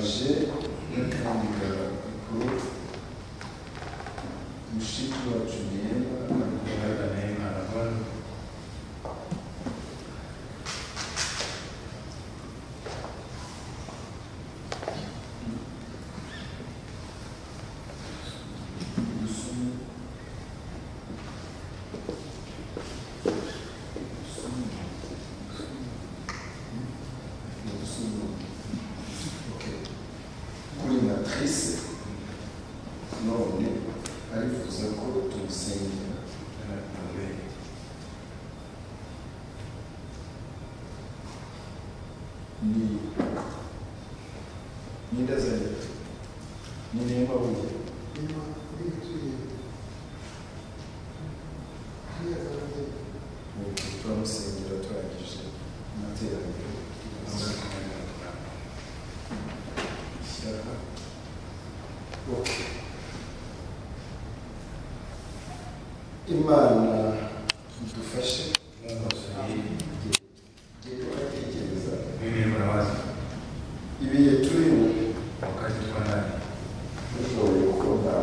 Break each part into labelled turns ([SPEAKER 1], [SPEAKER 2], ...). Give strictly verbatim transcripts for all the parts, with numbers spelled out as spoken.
[SPEAKER 1] twaje n'akandi gakuru mushiki wacu Neema
[SPEAKER 2] Neema Neema arabona
[SPEAKER 1] Imana idufashe ibihe turimo
[SPEAKER 2] wakati tuko ndani
[SPEAKER 1] dushoboye kubona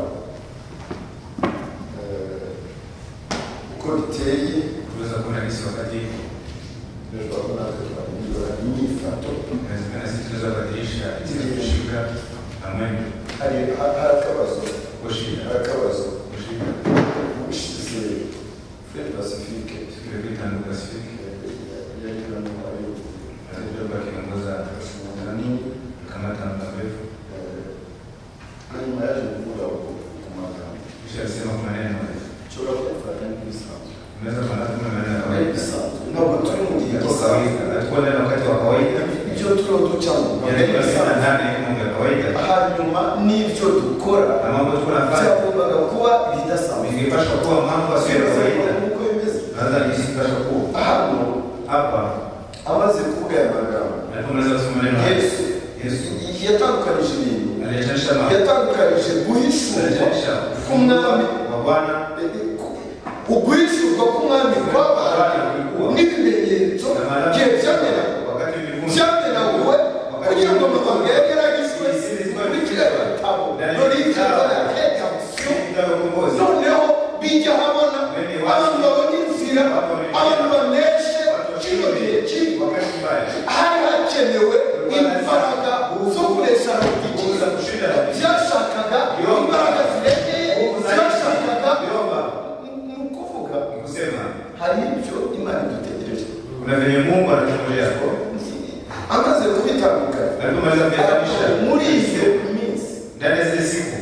[SPEAKER 1] uko biteye
[SPEAKER 2] kuweza kuona jinsi wakati
[SPEAKER 1] dushobora kubona twahindura imyifato
[SPEAKER 2] inawezekana sisi tunaweza kubadilisha kushika amen
[SPEAKER 1] hari akabazo
[SPEAKER 2] kushika
[SPEAKER 1] akabazo
[SPEAKER 2] kushika
[SPEAKER 1] ushize Fred Pacifique
[SPEAKER 2] sikilipita ndugu Pacifique
[SPEAKER 1] yali kana mwari
[SPEAKER 2] alitoka kiongoza
[SPEAKER 1] na nini
[SPEAKER 2] kamata mbabefu
[SPEAKER 1] hanyuma yaje kuvuga kumaga
[SPEAKER 2] kisha alisema kwa maneno
[SPEAKER 1] chora kufuata n'ibisanzwe
[SPEAKER 2] unaweza kuona kama maneno ya kawaida
[SPEAKER 1] ibisanzwe ntabwo turi mu gihe
[SPEAKER 2] kwa kawaida atakuwa ndani wakati wa kawaida
[SPEAKER 1] ibyo turo ducamo
[SPEAKER 2] yanakuwa sana ndani ya mambo ya kawaida
[SPEAKER 1] hanyuma n'ibyo dukora
[SPEAKER 2] mambo tunafanya
[SPEAKER 1] byagombaga kuba ibidasanzwe
[SPEAKER 2] ingepaswa kuwa mambo asiyo ya kawaida
[SPEAKER 1] uko bimeze
[SPEAKER 2] hata nisipaswa kuwa
[SPEAKER 1] hano
[SPEAKER 2] hapa
[SPEAKER 1] amaze kuvuga aya magambo
[SPEAKER 2] alipomaliza kusema maneno
[SPEAKER 1] Yesu
[SPEAKER 2] Yesu
[SPEAKER 1] yatandukanije ibintu
[SPEAKER 2] aliachanisha mambo
[SPEAKER 1] yatandukanije guhishurwa
[SPEAKER 2] aliachanisha
[SPEAKER 1] k'umwami
[SPEAKER 2] wa Bwana
[SPEAKER 1] uguhishurwa k'umwami kwabaye n'ibimenyetso gihe byamera
[SPEAKER 2] wakati ulifunga
[SPEAKER 1] byamenaguwe kugira ngo amagambo yageragezwe muri kiriya gitabo dore ibitabo yakeka noneho bijya habona abantu babona inzira abantu baneshe kino gihe kibi hari hakenewe imbaraga zo kuresha igihe byashakaga imbaraga zirekeye byashakaga ni ukuvuga hari ibyo Imana idutegereje
[SPEAKER 2] kuna venye Mungu anatungojea hapo
[SPEAKER 1] amaze kubitandukanya
[SPEAKER 2] alipomaliza kuyatanisha
[SPEAKER 1] muri iyo minsi
[SPEAKER 2] ndani ya zile siku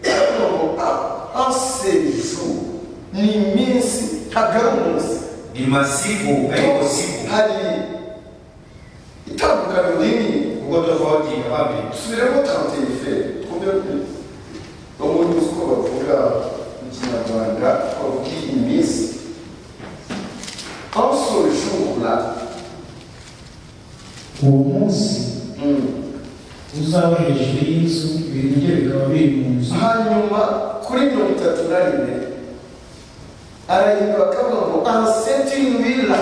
[SPEAKER 1] asejo ni iminsi ntabwo ari umunsi
[SPEAKER 2] ni masiku haiko siku
[SPEAKER 1] hari itandukaniro rinini
[SPEAKER 2] uko tofauti wapi
[SPEAKER 1] subiremo tantefe twumve umuntu uzi uko bavuga mu kinyarwanda bavuga iyi minsi asojola
[SPEAKER 3] uwo munsi uzaba hejuru y'inzu ibintu bye bikaba biri mu nzu
[SPEAKER 1] hanyuma kuri mirongo itatu na rimwe arahindura akavuga ngo ansetinwila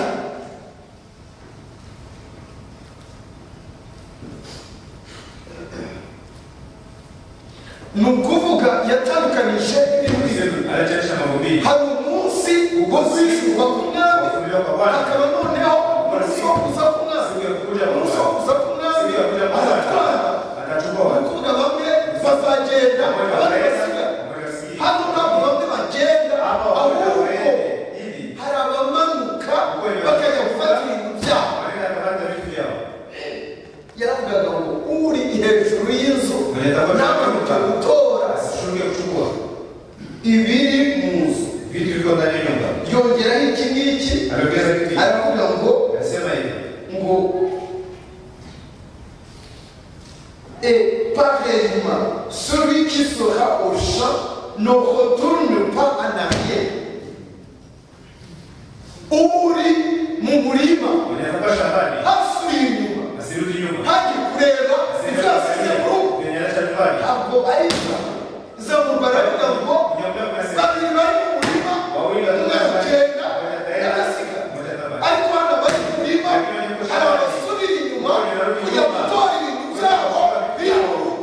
[SPEAKER 1] ni ukuvuga yatandukanije
[SPEAKER 2] aliachanisha mambo mengi
[SPEAKER 1] hari umunsi wo kwishurwa k'umwami hakaba noneho umunsi wo kuza k'umwami umunsi wo kuza k'umwami aratwara
[SPEAKER 2] atachukua
[SPEAKER 1] ni ukuvuga bamwe bazagenda abandi basiga hano ntabwo bamwe bagenda ahubwo hari abamanuka bakajya gufata ibintu byabo yaravugaga ngo uri hejuru y'inzu namanuka gutora ibiri mu nzu
[SPEAKER 2] vitu viko ndani ya nyumba
[SPEAKER 1] yongeraho iki ngiki
[SPEAKER 2] aliongeza kitu
[SPEAKER 1] aravuga ngo
[SPEAKER 2] anasema hivi
[SPEAKER 1] ngo et pareillement celui qui sera au champ ne retourne pas en arrière uri mu murima
[SPEAKER 2] unatoka shambani
[SPEAKER 1] asubira inyuma
[SPEAKER 2] asirudi nyuma
[SPEAKER 1] haji kureba ibyo yasize mu rugo ntabwo ari zamurwa aravuga ngo babiri bari mu murima umwe agenda agasiga ariko hano bari mu murima hari abasubira inyuma kujya gutora ibintu byabo biri mu rugo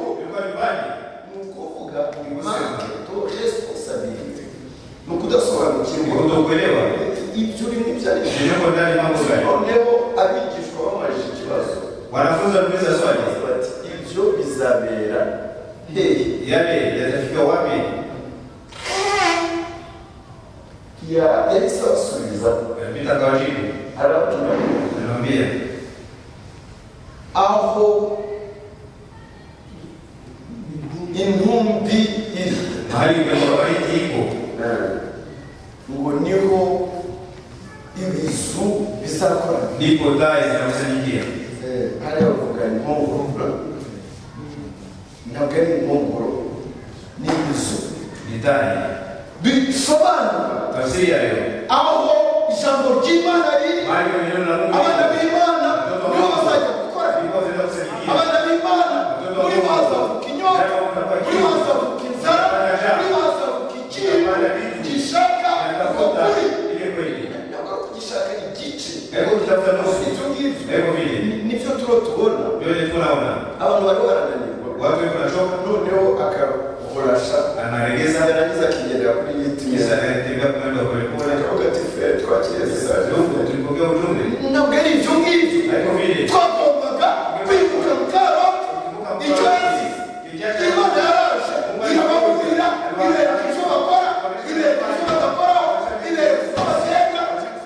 [SPEAKER 2] kuuliza swali.
[SPEAKER 1] Ibyo bizabera hehe?
[SPEAKER 2] Yale yatafika wapi?
[SPEAKER 1] Ya yahise asubiza
[SPEAKER 2] Pita kawajibu.
[SPEAKER 1] arabwira
[SPEAKER 2] Anamwambia
[SPEAKER 1] aho intumbi iri
[SPEAKER 2] mahali penye iko
[SPEAKER 1] ngo niho ibizu bizakora.
[SPEAKER 2] ndipo taa zinakusanyikia.
[SPEAKER 1] Hariya bavuga impongoro, ntabwo ari impongoro, ni ibizu
[SPEAKER 2] Nitani
[SPEAKER 1] bisobanura
[SPEAKER 2] tafsiri ya leo
[SPEAKER 1] aho ijambo ry'Imana riri,
[SPEAKER 2] mahali penye neno la Mungu
[SPEAKER 1] abana b'Imana nibo bazajya gukora.
[SPEAKER 2] ndipo zinakusanyikia.
[SPEAKER 1] Abana b'Imana muri bazavuka inyota, muri bazavuka inzara, muri bazavuka ikintu gishaka ukuri.
[SPEAKER 2] Ile kweli.
[SPEAKER 1] Ntabwo ari ukugishaka igice.
[SPEAKER 2] Hebu tutafuta nusu.
[SPEAKER 1] Ibyo ngibyo
[SPEAKER 2] Hebu vile.
[SPEAKER 1] nibyo turo tubona.
[SPEAKER 2] Ndio tunaona.
[SPEAKER 1] Abantu bari barananirwa.
[SPEAKER 2] Watu wanachoka
[SPEAKER 1] Noneho akaborasha
[SPEAKER 2] anaregeza
[SPEAKER 1] yarangiza akigendera kuri yitimiza.
[SPEAKER 2] kisa anatembea kwenda pole pole.
[SPEAKER 1] Akavuga ati fere twakiriye message.
[SPEAKER 2] Ndio tulipokea ujumbe.
[SPEAKER 1] Ntabwo ari ibyo ngibyo.
[SPEAKER 2] Haiko vile.
[SPEAKER 1] Twagombaga kwibuka mutaro icyo yazi. Imana yaraje irababwira ibereka icyo bakora, ibereka icyo badakora, ibereka icyo basenga.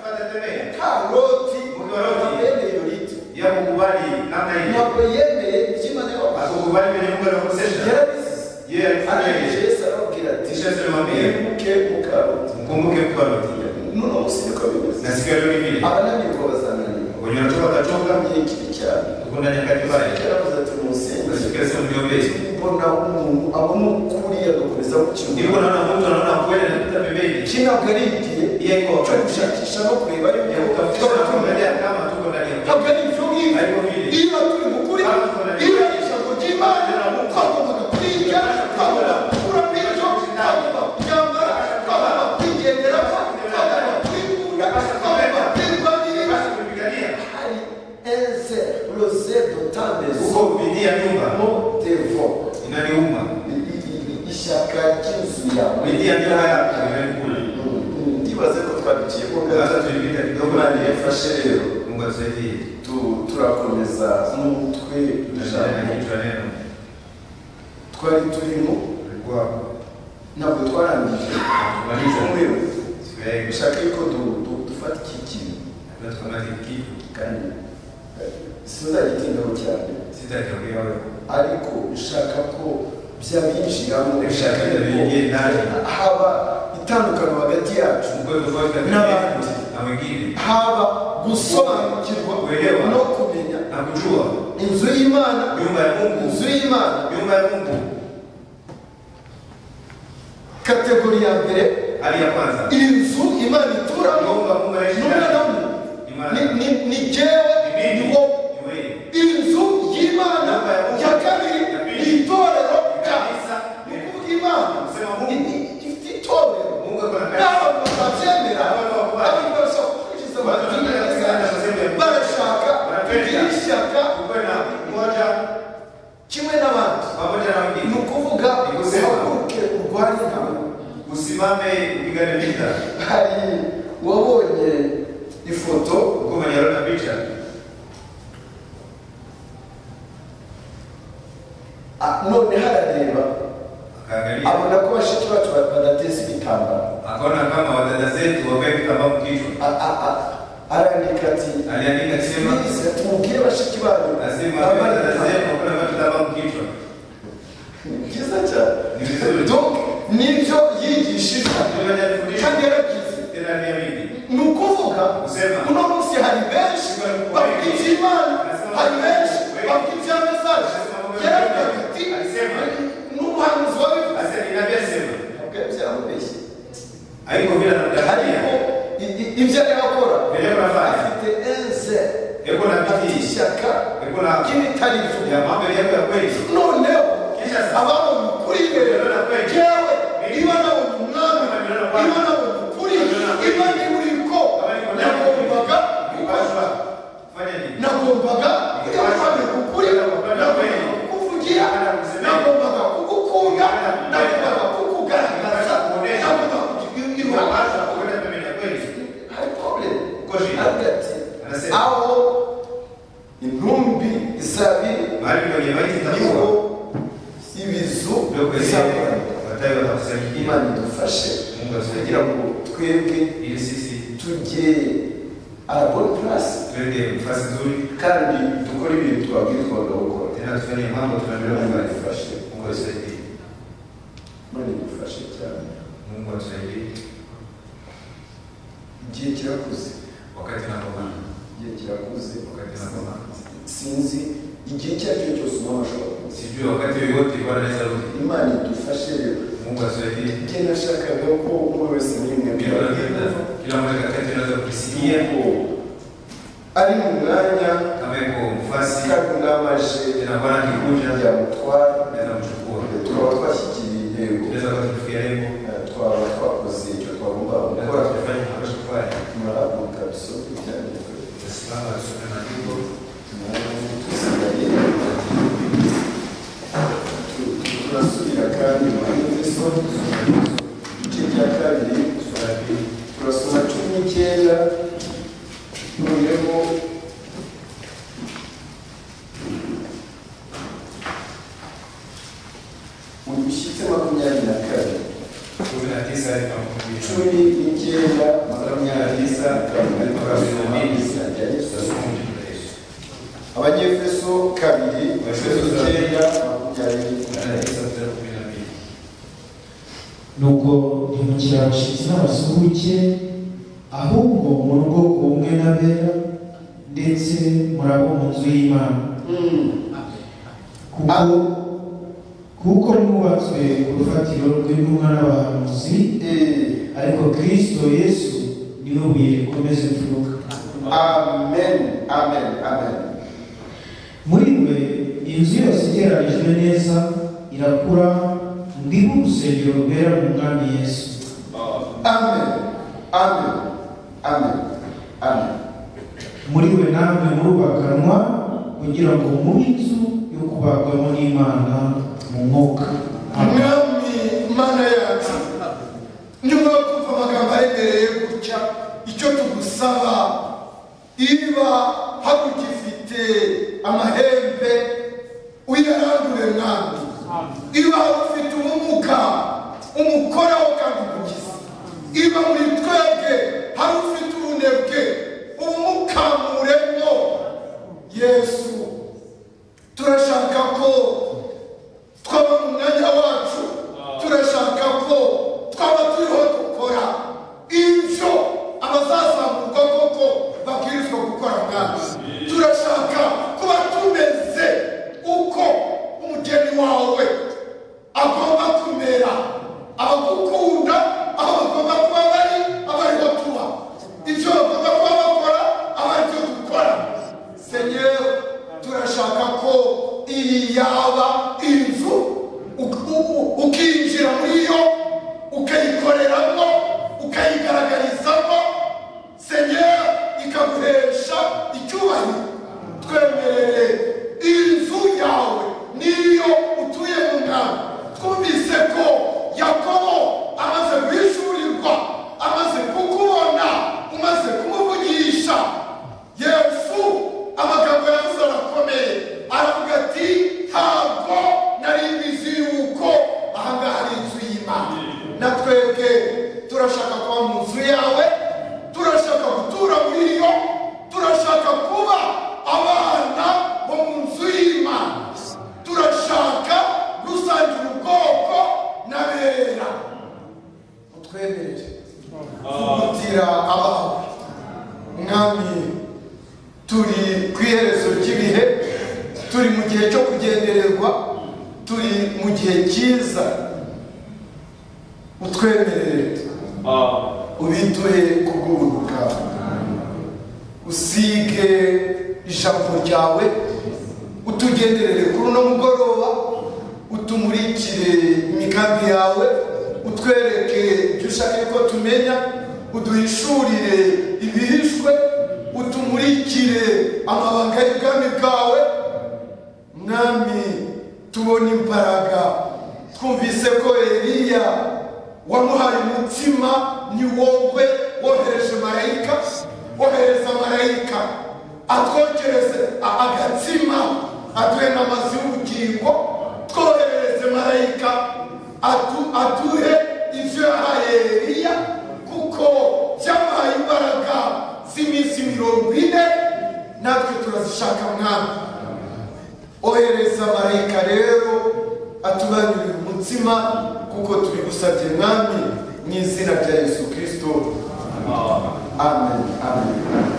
[SPEAKER 1] Karoti yemeye iyo riti.
[SPEAKER 2] Yakukubali namna ile.
[SPEAKER 1] Ntabwo yemeye iby'Imana yabaye.
[SPEAKER 2] Akukubali kwenye Mungu anakusesha.
[SPEAKER 1] Yarabizi.
[SPEAKER 2] Yeye alifanya
[SPEAKER 1] Ariko
[SPEAKER 2] ile.
[SPEAKER 1] Yesu arababwira ati
[SPEAKER 2] Kisha tulimwambia
[SPEAKER 1] mwibuke mu karoti.
[SPEAKER 2] mkumbuke mkaroti.
[SPEAKER 1] Nuno munsi niko bimeze.
[SPEAKER 2] Na siku ya leo ni vile.
[SPEAKER 1] Abananirwa bazananirwa.
[SPEAKER 2] Wenye wanatoka watachoka.
[SPEAKER 1] Igihe kibi cyane.
[SPEAKER 2] Kuna nyakati mbaya.
[SPEAKER 1] Yaravuze ati musenga.
[SPEAKER 2] Na siku ya leo mliombezi.
[SPEAKER 1] Mbona umuntu abona ukuri agakomeza gukiza.
[SPEAKER 2] Ndipo naona mtu anaona kweli anapita pembeni.
[SPEAKER 1] Ntabwo ari igihe
[SPEAKER 2] Yeye iko
[SPEAKER 1] cyo gushakisha no kureba ari
[SPEAKER 2] ya utafuta kuangalia kama tuko ndani ya
[SPEAKER 1] ntabwo ari ibyo ngibyo.
[SPEAKER 2] Ariko vile.
[SPEAKER 1] Iyo turi mu kuri, iyo ari ijambo ry'Imana, twagombaga kwiga, twagombaga gukura n'ibyo, twagomba kuryambara, twagomba kwigenderaho, twagomba kwikunda, twagomba kwirwanirira. Hari eze rose dotambezo
[SPEAKER 2] Uko bidia nyumba
[SPEAKER 1] mo devo
[SPEAKER 2] inaniuma.
[SPEAKER 1] ishyaka ry'inzu yawe.
[SPEAKER 2] Bidia nyumba yako inanikula.
[SPEAKER 1] Ndibaze ko twabikiye ko
[SPEAKER 2] Hata tulipita kidogo
[SPEAKER 1] Imana yafashe rero.
[SPEAKER 2] Mungu atusaidie.
[SPEAKER 1] Tu- turakomeza n'umutwe
[SPEAKER 2] Tunaendelea na kichwa neno.
[SPEAKER 1] twari turimo
[SPEAKER 2] Tulikuwa
[SPEAKER 1] ntabwo twarangije
[SPEAKER 2] tumaliza.
[SPEAKER 1] umweru.
[SPEAKER 2] Siwezi.
[SPEAKER 1] Dushaka yuko du- du- dufata iki kintu
[SPEAKER 2] Tunakamata kitu.
[SPEAKER 1] kandi eh, sinzagitindaho cyane,
[SPEAKER 2] Sitakiongea wewe.
[SPEAKER 1] ariko ushaka ko byabinjiramo,
[SPEAKER 2] Ushaka biingie ndani.
[SPEAKER 1] haba itandukano hagati yacu,
[SPEAKER 2] Mungu tofauti kati
[SPEAKER 1] N'abandi.
[SPEAKER 2] na wengine.
[SPEAKER 1] haba gusobanukirwa
[SPEAKER 2] Kuelewa.
[SPEAKER 1] no kumenya
[SPEAKER 2] Na kujua
[SPEAKER 1] inzu y'Imana,
[SPEAKER 2] nyumba ya Mungu.
[SPEAKER 1] inzu y'Imana.
[SPEAKER 2] Nyumba ya Mungu.
[SPEAKER 1] Kategori ya mbere,
[SPEAKER 2] Hali ya kwanza.
[SPEAKER 1] iyi nzu Imana ituramo
[SPEAKER 2] Nyumba Mungu anaishi
[SPEAKER 1] n'umwana
[SPEAKER 2] ndani.
[SPEAKER 1] w'umuntu.
[SPEAKER 2] Imana.
[SPEAKER 1] Ni ni ni jewe
[SPEAKER 2] Ni
[SPEAKER 1] ni
[SPEAKER 2] mimi.
[SPEAKER 1] wowe.
[SPEAKER 2] Ni wewe.
[SPEAKER 1] Inzu y'Imana ya kabiri ni itorero
[SPEAKER 2] Kanisa.
[SPEAKER 1] ni kuvuga Imana
[SPEAKER 2] Kusema
[SPEAKER 1] Ni-
[SPEAKER 2] Mungu.
[SPEAKER 1] ni- ifite itorero.
[SPEAKER 2] Mungu ako na kanisa.
[SPEAKER 1] N'abantu batabyemera,
[SPEAKER 2] Abantu bakubali.
[SPEAKER 1] abantu bashaka gukurikiza
[SPEAKER 2] Watu
[SPEAKER 1] amadini ya
[SPEAKER 2] wanataka
[SPEAKER 1] Islam.
[SPEAKER 2] kusema ya Mungu.
[SPEAKER 1] Barashaka
[SPEAKER 2] Wanapenda.
[SPEAKER 1] kugira ishyaka
[SPEAKER 2] Ukuwe na umoja
[SPEAKER 1] kimwe n'abandi.
[SPEAKER 2] pamoja na
[SPEAKER 1] Ni
[SPEAKER 2] wengine.
[SPEAKER 1] ukuvuga
[SPEAKER 2] Ni kusema.
[SPEAKER 1] uhaguruke urwanye intambara.
[SPEAKER 2] Usimame upigane vita.
[SPEAKER 1] Hari wabonye ifoto
[SPEAKER 2] Uko mwenye aliona picha.
[SPEAKER 1] ah, none harareba
[SPEAKER 2] Akaangalia.
[SPEAKER 1] abona ko bashiki bacu badateza ibitambaro.
[SPEAKER 2] Akaona kama wadada zetu wakae kitambaa kichwa.
[SPEAKER 1] A- a- a- arandika ati
[SPEAKER 2] Aliandika akisema
[SPEAKER 1] "Please, tumubwire bashiki banyu
[SPEAKER 2] lazima
[SPEAKER 1] bambare
[SPEAKER 2] wadada zetu
[SPEAKER 1] ibitambaro."
[SPEAKER 2] wakona kitambaa kichwa.
[SPEAKER 1] Ni byiza cyane.
[SPEAKER 2] Ni vizuri.
[SPEAKER 1] Donc nibyo yigishije
[SPEAKER 2] Ndio anafundisha.
[SPEAKER 1] kandi yarabyize.
[SPEAKER 2] Tena ni mingi.
[SPEAKER 1] Ni ukuvuga
[SPEAKER 2] Kusema.
[SPEAKER 1] uno munsi hari benshi bavuga iby'Imana, hari benshi bavuga ibya mesaje. Yaravuga ati n'umuhanuzi wabivuze.
[SPEAKER 2] Sasa inaambia sema.
[SPEAKER 1] Ntabwo byamubeshye.
[SPEAKER 2] Haiko vile anamdanganya.
[SPEAKER 1] Ariko i- i- ibyo ari gukora
[SPEAKER 2] Vile unafanya.
[SPEAKER 1] afite enze
[SPEAKER 2] Eko na
[SPEAKER 1] afite
[SPEAKER 2] bidii.
[SPEAKER 1] ishyaka
[SPEAKER 2] Eko na
[SPEAKER 1] ry'ibitari byo.
[SPEAKER 2] ya mambo yako ya kweli.
[SPEAKER 1] Noneho
[SPEAKER 2] Kisha sasa.
[SPEAKER 1] ababonye ukuri imbere jewe niba nabonye umwami, niba nabonye ukuri, niba ndi muri ko nagombaga
[SPEAKER 2] Kupaswa fanya nini?
[SPEAKER 1] nagombaga kujya guhamya ukuri, nagombaga kukuvugira, nagombaga kugukunda, nagombaga kukugaragaza, nagombaga kugira iruhande.
[SPEAKER 2] Unapaswa kwenda pembeni ya kweli.
[SPEAKER 1] Hari problem
[SPEAKER 2] Uko shida.
[SPEAKER 1] hagati
[SPEAKER 2] Anasema.
[SPEAKER 1] aho intumbi izaba
[SPEAKER 2] mahali kwenye maiti itakuwa
[SPEAKER 1] ibizu
[SPEAKER 2] ndio kwenye watayo watakusaidia.
[SPEAKER 1] Imana idufashe
[SPEAKER 2] Mungu
[SPEAKER 1] kugira
[SPEAKER 2] asifiwe.
[SPEAKER 1] ngo twebwe
[SPEAKER 2] Ili sisi
[SPEAKER 1] tujye à la bonne place
[SPEAKER 2] twende nafasi nzuri
[SPEAKER 1] kandi dukore ibintu twabwirizwaga gukora.
[SPEAKER 2] tena tufanye mambo tunaendelea
[SPEAKER 1] Imana
[SPEAKER 2] kufanya.
[SPEAKER 1] idufashe,
[SPEAKER 2] Mungu asifiwe.
[SPEAKER 1] Imana idufashe cyane.
[SPEAKER 2] Mungu atusaidie.
[SPEAKER 1] Igihe kirakuze,
[SPEAKER 2] Wakati nakomana.
[SPEAKER 1] igihe kirakuze,
[SPEAKER 2] Wakati nakomana.
[SPEAKER 1] sinzi igihe icyo ari cyo cyose umwana ashobora kuza.
[SPEAKER 2] Sijui wakati yoyote Bwana anaweza rudi.
[SPEAKER 1] Imana idufashe rero.
[SPEAKER 2] Mungu atusaidie.
[SPEAKER 1] Igihe nashakaga ko umwe wese muri mwe
[SPEAKER 2] Kila kila mmoja kati anaweza kusikia
[SPEAKER 1] ko ari mu mwanya
[SPEAKER 2] kama yuko mfasi
[SPEAKER 1] kandi n'amaje
[SPEAKER 2] tena Bwana akikuja
[SPEAKER 1] yamutwara,
[SPEAKER 2] anaweza kumchukua.
[SPEAKER 1] tukaba twashyikiriye intego,
[SPEAKER 2] Tunaweza kuwa tufikia lengo.
[SPEAKER 1] twaba twakoze icyo twagomba
[SPEAKER 2] Tunaweza
[SPEAKER 1] gukora.
[SPEAKER 2] kufanya tunapaswa kufanya.
[SPEAKER 1] Murahaguruka dusome ibyanditswe.
[SPEAKER 2] Tusimama tusome maandiko.
[SPEAKER 1] Tusigaye turasubira kandi mu Efeso igice cya kabiri turasoma cumi n'icyenda noneho udushyitse makumyabiri na kabiri
[SPEAKER 2] kumi na tisa hadi makumi
[SPEAKER 1] cumi n'icyenda makumyabiri na tisa Abanyefeso kabiri cumi n'icyenda makumyabiri na tisa.
[SPEAKER 3] nuko ntimukiri abashyitsi n'abasuhuke ahubwo mu rugo bumwe n'abera ndetse murabo mu nzu y'Imana kuko kuko mwubatswe ku rufatiro rw'intumwa n'abahanuzi ariko Kristo Yesu niwe buye rikomeza imfuruka.
[SPEAKER 1] Amen, amen, amen.
[SPEAKER 3] Muri we inzu yose igereranijwe neza irakura ndiho urusengero rwera mu mwami Yesu.
[SPEAKER 1] Amen, amen, amen, amen.
[SPEAKER 3] Muri we namwe murubakanwa kugira ngo mube inzu yo kubagwamo n'Imana mu mwuka.
[SPEAKER 1] Mwami Mana yacu, nyuma yo kumva amagambo aremereye gutya, icyo tugusaba iba hagugifite amahembe uyarandure mwami, iba ufite ubumuga umukoraho kandi umukiza, iba muri twebwe hari ufite ubunebwe ubumukamuremo. Yesu, turashaka ko twaba mu mwanya wacu, turashaka ko twaba turiho dukora ibyo abazazamurwa koko babwirizwa gukora mwami. Turashaka kuba tumeze uko umugeni wawe agomba kumera, abagukunda aho bagomba kuba bari abariho tuba, ibyo bagomba kuba bakora abaribyo dukora. Seigneur, turashaka ko iyi yaba inzu ukinjira muri yo ukayikoreramo ukayigaragarizamo, Seigneur, ikaguhesha icyubahiro. Twemerere inzu yawe niyo utuye mu mwami. Twumvise ko Yakobo amaze guhishurirwa, amaze kukubona, umaze kumuvugisha. Yesu amagambo yavuze arakomeye, aravuga ati ntabwo nari mbizi yuko ahangaha ari inzu y'Imana. Na twebwe turashaka kuba mu nzu yawe, turashaka gutura muri yo, turashaka kuba abana bo mu nzu y'Imana, turashaka gusangira ubwoko n'abera. Utwemerere kugutira abawe mwami. Turi ku iherezo ry'ibihe, turi mu gihe cyo kugendererwa, turi mu gihe cyiza. Utwemerere ubiduhe kubw'ubuntu bwawe, usige ijambo ryawe, utugenderere kuri uno mugoroba, utumurikire imigambi yawe, utwereke ibyo ushaka ko tumenya, uduhishurire ibihishwe, utumurikire amabanga y'ubwami bwawe. Mwami, tubona imbaraga. Twumvise ko Eliya wamuhaye umutima, ni wowe wohereje marayika, wohereza marayika atwogereze agatsima aduhe n'amazi y'ubugingo, twoherereze marayika aduhe ivyo yahaye Eliya, kuko byamuhaye imbaraga z'iminsi mirongo ine, natwe turazishaka mwami. Ohereza marayika rero atubanurire umutima, kuko turi gusabye mwami mu izina rya Yesu Kristo. Amen. Amen.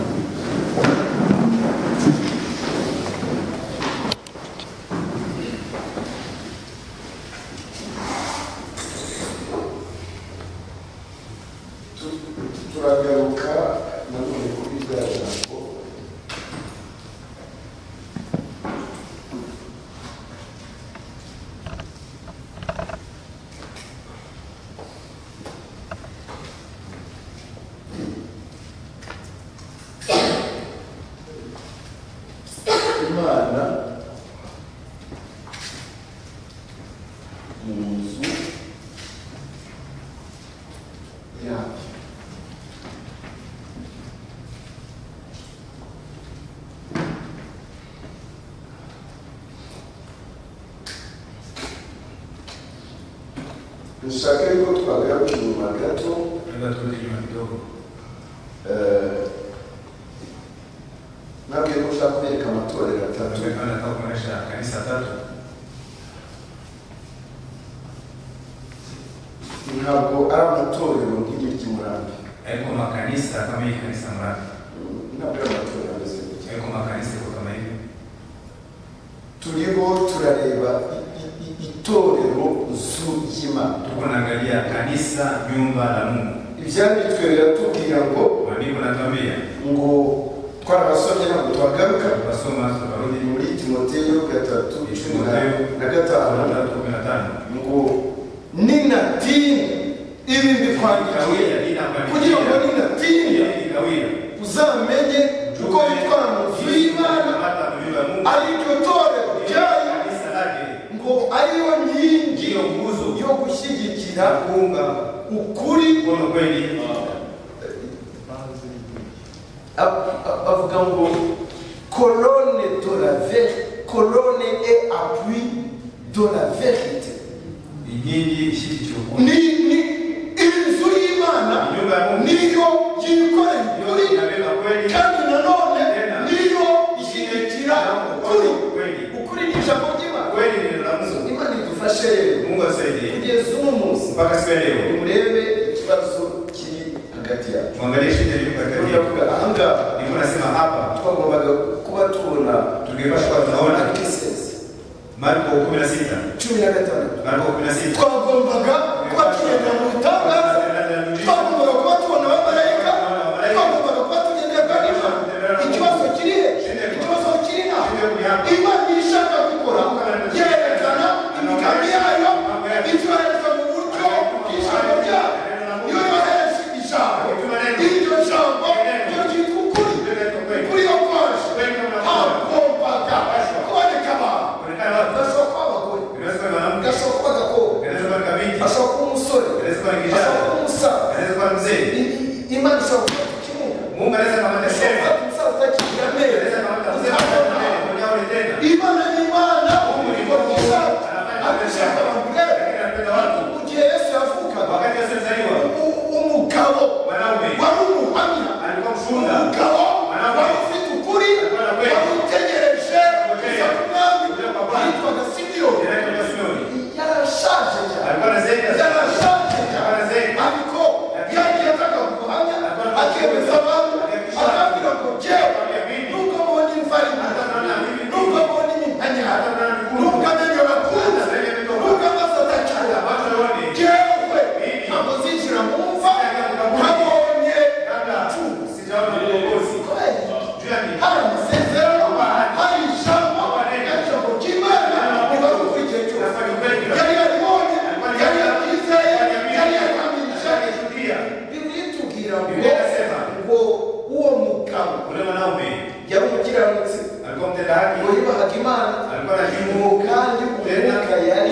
[SPEAKER 1] Turagaruka nanone kuri rya jambo Imana mu nzu yayo. Nshaka yuko twagaruka inyuma gato, nabwiye ko ushaka kwereka amatorero atatu. Ntabwo ari amatorero nk'iri ry'Umurambi,
[SPEAKER 2] ariko makanisa kama hii kanisa Murambi.
[SPEAKER 1] ntabwo ari amatorero ameze gutya.
[SPEAKER 2] Ariko makanisa iko kama hivi.
[SPEAKER 1] Turiho turareba itorero z'Imana,
[SPEAKER 2] tuko naangalia kanisa nyumba la Mungu.
[SPEAKER 1] Ibyanditswe biratubwira ngo
[SPEAKER 2] Maandiko yanatuambia
[SPEAKER 1] ngo twarabasomye ntabwo twagaruka,
[SPEAKER 2] basoma tukarudi
[SPEAKER 1] muri Timoteyo gatatu cumi na gatanu ngo ninatini ibi mbikwandikiye kugira ngo ninatini uzamenye uko witwara mu nzu y'Imana, ari ryo torero ryayo, ngo ariyo nkingi yo gushyigikira ukuri. Avuga ngo colonne de la vérité, colonne et appui de la vérité. Ni ni inzu y'Imana niyo yikorera ukuri, kandi nanone niyo ishyigikira ukuri. Ukuri ni ijambo ry'Imana. Imana idufashe kugeza uno munsi murebe ikibazo kiri hagati yacu. Ahangaha twagombaga kuba tubona
[SPEAKER 2] Marko kumi na sita
[SPEAKER 1] cumi na gatanu
[SPEAKER 2] Marko kumi na sita
[SPEAKER 1] twagombaga kuba tugenda mu bitangaza, twagombaga kuba tubona abamarayika, twagombaga kuba tugendera kandi Imana. Ikibazo kiri he? Ikibazo kiri naho Imana ishaka gukora, yerekana imigambi yayo, ityohereza mu buryo bw'ijambo ryayo. Iyo yohereje ijambo, iryo jambo ryo ryitwa ukuri. Ukuri yo kwaje hagombaga kuboneka abantu, gashoboka kuba abagore, gashoboka kuba agakobwa, gashoboka kuba umusore, gashoboka kuba umusaza. Imana ishobora gufata ikimuga, ishobora gufata umusaza utakigira amenyo. Imana ni Imana, umurimo mwiza agashaka abantu rero. Mu gihe Yesu yavukaga, umugabo wari umuhamya, umugabo wari ufite ukuri, wari utegereje kuza k'umwami, yitwaga Simiyoni. Yarashaje cyane, yarashaje cyane, ariko yagiye ataka guhamya, akemeza abantu, akabwira ngo jyewe nubwo mubona imva rimwe, nubwo mubona iminkanyari, nubwo amenyo bakunze, nubwo amaso adakira, jyewe ntabwo zinjira mu mva ntabonye ubucuruzi. Hari amasezerano, hari ijambo, ijambo ry'Imana riba kuri igihe cyose. Yari yaribonye, yari yabyizeye, yari yakaminisha. Bibiliya itubwira ngo uwo mugabo yari umukiranutsi, ngo yubahaga Imana, ngo kandi umwuka yari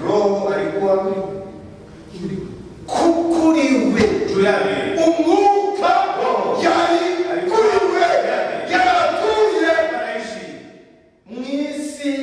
[SPEAKER 1] kuri we, umwuka yari kuri we, yaratuye mu isi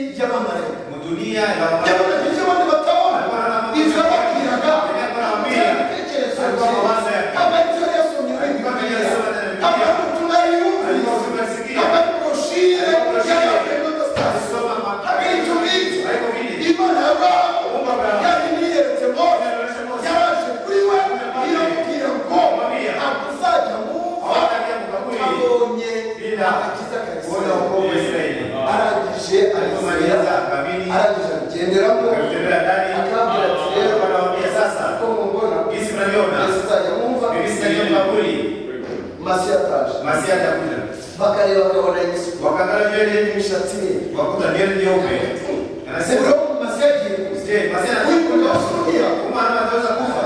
[SPEAKER 1] Masiya ataje.
[SPEAKER 2] Masiya atakuja.
[SPEAKER 1] Bakareba bakabona Yesu.
[SPEAKER 2] Wakaangalia nywele
[SPEAKER 1] Imishatsi ye.
[SPEAKER 2] wakuta nywele nyeupe. Anasema
[SPEAKER 1] Uro Masiya agiye kuza.
[SPEAKER 2] je, Masiya anakuja kusudia kama anaweza kufa.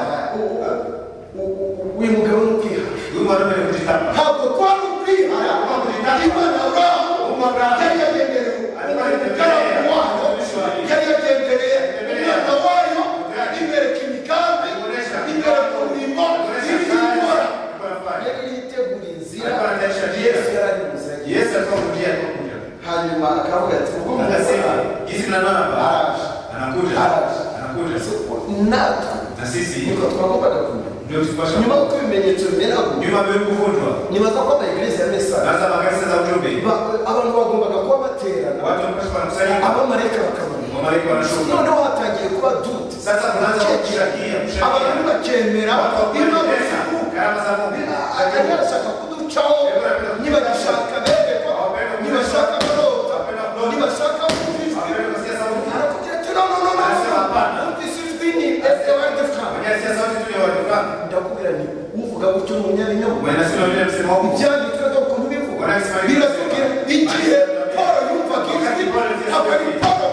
[SPEAKER 1] Uyu mugabo n'ukwiha.
[SPEAKER 2] Huyu mwanaume ni kujitapa.
[SPEAKER 1] Ntabwo kwari ukwiha.
[SPEAKER 2] Kwa kujitapa.
[SPEAKER 1] Imana Abrahamu.
[SPEAKER 2] Abrahamu.
[SPEAKER 1] Yari yagendereye.
[SPEAKER 2] Alikuwa anatembelea.
[SPEAKER 1] Yari yagendereye. Umwana wayo. Imwereka imigambi. Imwereka umurimo. Ibikora. Yari yitegura inzira. Yesu yari ari mu nzira.
[SPEAKER 2] Yesu alikuwa mjia kwa kuja.
[SPEAKER 1] Hanyuma akavuga ati ubwo
[SPEAKER 2] Akasema, "Jinsi mnaona hapa,
[SPEAKER 1] araje.
[SPEAKER 2] anakuja.
[SPEAKER 1] Araje.
[SPEAKER 2] Anakuja."
[SPEAKER 1] Natwe
[SPEAKER 2] Na sisi
[SPEAKER 1] niko twagombaga kumenya.
[SPEAKER 2] ndio tupasha.
[SPEAKER 1] Nyuma y'uko ibimenyetso bimenagura.
[SPEAKER 2] Nyuma mbele kuvunjwa.
[SPEAKER 1] Nibaza ko amaeglise ya Mesa
[SPEAKER 2] Sasa makanisa za ujumbe.
[SPEAKER 1] abantu bagombaga kuba baterana.
[SPEAKER 2] Watu wanapaswa kukusanyika.
[SPEAKER 1] Abamarayika bakabona.
[SPEAKER 2] Malaika wanashuka.
[SPEAKER 1] Noneho hatangiye kuba dute.
[SPEAKER 2] Sasa kunaanza kushirakia,
[SPEAKER 1] Abantu
[SPEAKER 2] kushakia.
[SPEAKER 1] bakemera
[SPEAKER 2] Watu
[SPEAKER 1] Imana
[SPEAKER 2] wakubali pesa, karama za Mungu.
[SPEAKER 1] akajya arashaka kuducaho nibagishaka berekwa nibashaka barota nibashaka kumvizwa arakubwira ati no no no no numvise ijwi ni ese wende frank
[SPEAKER 2] Mwenye sauti tu ya watu fulani.
[SPEAKER 1] ndakubwira ni uvuga gutyo umunyabinyoma
[SPEAKER 2] Mwenye nasema vile msemo wangu.
[SPEAKER 1] ibyanditswe byo ukuntu bivuga biratubwira igihe Paulo yumvaga ijwi ntabwo ari Paulo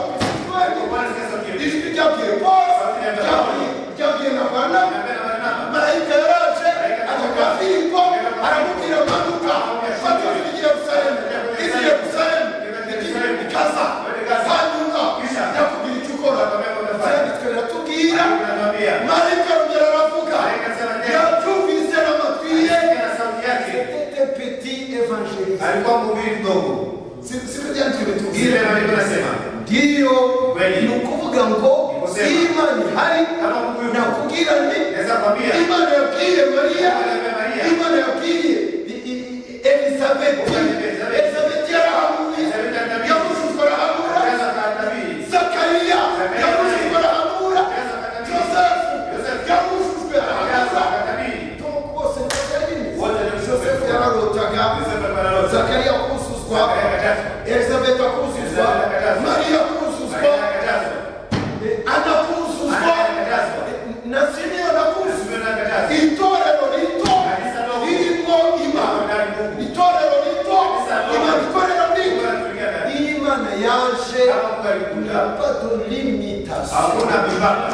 [SPEAKER 1] ijwi ryabwiye Paulo ryabwiye na Barnaba marayika yaraje ajya Filipo aramubwira manuka fata ijwi Yerusalemu ijwi Yerusalemu ikaza hanyuma yakubwira icyo ukora byanditswe biratubwira marayika arongera aravuga yabyumvise n'amatwi ye c'était petit évangéliste
[SPEAKER 2] Alikuwa mhubiri mdogo.
[SPEAKER 1] siko byanditswe
[SPEAKER 2] Ile
[SPEAKER 1] bitubwira
[SPEAKER 2] maandiko nasema.
[SPEAKER 1] ndiyo
[SPEAKER 2] Kweli.
[SPEAKER 1] ni ukuvuga ngo
[SPEAKER 2] Nikusema.
[SPEAKER 1] imana ihari
[SPEAKER 2] Kama Mungu yuko.
[SPEAKER 1] nakubwira nti
[SPEAKER 2] Naweza kwambia.
[SPEAKER 1] imana yabwiye mariya
[SPEAKER 2] Imana yabwiye Mariya.
[SPEAKER 1] imana yabwiye I- I- I- elizabeti
[SPEAKER 2] Elizabeti.
[SPEAKER 1] elizabeti yarahanuye
[SPEAKER 2] Elizabeti aratabiri.
[SPEAKER 1] yavuzwe arahanura
[SPEAKER 2] Akaanza kutabiri.
[SPEAKER 1] zakariya
[SPEAKER 2] Zakariya.
[SPEAKER 1] yavuzwe arahanura
[SPEAKER 2] Akaanza kutabiri.
[SPEAKER 1] josefu
[SPEAKER 2] Yosefu.
[SPEAKER 1] yavuzwe
[SPEAKER 2] Akaanza
[SPEAKER 1] arahanura
[SPEAKER 2] kutabiri.
[SPEAKER 1] Donc bose ntibari bimeze.
[SPEAKER 2] Wote ni Yosefu.
[SPEAKER 1] Josefu yararotaga
[SPEAKER 2] Yosefu alikuwa
[SPEAKER 1] zakariya akuzuzwa
[SPEAKER 2] Zakariya akajazwa.
[SPEAKER 1] elizabeti akuzuzwa
[SPEAKER 2] Elizabeti akajazwa.
[SPEAKER 1] mariya akuzuzwa
[SPEAKER 2] Mariya akajazwa.
[SPEAKER 1] ana akuzuzwa
[SPEAKER 2] Ana akajazwa.
[SPEAKER 1] na simiyoni akuzuzwa
[SPEAKER 2] Simiyoni akajazwa.
[SPEAKER 1] itorero rito
[SPEAKER 2] Kanisa dogo.
[SPEAKER 1] ririmo imana
[SPEAKER 2] Ndani Mungu.
[SPEAKER 1] itorero rito
[SPEAKER 2] Kanisa dogo.
[SPEAKER 1] imana ikorera
[SPEAKER 2] Mungu
[SPEAKER 1] rito
[SPEAKER 2] anatumikia ndani.
[SPEAKER 1] iyi imana yaje
[SPEAKER 2] Kama Mungu alikuja.
[SPEAKER 1] pas de limitation
[SPEAKER 2] Hakuna mipaka.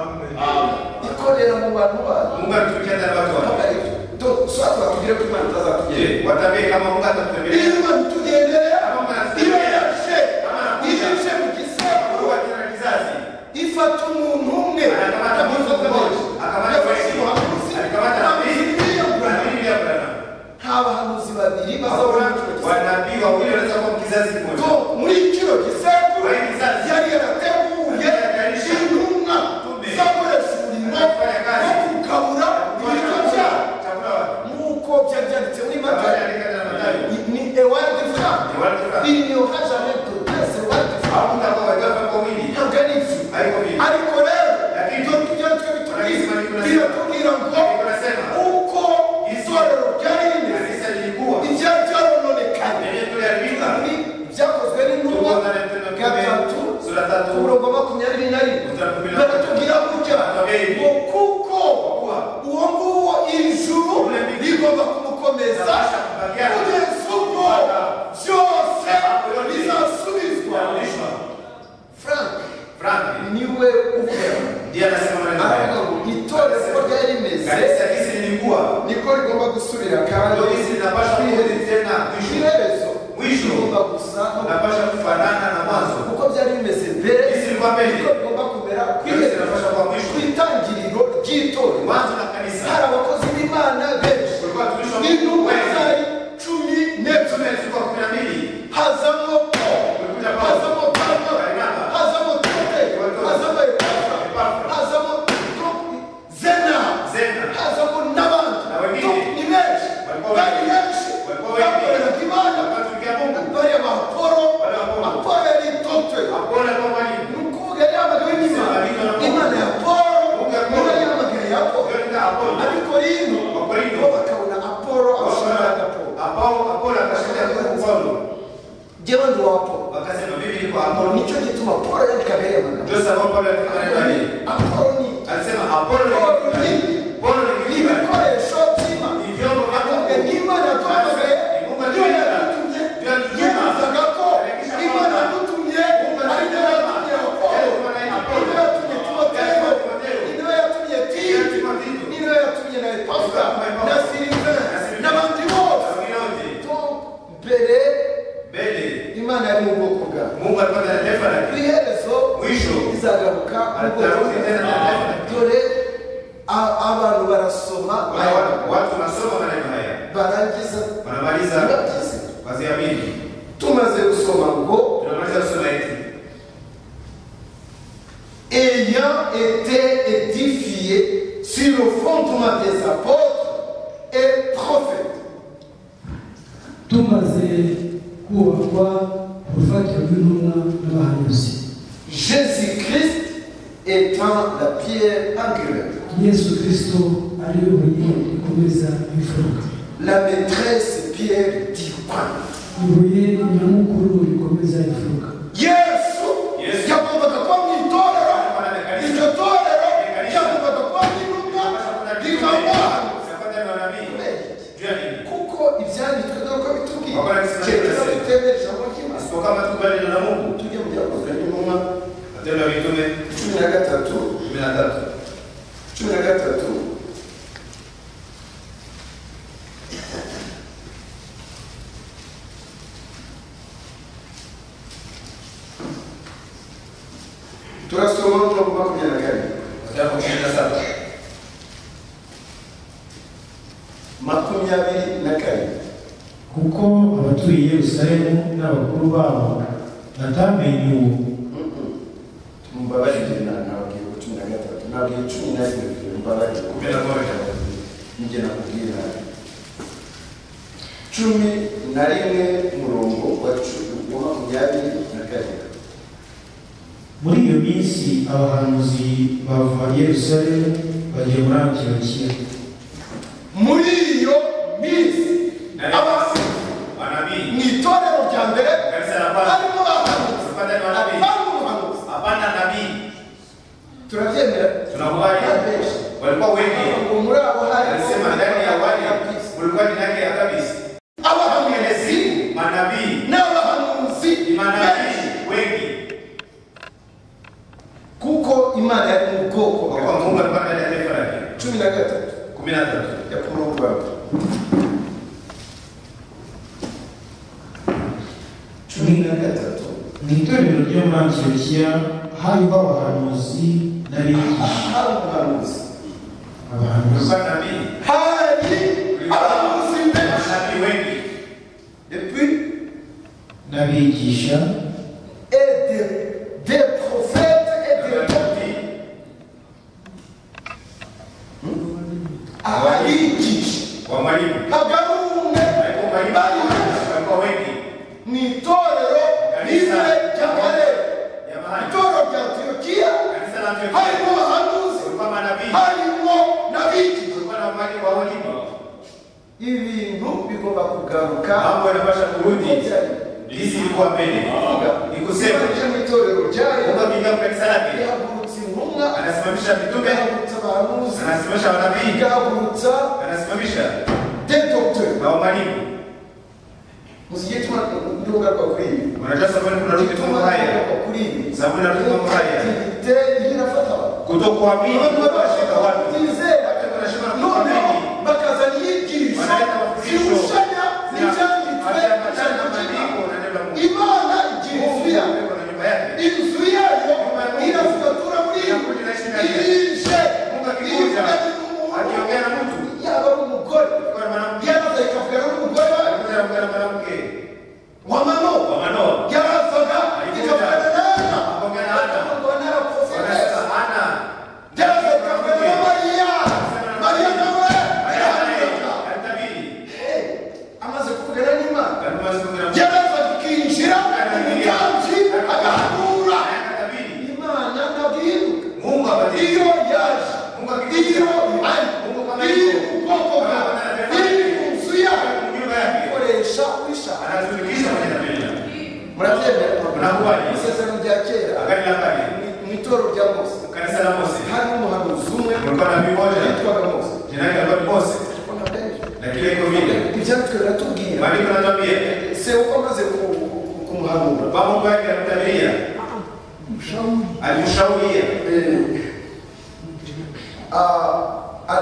[SPEAKER 1] ikorera mu bantu bayo
[SPEAKER 2] Mungu anatumikia ndani watu wake.
[SPEAKER 1] donc soit twatubwire ko imana itazatugera
[SPEAKER 2] Je, watabiri kama Mungu atatutembelea.
[SPEAKER 1] iyo imana itugenderera
[SPEAKER 2] Kama Mungu
[SPEAKER 1] iyo
[SPEAKER 2] anatutembelea.
[SPEAKER 1] yaje
[SPEAKER 2] Kama anakuja.
[SPEAKER 1] ije mu gisekuru
[SPEAKER 2] Mungu akina kizazi.
[SPEAKER 1] ifata umuntu umwe
[SPEAKER 2] Anakamata mtu mmoja. Akamata
[SPEAKER 1] yafashe
[SPEAKER 2] wengine.
[SPEAKER 1] ubuhanuzi
[SPEAKER 2] Alikamata nabii.
[SPEAKER 1] abiyambura
[SPEAKER 2] Nabii ya Bwana.
[SPEAKER 1] nta bahanuzi babiri
[SPEAKER 2] Hakuna
[SPEAKER 1] bazabona kino gisekuru
[SPEAKER 2] wanabii wawili wanaweza kuwa kizazi kimoja.
[SPEAKER 1] Donc, muri kino gisekuru
[SPEAKER 2] Muri kizazi.
[SPEAKER 1] yari yarateguye
[SPEAKER 2] Yatayarisha.
[SPEAKER 1] intumwa
[SPEAKER 2] Tume.
[SPEAKER 1] zakoresha umurimo
[SPEAKER 2] Anafanya kazi.
[SPEAKER 1] wo kugabura ibiryo byabo
[SPEAKER 2] Chakula wapi?
[SPEAKER 1] nk'uko byari byanditse muri matayo
[SPEAKER 2] Aliandika na Mathayo.
[SPEAKER 1] Ni- ni ewadi frank
[SPEAKER 2] Ni watu fulani.
[SPEAKER 1] il n'y aura jamais de deux ewadi frank
[SPEAKER 2] Hakutakuwa wajua kwa wili.
[SPEAKER 1] ntabwo ari ibyo
[SPEAKER 2] Haiko vile.
[SPEAKER 1] ariko rero
[SPEAKER 2] Lakini-
[SPEAKER 1] ibyo byanditswe bitubwira
[SPEAKER 2] Anasema niko nasema.
[SPEAKER 1] biratubwira ngo
[SPEAKER 2] Niko nasema.
[SPEAKER 1] uko itorero ryari rimeze
[SPEAKER 2] Kanisa lilikuwa.
[SPEAKER 1] ibyari byarononekanye
[SPEAKER 2] Yenye tuliharibika.
[SPEAKER 1] Ni byakozwe n'intumwa
[SPEAKER 2] Tuko ndani ya Petro
[SPEAKER 1] gatatu
[SPEAKER 2] sura tatu.
[SPEAKER 1] umurongo wa makumyabiri na rimwe
[SPEAKER 2] Mstari wa kumi na
[SPEAKER 1] baratubwira gutya
[SPEAKER 2] Amen.
[SPEAKER 1] ngo kuko
[SPEAKER 2] Kuwa.
[SPEAKER 1] uwo nguwo ijuru
[SPEAKER 2] Ule mbingu.
[SPEAKER 1] rigomba kumukomeza
[SPEAKER 2] Nabasha kubakiana.
[SPEAKER 1] kugeza ubwo
[SPEAKER 2] Mpaka.
[SPEAKER 1] byose
[SPEAKER 2] Hapo yote.
[SPEAKER 1] bizasubizwa
[SPEAKER 2] Yarudishwa.
[SPEAKER 1] frank
[SPEAKER 2] Frank.
[SPEAKER 1] niwe uvuga
[SPEAKER 2] Ndiye anasema maneno haya.
[SPEAKER 1] aravuga ngo itorero uko ryari rimeze
[SPEAKER 2] Kanisa hisi lilikuwa.
[SPEAKER 1] niko rigomba gusubira kandi
[SPEAKER 2] Ndio hisi linapaswa kurudi tena mwisho.
[SPEAKER 1] iherezo
[SPEAKER 2] Mwisho.
[SPEAKER 1] rigomba gusa no
[SPEAKER 2] Napasha kufanana na mwanzo.
[SPEAKER 1] uko byari bimeze mbere
[SPEAKER 2] Hisi lilikuwa mbele.
[SPEAKER 1] niko bigomba kumera ku
[SPEAKER 2] Ndio hisi linapaswa kuwa mwisho.
[SPEAKER 1] ku itangiriro ry'itorero
[SPEAKER 2] Mwanzo na kanisa.
[SPEAKER 1] hari abakozi b'imana benshi
[SPEAKER 2] Kulikuwa tulisho
[SPEAKER 1] n'intumwa
[SPEAKER 2] wengi.
[SPEAKER 1] zari cumi n'ebyiri
[SPEAKER 2] Tume tulikuwa kumi na mbili.
[SPEAKER 1] hazamo
[SPEAKER 2] Kulikuja Paulo.
[SPEAKER 1] hazamo Pawulo
[SPEAKER 2] Barnaba.
[SPEAKER 1] hazamo Timote hazamo Epafra
[SPEAKER 2] Epafra.
[SPEAKER 1] hazamo Zena
[SPEAKER 2] Zena.
[SPEAKER 1] hazamo n'abandi
[SPEAKER 2] Na wengine.
[SPEAKER 1] Donc, ni benshi
[SPEAKER 2] Walikuwa
[SPEAKER 1] bari
[SPEAKER 2] wengi.
[SPEAKER 1] benshi
[SPEAKER 2] Walikuwa wengi.
[SPEAKER 1] bakoreraga imana
[SPEAKER 2] Wakatumikia Mungu.
[SPEAKER 1] bari abaporo
[SPEAKER 2] Wale Apolo.
[SPEAKER 1] aporo yari itotwe
[SPEAKER 2] Apolo alikuwa mwalimu.
[SPEAKER 1] ni ukuvuga yari yahamagawe n'imana imana ya poro
[SPEAKER 2] Mungu ya Apolo.
[SPEAKER 1] niba yahamagaye ya poro
[SPEAKER 2] Ndio ndio Apolo.
[SPEAKER 1] ariko rino
[SPEAKER 2] Wakorintho.
[SPEAKER 1] bo bakabona aporo abashaka poro
[SPEAKER 2] Apolo Apolo akashikia kwa Paulo.
[SPEAKER 1] jewe ndi wa poro
[SPEAKER 2] Wakasema mimi niko Apolo.
[SPEAKER 1] nicyo gituma poro yandikaga aya magambo
[SPEAKER 2] Ndio sababu Paulo alikuwa ananiambia.
[SPEAKER 1] aporo ni
[SPEAKER 2] Alisema Apolo ni
[SPEAKER 1] Paulo ni-
[SPEAKER 2] Paulo ni
[SPEAKER 1] ni
[SPEAKER 2] kitu gani?
[SPEAKER 1] ibikoresho by'imana
[SPEAKER 2] Ni vyombo vya
[SPEAKER 1] akabwe
[SPEAKER 2] Mungu.
[SPEAKER 1] n'imana imana yari mu bwoko bwawe.
[SPEAKER 2] Mungu alikuwa na taifa lake.
[SPEAKER 1] Ku iherezo
[SPEAKER 2] Mwisho
[SPEAKER 1] izagaruka mu bwoko
[SPEAKER 2] atarudi tena na taifa lake.
[SPEAKER 1] dore abantu barasoma
[SPEAKER 2] watu wanasoma maneno haya
[SPEAKER 1] barangiza
[SPEAKER 2] wanamaliza waziamini.
[SPEAKER 1] Tumaze gusoma ngo
[SPEAKER 2] tunamaliza kusoma eti
[SPEAKER 1] ayant été édifié sur le fondement des apôtres et prophètes.
[SPEAKER 3] Tumaze kubakwa ku rufatiro rw'intumwa n'abahanuzi.
[SPEAKER 1] Jésus-Christ étant la pierre angulaire.
[SPEAKER 3] Yesu Kristo ari we buye rikomeza imfuruka.
[SPEAKER 1] La maîtresse pierre du pain.
[SPEAKER 3] Ibuye nyamukuru rikomeza imfuruka.
[SPEAKER 1] Yesu yagombaga kuba mu itorero, iryo torero yagombaga kuba mu intumwa rikamuha. Kuko ibyanditswe dore ko bitubwiye keretse tutemera ijambo ry'Imana. Tujye mu byakozwe n'intumwa cumi na gatatu cumi na gatatu turasoma umurongo wa makumyabiri na kane makumyabiri na kane.
[SPEAKER 3] Kuko abatuye i Yerusalemu n'abakuru babo batamenye uwo.
[SPEAKER 1] Mumbabarire nababwiye ko cumi na gatatu nabwiye cumi na rimwe mumbabarire kubera ko njye nakubwira cumi na rimwe umurongo wa makumyabiri na kane.
[SPEAKER 3] Muri iyo minsi abahanuzi bava i Yerusalemu bagiye muri Antiyokiya.
[SPEAKER 1] Muri iyo minsi abasi mu itorero rya mbere harimo abahanuzi
[SPEAKER 2] hapana nabii.
[SPEAKER 1] Turavyemera,
[SPEAKER 2] tunakubali walikuwa wengi.
[SPEAKER 1] Muri abo hari
[SPEAKER 2] alisema ndani ya wale kulikuwa ni ndani ya kabisa
[SPEAKER 1] abahanuzi
[SPEAKER 2] manabii
[SPEAKER 1] n'abahanuzi
[SPEAKER 2] manabii wengi,
[SPEAKER 1] kuko Imana yari mu bwoko
[SPEAKER 2] kwa Mungu alikuwa ndani ya taifa lake.
[SPEAKER 1] cumi na gatatu
[SPEAKER 2] kumi na tatu
[SPEAKER 1] ya kumurongo wawe cumi na gatatu.
[SPEAKER 3] Mu itorero ryo muri Antiyokiya hariho abahanuzi n'abigisha.
[SPEAKER 1] Hari abahanuzi
[SPEAKER 3] Abahanuzi
[SPEAKER 1] hari abahanuzi
[SPEAKER 2] manabii wengi
[SPEAKER 1] et puis
[SPEAKER 3] n'abigisha
[SPEAKER 1] et des, des prophètes et des prophètes. Abigisha
[SPEAKER 2] wa mwalimu
[SPEAKER 1] hagarume
[SPEAKER 2] walikuwa wengi
[SPEAKER 1] ni itorero rimwe rya kare, itorero rya Antiyokiya harimo abahanuzi harimo n'abigisha. Ibintu bigomba kugaruka
[SPEAKER 2] mambo yanapasha kurudi hizi ilikuwa mbele. Ni kusema
[SPEAKER 1] mu itorero ryayo
[SPEAKER 2] ukapiga kanisa lake
[SPEAKER 1] yahagurutsa intumwa,
[SPEAKER 2] anasimamisha mitume,
[SPEAKER 1] yahagurutsa abahanuzi,
[SPEAKER 2] anasimamisha manabii,
[SPEAKER 1] yahagurutsa
[SPEAKER 2] anasimamisha
[SPEAKER 1] des docteurs.
[SPEAKER 2] na walimu.
[SPEAKER 1] Muzije tuma ndonga kwa kuri.
[SPEAKER 2] Unajua sababu tunarudi tumo haya. Sababu tunarudi tumo haya.
[SPEAKER 1] Te inafata.
[SPEAKER 2] Kutokuamini kunashika watu.
[SPEAKER 1] Hata kunashika watu wengi. Bakaza yigisha. Siushanya nijani tunataka maandiko na neno la Mungu. Imana ijizuia. Izuia yo inafutura muri. Ilishe. Mungu akikuja akiongea na mtu. Yaba umugore. Kwa mwanamke. Yaba ikafika umugore. Mwanamke wa Manoa wa Manoa yarazaga ikafanya nana akongana hata akongana profeta ana jaza kafanya Maria Maria nawe atabiri amaze kuvugana n'Imana yaraza kinjira kanji agahura Imana nabiruka Mungu abadi iyo yaje Mungu akiyo ai Mungu kama hiyo ukoko ili kumsuia koresha wisha anatumikisha kwenye Biblia. Muravyemera mnakubali isezerano rya kera agari la kale mu itoro rya Mose kanisa la Mose hari umuhanuzi umwe mulikuwa na mmoja yitwaga Mose jina lake alikuwa Mose lakini iko vile ibyanditswe biratubwira maandiko yanatuambia se uko maze kumuhanura baba yake alimtabiria alimshauria ah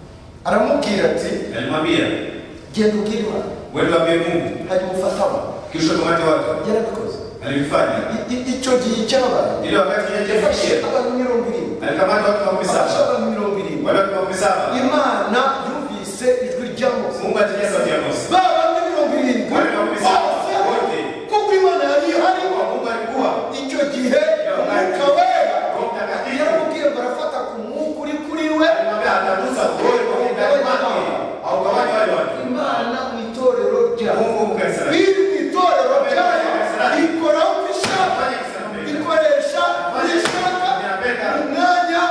[SPEAKER 1] aramubwira ati alimwambia genda ubwire Imana wewe ambie Mungu hajimufatawa
[SPEAKER 2] Kisha kamati watu.
[SPEAKER 1] Yarabikoze.
[SPEAKER 2] Alifanya.
[SPEAKER 1] Icyo gihe cyabaye.
[SPEAKER 2] Ile wakati yajefikia.
[SPEAKER 1] Abantu mirongo irindwi.
[SPEAKER 2] Alikamata watu makumi saba.
[SPEAKER 1] Abantu mirongo irindwi.
[SPEAKER 2] Wale watu makumi saba.
[SPEAKER 1] Imana yumvise ijwi rya Mose.
[SPEAKER 2] Mungu atikia sauti ya Mose.
[SPEAKER 1] Abantu mirongo irindwi.
[SPEAKER 2] Wale makumi saba. Wote.
[SPEAKER 1] Kuko Imana yari hari.
[SPEAKER 2] Mungu alikuwa.
[SPEAKER 1] Icyo gihe Umwuka Wera yaramubwiye barafata ku mwuka uri kuri we.
[SPEAKER 2] Alimwambia atagusa roho kwa ndani mwake. Au kawani wale watu.
[SPEAKER 1] Imana mu itorero rya
[SPEAKER 2] Mungu mkanisa.
[SPEAKER 1] Iri mu itorero rya ikora ubishaka. Ikoresha ubishaka. Umwanya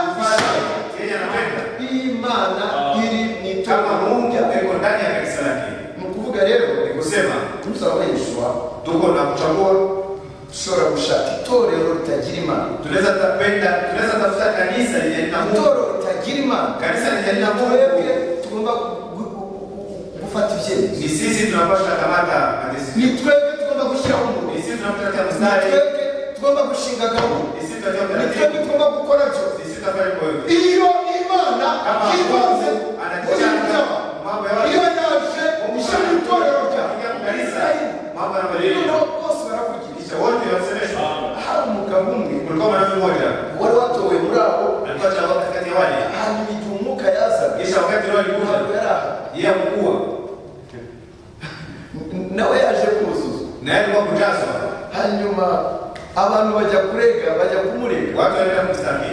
[SPEAKER 1] Imana iri mu
[SPEAKER 2] kama
[SPEAKER 1] itorero
[SPEAKER 2] Mungu
[SPEAKER 1] rya
[SPEAKER 2] yuko ndani ya kanisa lake.
[SPEAKER 1] Ni ukuvuga rero
[SPEAKER 2] Ni kusema
[SPEAKER 1] tuzabahishwa
[SPEAKER 2] tuko na kuchagua
[SPEAKER 1] dushobora gushaka itorero ritagira Imana.
[SPEAKER 2] tunaweza tapenda tunaweza tafuta kanisa lenye na Mungu.
[SPEAKER 1] Itorero ritagira Imana.
[SPEAKER 2] Kanisa lenye na Mungu.
[SPEAKER 1] Twebwe tugomba gufata ibyemezo.
[SPEAKER 2] Ni sisi tunapaswa kamata
[SPEAKER 1] Ni twebwe tugomba gushyiraho umurongo.
[SPEAKER 2] Ni sisi tunapata
[SPEAKER 1] Ni
[SPEAKER 2] mstari.
[SPEAKER 1] twebwe tugomba gushinga gahunda.
[SPEAKER 2] Ni sisi tunajua
[SPEAKER 1] Ni twebwe tugomba gukora byose.
[SPEAKER 2] Ni sisi tutafanya kwa hiyo.
[SPEAKER 1] Iyo Imana yibanze
[SPEAKER 2] anachana mambo ya
[SPEAKER 1] iyo yaje ishyira itorero ryawe
[SPEAKER 2] kanisa mambo ya madini
[SPEAKER 1] bose baravugisha
[SPEAKER 2] wote wasemeshwa.
[SPEAKER 1] hari umugabo umwe
[SPEAKER 2] Kulikuwa mwanamume mmoja
[SPEAKER 1] wari watowe muri abo
[SPEAKER 2] alikuwa cha wakati kati ya wale.
[SPEAKER 1] hanyuma igihe umwuka yazaga
[SPEAKER 2] Kisha wakati roho
[SPEAKER 1] ntabwo
[SPEAKER 2] ilikuja
[SPEAKER 1] yari aha
[SPEAKER 2] yeye mkuu
[SPEAKER 1] nawe yaje kuzuzwa
[SPEAKER 2] na yeye alikuwa kujazwa.
[SPEAKER 1] hanyuma abantu bajya kurega bajya kumurega
[SPEAKER 2] Watu walienda kumstaki.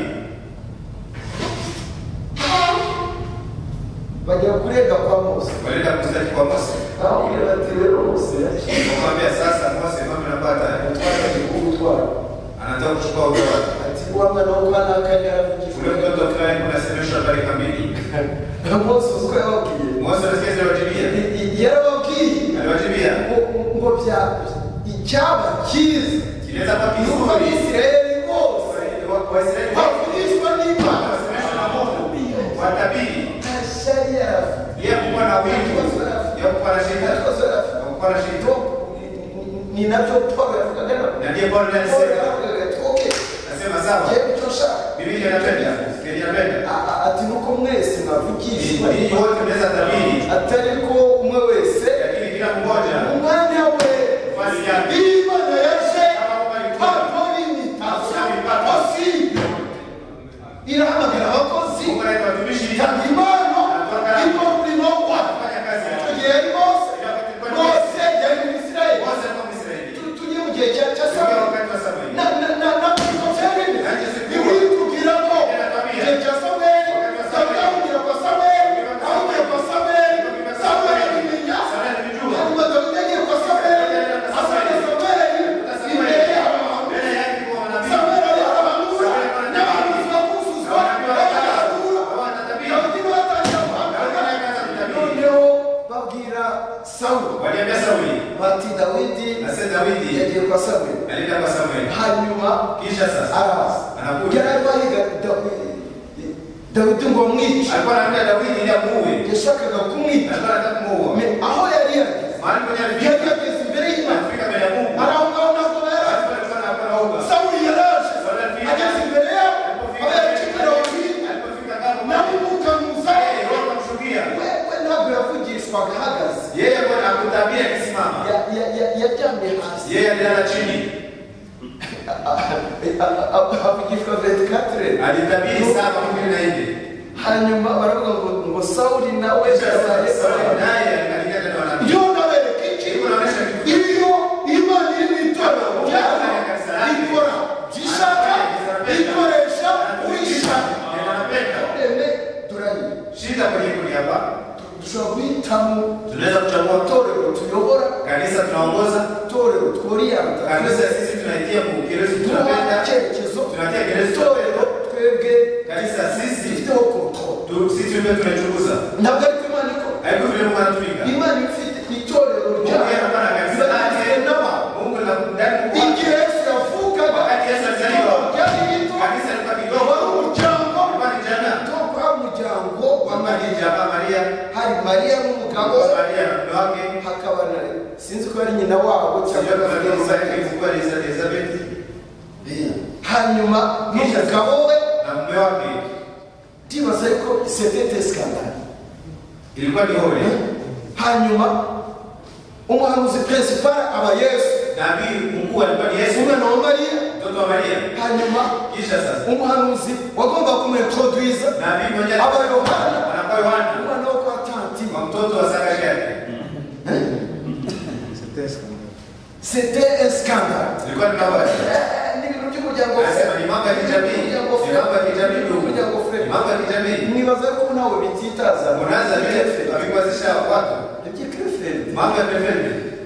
[SPEAKER 1] bajya kurega kwa Mose
[SPEAKER 2] Walienda kumstaki kwa Mose.
[SPEAKER 1] aho bati rero Mose
[SPEAKER 2] Wakamwambia sasa Mose mambo yanapata.
[SPEAKER 1] yatwara kubutwara
[SPEAKER 2] Anataka kuchukua utawala.
[SPEAKER 1] ati wama na ukana akanyara
[SPEAKER 2] Ule mtoto fulani kunasemeshwa habari kamili.
[SPEAKER 1] Mose uko yababwiye
[SPEAKER 2] Mose anasikia aliwajibia.
[SPEAKER 1] yarababwiye
[SPEAKER 2] Aliwajibia.
[SPEAKER 1] ngo bya icyaba cyiza
[SPEAKER 2] Kileza kwa
[SPEAKER 1] nuko
[SPEAKER 2] kizuri.
[SPEAKER 1] Abisirayeli bose
[SPEAKER 2] Waisraeli
[SPEAKER 1] bavugishwa n'Imana
[SPEAKER 2] wasemeshwa na Mungu. Watabiri.
[SPEAKER 1] ashari yarafite
[SPEAKER 2] Yeye kuwa na wingi. Yeye kuwa na shida. Kuwa na shida.
[SPEAKER 1] ni nabyo Paulo yavugaga
[SPEAKER 2] Na ndiye Paulo
[SPEAKER 1] Paulo
[SPEAKER 2] anasema.
[SPEAKER 1] yavugaga ati okay
[SPEAKER 2] Anasema sawa.
[SPEAKER 1] je bitosha
[SPEAKER 2] Biblia inapenda. Biblia inapenda.
[SPEAKER 1] ati nuko mwese mwavugishwa
[SPEAKER 2] Ninyi wote mnaweza tabiri.
[SPEAKER 1] atari ko umwe wese
[SPEAKER 2] Lakini kila mmoja
[SPEAKER 1] umwanya we
[SPEAKER 2] fasi yake.
[SPEAKER 1] Imana yaje hapo nini tasi irahamagara abakozi
[SPEAKER 2] Mungu anaita watumishi
[SPEAKER 1] itanga impano iko muri nokwa
[SPEAKER 2] kufanya kazi
[SPEAKER 1] icyo
[SPEAKER 2] yake.
[SPEAKER 1] gihe yari Mose Mose yari mu Isirayeli
[SPEAKER 2] Mose alikuwa Mwisraeli.
[SPEAKER 1] tujye mu gihe cya cya
[SPEAKER 2] Sasa
[SPEAKER 1] Samweli
[SPEAKER 2] wakati wa Samueli.
[SPEAKER 1] na na na na Samweli ibitubwira ko igihe cya Samweli Samweli avugira kwa Samweli avugira kwa Samweli Samweli abimenya hanyuma Dawidi agiye kwa Samweli asanga Samweli imbere y'abantu
[SPEAKER 2] Mbele yake kwa manabii.
[SPEAKER 1] Samweli ari arahanura n'abantu bakuzuzwa bagahanura
[SPEAKER 2] Wanatabiri.
[SPEAKER 1] Dawidi batangira guhamagara noneho babwira Sawuli
[SPEAKER 2] Waliambia Sauli.
[SPEAKER 1] bati Dawidi
[SPEAKER 2] Asema Daudi
[SPEAKER 1] yagiye kwa Samweli
[SPEAKER 2] alienda kwa Samueli.
[SPEAKER 1] hanyuma
[SPEAKER 2] Kisha sasa
[SPEAKER 1] araza
[SPEAKER 2] anakuja.
[SPEAKER 1] yari abahiga Dawidi ngo amwice
[SPEAKER 2] Alikuwa anaambia Daudi ili amuue.
[SPEAKER 1] yashakaga kumwica
[SPEAKER 2] Alikuwa anataka kumuua.
[SPEAKER 1] Me- aho yari yageze
[SPEAKER 2] Mahali kwenye
[SPEAKER 1] yari
[SPEAKER 2] alifika.
[SPEAKER 1] yageze imbere y'Imana
[SPEAKER 2] Alifika mbele ya Mungu.
[SPEAKER 1] ari aho ngaho ntabwo yari
[SPEAKER 2] Alikuwa alikuwa anakuwa naoga.
[SPEAKER 1] Sawuli yaraje
[SPEAKER 2] Sauli alifika.
[SPEAKER 1] ageze imbere yabo aba yacikira babiri
[SPEAKER 2] Alipofika kama
[SPEAKER 1] nawe umwuka muzaye
[SPEAKER 2] yeye roho akamshukia.
[SPEAKER 1] wewe ntabwo yavugishwaga ahagaze
[SPEAKER 2] Yeye alikuwa anakutabia akisimama.
[SPEAKER 1] Ya- ya- ya- yaryamye hasi
[SPEAKER 2] Yeye alilala chini.
[SPEAKER 1] avugishwa ventikatire
[SPEAKER 2] Alitabiri saa kumi na nne.
[SPEAKER 1] hanyuma baravuga ngo ngo Sawuli nawe
[SPEAKER 2] Kisha
[SPEAKER 1] yabaye
[SPEAKER 2] Sauli naye alikata na wanabii.
[SPEAKER 1] iyo nabereka iki
[SPEAKER 2] Iko naonesha kitu.
[SPEAKER 1] iyo Imana iri mu itorero ryayo ikora byishaka ikoresha uyishaka
[SPEAKER 2] Anapenda.
[SPEAKER 1] reme turanye
[SPEAKER 2] Shida kwenye kundi hapa.
[SPEAKER 1] dushobora guhitamo
[SPEAKER 2] Tunaweza kuchagua
[SPEAKER 1] itorero tuyobora
[SPEAKER 2] kanisa tunaongoza.
[SPEAKER 1] itorero tworiyanta
[SPEAKER 2] Kanisa sisi tunaitia kukielezo
[SPEAKER 1] tuha
[SPEAKER 2] tunapenda.
[SPEAKER 1] icyerekezo
[SPEAKER 2] Tunatia kielezo
[SPEAKER 1] itorero twebwe
[SPEAKER 2] Kanisa sisi
[SPEAKER 1] dufiteho kontrol
[SPEAKER 2] tu sisi ndio tunachunguza.
[SPEAKER 1] ntabwo ariko Imana ikora
[SPEAKER 2] Haiko vile Mungu anatumika.
[SPEAKER 1] Imana ifite itorero
[SPEAKER 2] Mungu
[SPEAKER 1] ryayo
[SPEAKER 2] anakuwa na kanisa lake.
[SPEAKER 1] igizwe n'abantu
[SPEAKER 2] Mungu na ndani kwa
[SPEAKER 1] igihe Yesu yavukaga
[SPEAKER 2] wakati Yesu alizaliwa.
[SPEAKER 1] ryari rito
[SPEAKER 2] Kanisa lilikuwa kidogo.
[SPEAKER 1] wari umuryango
[SPEAKER 2] Ilikuwa ni jana.
[SPEAKER 1] ntabwo hari umuryango wa
[SPEAKER 2] Kwa
[SPEAKER 1] Mariya
[SPEAKER 2] Maria, Maria,
[SPEAKER 1] hari Mariya n'umugabo we
[SPEAKER 2] Maria na mume wake.
[SPEAKER 1] hakaba na sinzi ko ari nyina wabo cyangwa
[SPEAKER 2] Sijua kama
[SPEAKER 1] na
[SPEAKER 2] ndio
[SPEAKER 1] Elizabeth.
[SPEAKER 2] ilikuwa Elizabeth
[SPEAKER 1] hanyuma n'umugabo we
[SPEAKER 2] na mume wake.
[SPEAKER 1] ndibaza yuko c'était scandale
[SPEAKER 2] Ilikuwa ni hore.
[SPEAKER 1] hanyuma umuhanuzi principal aba Yesu.
[SPEAKER 2] Nabii mkuu alikuwa ni Yesu.
[SPEAKER 1] Umwana wa Maria.
[SPEAKER 2] Mtoto wa Maria.
[SPEAKER 1] Hanyuma
[SPEAKER 2] kisha sasa
[SPEAKER 1] umuhanuzi wagomba kumintroduce
[SPEAKER 2] nabii mmoja
[SPEAKER 1] aba Yohana.
[SPEAKER 2] Anakuwa Yohana.
[SPEAKER 1] Umwana wa kwa tanti.
[SPEAKER 2] Mtoto wa Zakaria.
[SPEAKER 1] C'était un scandale.
[SPEAKER 2] Ilikuwa ni habari.
[SPEAKER 1] Ni bintu by'umuryango.
[SPEAKER 2] Anasema ni mambo ya kijamii. Ni mambo ya kijamii ndugu. Ni mambo ya kijamii.
[SPEAKER 1] Nibaza ko nawe bititaza.
[SPEAKER 2] Unaanza vile avikwazisha watu.
[SPEAKER 1] Ibyo krefeld.
[SPEAKER 2] Mambo ya krefeld.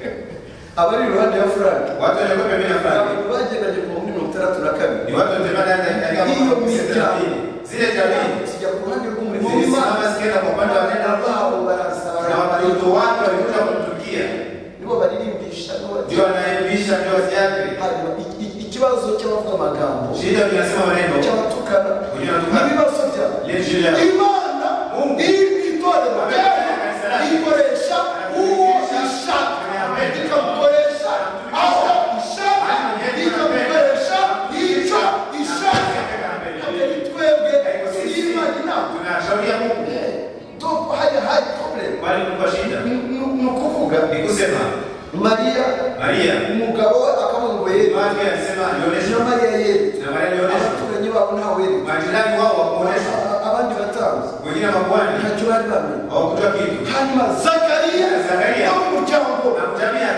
[SPEAKER 1] Abari ruhande ya Frank.
[SPEAKER 2] Watu walikuwa pembeni ya Frank.
[SPEAKER 1] Bagendaje ku mirongo itandatu na kabiri.
[SPEAKER 2] Ni watu walitembea ndani ya
[SPEAKER 1] hiyo mita.
[SPEAKER 2] Zile jamii.
[SPEAKER 1] Sija ku ruhande rw'umurimo
[SPEAKER 2] w'Imana. Sisi maskini kwa upande wa neno
[SPEAKER 1] wao barasaba.
[SPEAKER 2] Na watoto wake walikuja kumtukia.
[SPEAKER 1] Nibo baririmbisha no.
[SPEAKER 2] Ndio anayebisha ndio yake. Ikibazo cy'abavuga amagambo. Shida tunasema maneno.
[SPEAKER 1] Cy'abatukana. Nibibazo bya.
[SPEAKER 2] Lejila.
[SPEAKER 1] Imana. Itorero. Ikoresha uwo ishaka. Ikamukoresha aho ishaka. Ikamukoresha icyo ishaka. Twebwe Imana
[SPEAKER 2] tunashauria Mungu.
[SPEAKER 1] Doko haya haya problem.
[SPEAKER 2] Bali kwa shida.
[SPEAKER 1] Nukuvuga
[SPEAKER 2] ni kusema
[SPEAKER 1] Maria
[SPEAKER 2] Maria
[SPEAKER 1] umugabo akamubwira
[SPEAKER 2] Maria alisema alionyesha
[SPEAKER 1] Maria yeye
[SPEAKER 2] na Maria alionyesha
[SPEAKER 1] abaturanye babo ntawe
[SPEAKER 2] majirani wao wakuonyesha
[SPEAKER 1] abandi batanze
[SPEAKER 2] wengine mabwani
[SPEAKER 1] ntacyo bari bamenye
[SPEAKER 2] hawakutoa kitu.
[SPEAKER 1] hanyuma Zakaria
[SPEAKER 2] Zakaria
[SPEAKER 1] umuryango
[SPEAKER 2] na mjamii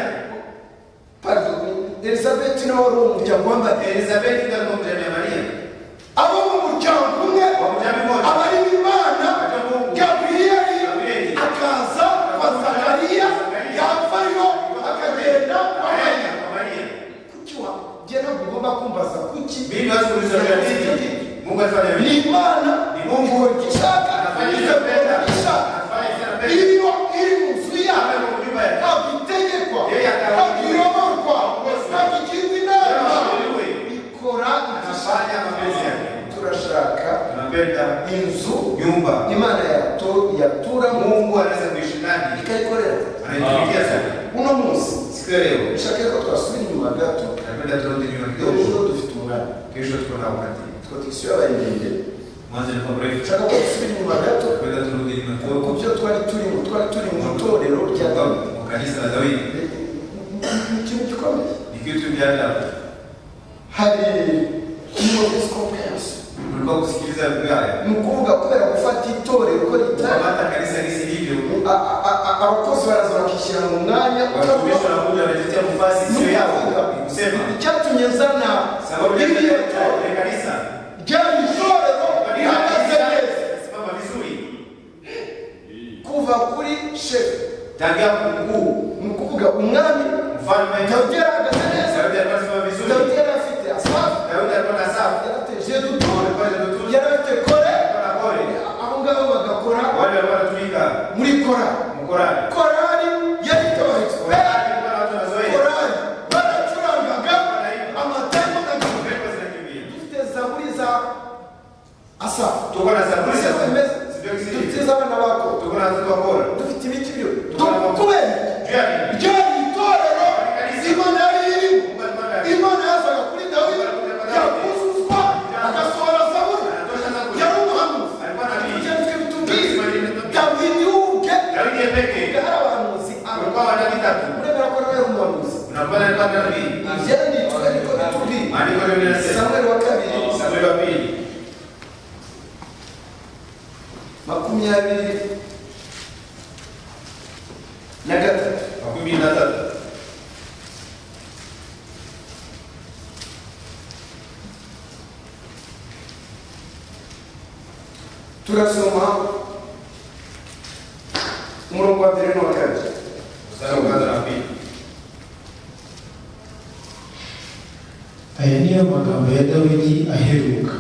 [SPEAKER 1] pardon Elizabeth na wari umuryango wa Maria.
[SPEAKER 2] Elizabeth ndio mjamii Maria
[SPEAKER 1] abo mu muryango umwe
[SPEAKER 2] wa mjamii mmoja
[SPEAKER 1] abari Imana Gabrieli akaza kwa Zakaria yafayo akagenda kwa Maria. Kukiwa jana ngomba kumbaza kuki
[SPEAKER 2] mimi wazi kulizoea nini Mungu afanya nini?
[SPEAKER 1] Ni Imana
[SPEAKER 2] ni Mungu
[SPEAKER 1] kishaka
[SPEAKER 2] anafanya penda anafanya penda
[SPEAKER 1] hiyo ili mzuia hakitegekwa hakiroborwa hakikizwi nama ikora
[SPEAKER 2] anafanya mapenzi yake.
[SPEAKER 1] Turashaka
[SPEAKER 2] tunapenda
[SPEAKER 1] inzu
[SPEAKER 2] nyumba
[SPEAKER 1] Imana yato yatura
[SPEAKER 2] Mungu anaweza kuishi ndani
[SPEAKER 1] ikaikorera
[SPEAKER 2] anaifikia sana.
[SPEAKER 1] Uno munsi
[SPEAKER 2] siku leo
[SPEAKER 1] nishaka ko twasubira inyuma gato
[SPEAKER 2] napenda turudi nyuma
[SPEAKER 1] ejo
[SPEAKER 2] kidogo.
[SPEAKER 1] dufite umwana
[SPEAKER 2] Kesho tuko na wakati
[SPEAKER 1] twatisiyo abayirinde
[SPEAKER 2] mwanzo ni kwa break.
[SPEAKER 1] nshaka ko dusubira inyuma gato
[SPEAKER 2] Napenda turudi nyuma
[SPEAKER 1] ku
[SPEAKER 2] kidogo.
[SPEAKER 1] byo twari turimo twari turi mu itorero rya Dawidi.
[SPEAKER 2] Kwa kanisa la Dawidi
[SPEAKER 1] Ikintu gikomeye
[SPEAKER 2] ni kitu vya ajabu.
[SPEAKER 1] hari umwofisi kompeyanse
[SPEAKER 2] Tulikuwa kusikiliza vibaya
[SPEAKER 1] ni ukuvuga kubera gufata itorero ko ritari
[SPEAKER 2] hata kanisa lisi hivyo
[SPEAKER 1] abakozi baraza bakishyira mu mwanya
[SPEAKER 2] watumishi wanakuja wanatetea mfasi sio yao ni kusema
[SPEAKER 1] icyatumye zana
[SPEAKER 2] sababu ya
[SPEAKER 1] iriya
[SPEAKER 2] kanisa
[SPEAKER 1] ryari itorero rihagaze neza
[SPEAKER 2] simama vizuri
[SPEAKER 1] kuva kuri shefu
[SPEAKER 2] tangia mkuu
[SPEAKER 1] ni ukuvuga umwami
[SPEAKER 2] mfalme
[SPEAKER 1] Dawidi yarahagaze neza
[SPEAKER 2] Daudi alikuwa simama vizuri
[SPEAKER 1] Dawidi yari afite asafu
[SPEAKER 2] Daudi alikuwa na safu
[SPEAKER 1] yarafite jedutura
[SPEAKER 2] alikuwa na dutu
[SPEAKER 1] yari afite kore
[SPEAKER 2] alikuwa na kore
[SPEAKER 1] aho ngaho bagakora
[SPEAKER 2] wale walikuwa wanatumika
[SPEAKER 1] muri kora
[SPEAKER 2] mkorani
[SPEAKER 1] korari yari ifite aba expert
[SPEAKER 2] alikuwa na watu wazoea
[SPEAKER 1] korari baracurangaga amateka n'agafu
[SPEAKER 2] pepo zinakimbia
[SPEAKER 1] dufite zaburi za asafu
[SPEAKER 2] tuko na zaburi za
[SPEAKER 1] dufite iz'abana bako
[SPEAKER 2] tuko na watoto bora
[SPEAKER 1] dufite ibiki byo kubera
[SPEAKER 2] Jani
[SPEAKER 1] ryari itorero Imana yari irimo Imana yazaga kuri Dawidi yakuzuzwa agasohora zaburi yari umuhanuzi ibyanditswe bitubwira Dawidi ubwe
[SPEAKER 2] Dawidi yepeke
[SPEAKER 1] hari abahanuzi
[SPEAKER 2] walikuwa wana vitatu
[SPEAKER 1] uremera ko nawe yari umuhanuzi
[SPEAKER 2] unakuwa na nabii
[SPEAKER 1] ibyanditswe niko bitubwira
[SPEAKER 2] maandiko ndio yanasema
[SPEAKER 1] Samueli wa kabiri
[SPEAKER 2] Samueli wa pili
[SPEAKER 1] makumyabiri na gatatu
[SPEAKER 2] makumi na tatu
[SPEAKER 1] turasoma umurongo wa mbere n'uwa kabiri
[SPEAKER 2] mstari wa kwanza na pili.
[SPEAKER 3] aya niyo magambo ya Dawidi aheruka.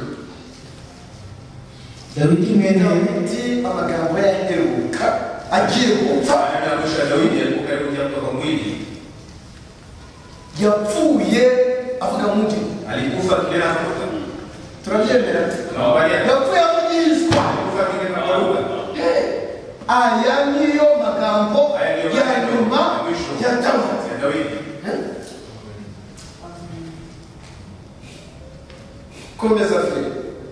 [SPEAKER 3] Dawidi mwene
[SPEAKER 1] Dawidi amagambo yaheruka agiye gupfa
[SPEAKER 2] Maneno ya mwisho ya Daudi alikuwa karibu kuja kutoka mwili.
[SPEAKER 1] yapfuye avuga mu ndimi
[SPEAKER 2] Alikufa kijana mmoja.
[SPEAKER 1] turabyemera
[SPEAKER 2] Tunawabalia.
[SPEAKER 1] yapfuye avugishwa
[SPEAKER 2] Alikufa kijana kwa lugha.
[SPEAKER 1] aya niyo magambo ya nyuma ya Dawidi
[SPEAKER 2] Ya Daudi.
[SPEAKER 1] komeza fili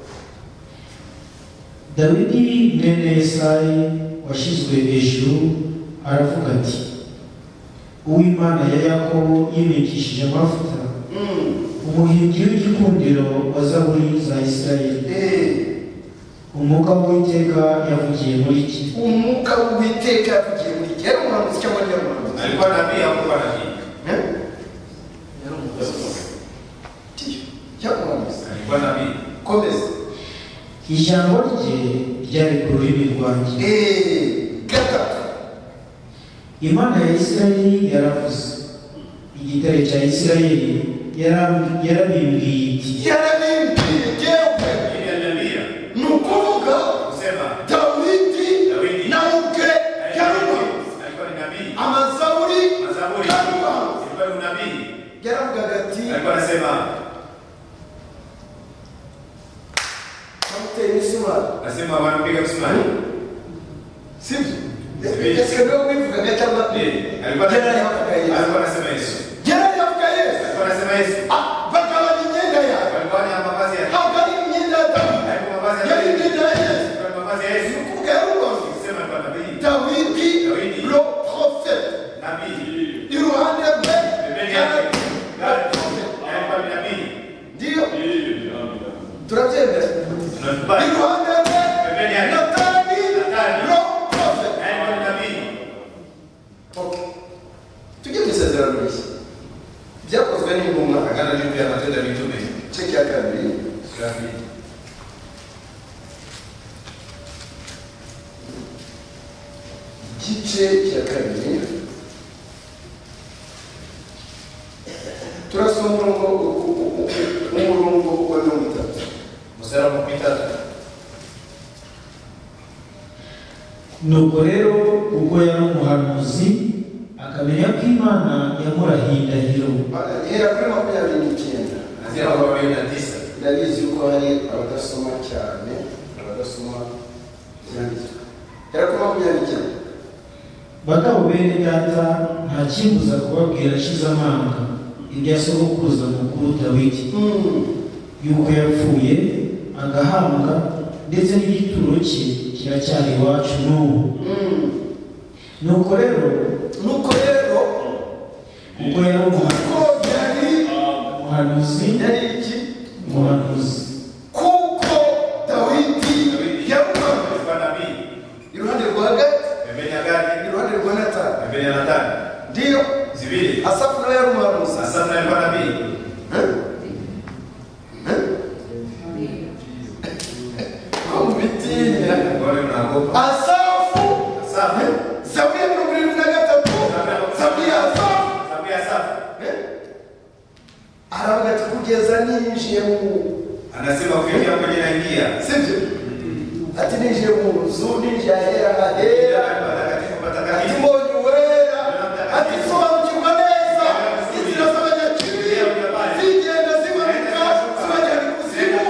[SPEAKER 3] Dawidi mwene Yesayi washyizwe hejuru aravuga ati uw'Imana ya Yakobo yimikishije amavuta, umuhimbyi w'igikundiro wa zaburi za Isirayeli. Umwuka w'Uwiteka yavugiye muri iki?
[SPEAKER 1] Umwuka w'Uwiteka yavugiye muri iki? Yari umuhanuzi cyangwa yari umuhanuzi?
[SPEAKER 2] Alikuwa nabii au alikuwa nabii?
[SPEAKER 1] Yari umuhanuzi. Yari umuhanuzi.
[SPEAKER 2] Alikuwa nabii.
[SPEAKER 1] Komeza.
[SPEAKER 3] Ijambo rye ryari ku rurimi rwanjye.
[SPEAKER 1] Gatatu.
[SPEAKER 3] Imana ya Isirayeli yaravuze, igitare cya Isirayeli yarabimbwiye iti.
[SPEAKER 1] Yarabimbwiye yewe. Ni ukuvuga Dawidi nawe ubwe yari umuhanuzi. Amazaburi yari umuhanuzi. Yaravugaga ati bamuteye imisumari.
[SPEAKER 2] Nasema wanapiga msumari.
[SPEAKER 1] Sivyo? Ese ndio wivugaga cyangwa Gerard yavuga Yesu?
[SPEAKER 2] Alikuwa anasema Yesu.
[SPEAKER 1] Gerard yavuga Yesu?
[SPEAKER 2] Alikuwa anasema Yesu.
[SPEAKER 1] Ah, bakaba ni myenda ya.
[SPEAKER 2] Alikuwa ni mavazi ya.
[SPEAKER 1] Hapa ni myenda ya Daudi.
[SPEAKER 2] Alikuwa mavazi ya.
[SPEAKER 1] Yali myenda ya Yesu.
[SPEAKER 2] Alikuwa mavazi ya Yesu.
[SPEAKER 1] Kuvuga ruko.
[SPEAKER 2] Sema kwa nabii.
[SPEAKER 1] Dawidi, le prophète.
[SPEAKER 2] Nabii.
[SPEAKER 1] Iruhande rwe.
[SPEAKER 2] Biblia yake. Alikuwa ni nabii.
[SPEAKER 1] Ndio. Turabyemera.
[SPEAKER 2] Tunakubali.
[SPEAKER 1] Iruhande rwe.
[SPEAKER 2] Biblia yake.
[SPEAKER 1] Natani. Natani. Le prophète.
[SPEAKER 2] Alikuwa ni nabii.
[SPEAKER 1] Okay. Tujye gusezerana iki? Byakozwe n'intumwa.
[SPEAKER 2] Agana n'ibyo yamatenda bitume.
[SPEAKER 1] Cheki ya kabiri.
[SPEAKER 2] Kabiri.
[SPEAKER 1] Igice cya kabiri turasoma umurongo umurongo wa mirongo itatu.
[SPEAKER 2] Musara mu mitatu.
[SPEAKER 3] Nuko rero ubwo yari umuhanuzi akamenya ko Imana yamurahiye indahiro.
[SPEAKER 1] Hera kuri makumyabiri n'icyenda.
[SPEAKER 2] Azira makumyabiri na tisa.
[SPEAKER 1] Ndabizi yuko hari abadasoma cyane, abadasoma byanditswe. Hera kuri makumyabiri n'icyenda.
[SPEAKER 3] Bagabo bene data, nta kimbuza kubabwira ashize amanga ibya sogokuruza mukuru Dawidi, yuko yapfuye agahambwa ndetse n'igituro cye kiracyari iwacu n'ubu. Nuko rero
[SPEAKER 1] nuko rero
[SPEAKER 3] ubwo yari umuhanuzi
[SPEAKER 1] yari iki?
[SPEAKER 3] Umuhanuzi.
[SPEAKER 1] Kuko Dawidi yari umuhanuzi. Iruhande rwa Gadi. Iruhande rwa Natani. Ndio.
[SPEAKER 2] Zibiri.
[SPEAKER 1] Asafu nawe yari umuhanuzi.
[SPEAKER 2] Asafu nawe alikuwa nabii.
[SPEAKER 1] Kumbitina.
[SPEAKER 2] Wale mnaogopa.
[SPEAKER 1] Asafu.
[SPEAKER 2] Asafu.
[SPEAKER 1] Zaburi ya mirongo irindwi na gatatu. Zaburi ya Asafu.
[SPEAKER 2] Zaburi ya Asafu.
[SPEAKER 1] Aravuga ati kugeza ninjiye mu.
[SPEAKER 2] Anasema kufikia kwenye naingia.
[SPEAKER 1] Sivyo? Ati ninjiye mu nzu, ninjiye ahera ahera. Ati mbonye uwera. Ati sobanukirwa neza. Inzira z'abanyakibi. Zigenda zimanuka. Zibajyana ikuzimu.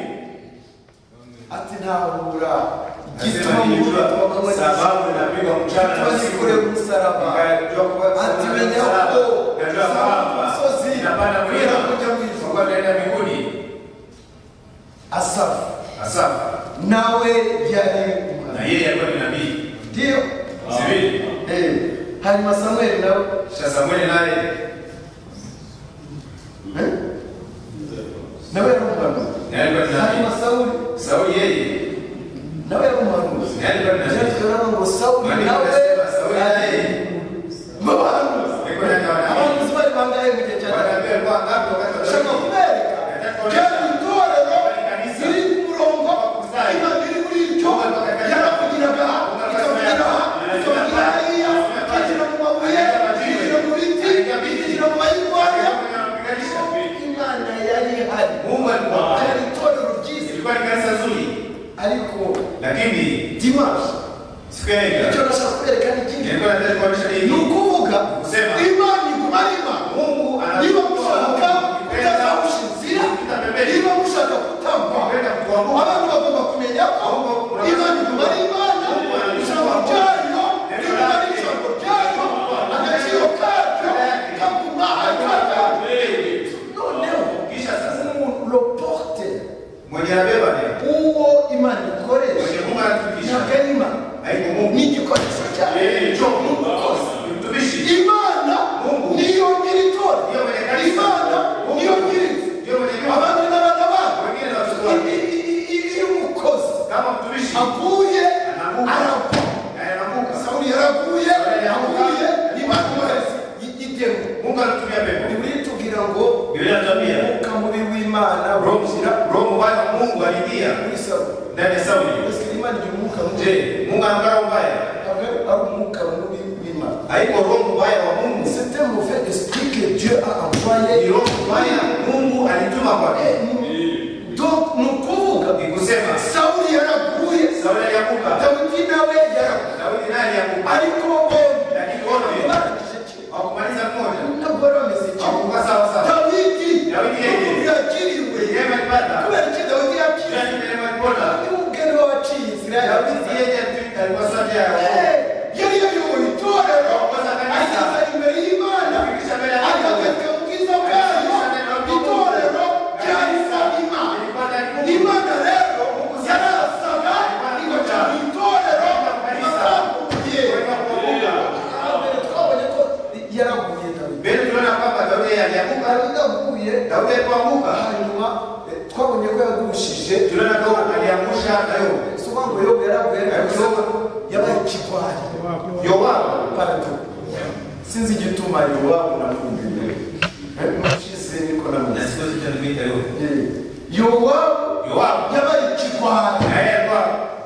[SPEAKER 1] Ati ntahura. Gituma mvura.
[SPEAKER 2] Sababu inapigwa mchana na usiku.
[SPEAKER 1] Kule msalaba. Ati menya huko. Sozi.
[SPEAKER 2] Inapanda mwira. Kwa ndani ya mbinguni.
[SPEAKER 1] Asafu.
[SPEAKER 2] Asafu.
[SPEAKER 1] Nawe yari
[SPEAKER 2] na yeye alikuwa ni nabii.
[SPEAKER 1] Ndio.
[SPEAKER 2] Sivyo?
[SPEAKER 1] Eh. Hanyuma Samueli nawe.
[SPEAKER 2] Sha Samueli naye.
[SPEAKER 1] Eh? Nawe yari umuhanuzi.
[SPEAKER 2] Alikuwa ni nabii.
[SPEAKER 1] Hanyuma Sauli.
[SPEAKER 2] Sauli yeye.
[SPEAKER 1] Nawe yari umuhanuzi.
[SPEAKER 2] Alikuwa ni nabii.
[SPEAKER 1] Tunaona ngo Sauli nawe.
[SPEAKER 2] Sauli naye.
[SPEAKER 1] Muhanuzi.
[SPEAKER 2] Alikuwa ni nabii.
[SPEAKER 1] Abahanuzi bari bangaye mu gihe cya Dawidi.
[SPEAKER 2] Wanaambia kwa ngapi wakati wa
[SPEAKER 1] Shaka kubereka. Kandi itorero ziri ku murongo. Imana iri muri icyo. Yaravugiraga. Ikavugira. Ikavugira hariya. Ikagera mu mabuye. Ikagera mu biti. Ikagera mu bayirwanya. Imana yari ihari.
[SPEAKER 2] Mungu alikuwa.
[SPEAKER 1] Yari itorero ryiza.
[SPEAKER 2] Ilikuwa ni kanisa zuri.
[SPEAKER 1] Ariko
[SPEAKER 2] lakini
[SPEAKER 1] Dimash
[SPEAKER 2] sikwenda.
[SPEAKER 1] Icyo nashaka kwerekana ikindi.
[SPEAKER 2] Nilikuwa nataka kuonyesha nini?
[SPEAKER 1] Ni ukuvuga
[SPEAKER 2] kusema
[SPEAKER 1] Imana iguma ari Imana.
[SPEAKER 2] Mungu
[SPEAKER 1] niba mushaka kutazawusha inzira, niba mushaka kutagwa, abantu bagomba kumenya ko Imana iguma ari Imana. Ijambo ryayo riba ari ijambo ryayo, agaciro karyo kaguma akaga. Noneho
[SPEAKER 2] kisha sasa
[SPEAKER 1] lo porte
[SPEAKER 2] mwenye anabeba ni
[SPEAKER 1] uwo Imana ikoresha.
[SPEAKER 2] mwenye Mungu anatukisha.
[SPEAKER 1] Ntabwo Imana
[SPEAKER 2] Haiko Mungu.
[SPEAKER 1] ni igikoresho cyayo.
[SPEAKER 2] Yeye ni chombo. Mtumishi.
[SPEAKER 1] Imana
[SPEAKER 2] Biblia inatuambia
[SPEAKER 1] mubi w'Imana
[SPEAKER 2] roho roho mbaya wa Mungu aliingia
[SPEAKER 1] muri Sauli.
[SPEAKER 2] ndani ya Sauli.
[SPEAKER 1] Imana ni umuka mubi.
[SPEAKER 2] Je, Mungu anamkana mbaya?
[SPEAKER 1] Ari umuka mubi w'Imana.
[SPEAKER 2] Haiko roho mbaya wa Mungu.
[SPEAKER 1] C'est un mauvais esprit que Dieu a envoyé.
[SPEAKER 2] Ni roho mbaya Mungu alituma kwake.
[SPEAKER 1] Donc nukuvuga
[SPEAKER 2] ikusema
[SPEAKER 1] Sauli yaraguye.
[SPEAKER 2] Sauli alianguka.
[SPEAKER 1] Daudi nawe yaraguye.
[SPEAKER 2] Daudi naye alianguka.
[SPEAKER 1] Ariko bombi
[SPEAKER 2] lakini wote hawakumaliza mmoja.
[SPEAKER 1] Ndio message.
[SPEAKER 2] Hawakuwa sawa sawa.
[SPEAKER 1] Daudi
[SPEAKER 2] Daudi yeye
[SPEAKER 1] yakiriwe.
[SPEAKER 2] Yeye alipata.
[SPEAKER 1] Kubera ki Daudi yakiriwe?
[SPEAKER 2] Yaani ndio alipata.
[SPEAKER 1] Ni ugeni wa wachizi Israeli.
[SPEAKER 2] Daudi yeye alikuwa sawa yao.
[SPEAKER 1] Yeye yeye itorero.
[SPEAKER 2] Kwanza kanisa
[SPEAKER 1] imbere y'Imana. Akageka ubwiza bwayo. Itorero ryarisa Imana. Imana rero yarasaga igaca itorero rimatambuye. Twabonye ko yaraguye Daudi.
[SPEAKER 2] Mbele tunaona kwamba Daudi alianguka.
[SPEAKER 1] Daudi
[SPEAKER 2] Daudi alipoanguka
[SPEAKER 1] hanyuma twabonye ko yagushije.
[SPEAKER 2] Tunaona ko aliangusha nayo.
[SPEAKER 1] Soma ngo Yobu yaraguye yabaye kigwari.
[SPEAKER 2] Yowabu
[SPEAKER 1] Pardon. Sinzi igituma Yowabu nakumbuye. Mashise niko namuzi.
[SPEAKER 2] na siku zote tunapita leo.
[SPEAKER 1] Yowabu
[SPEAKER 2] Yowabu
[SPEAKER 1] yabaye kigwari.
[SPEAKER 2] alikuwa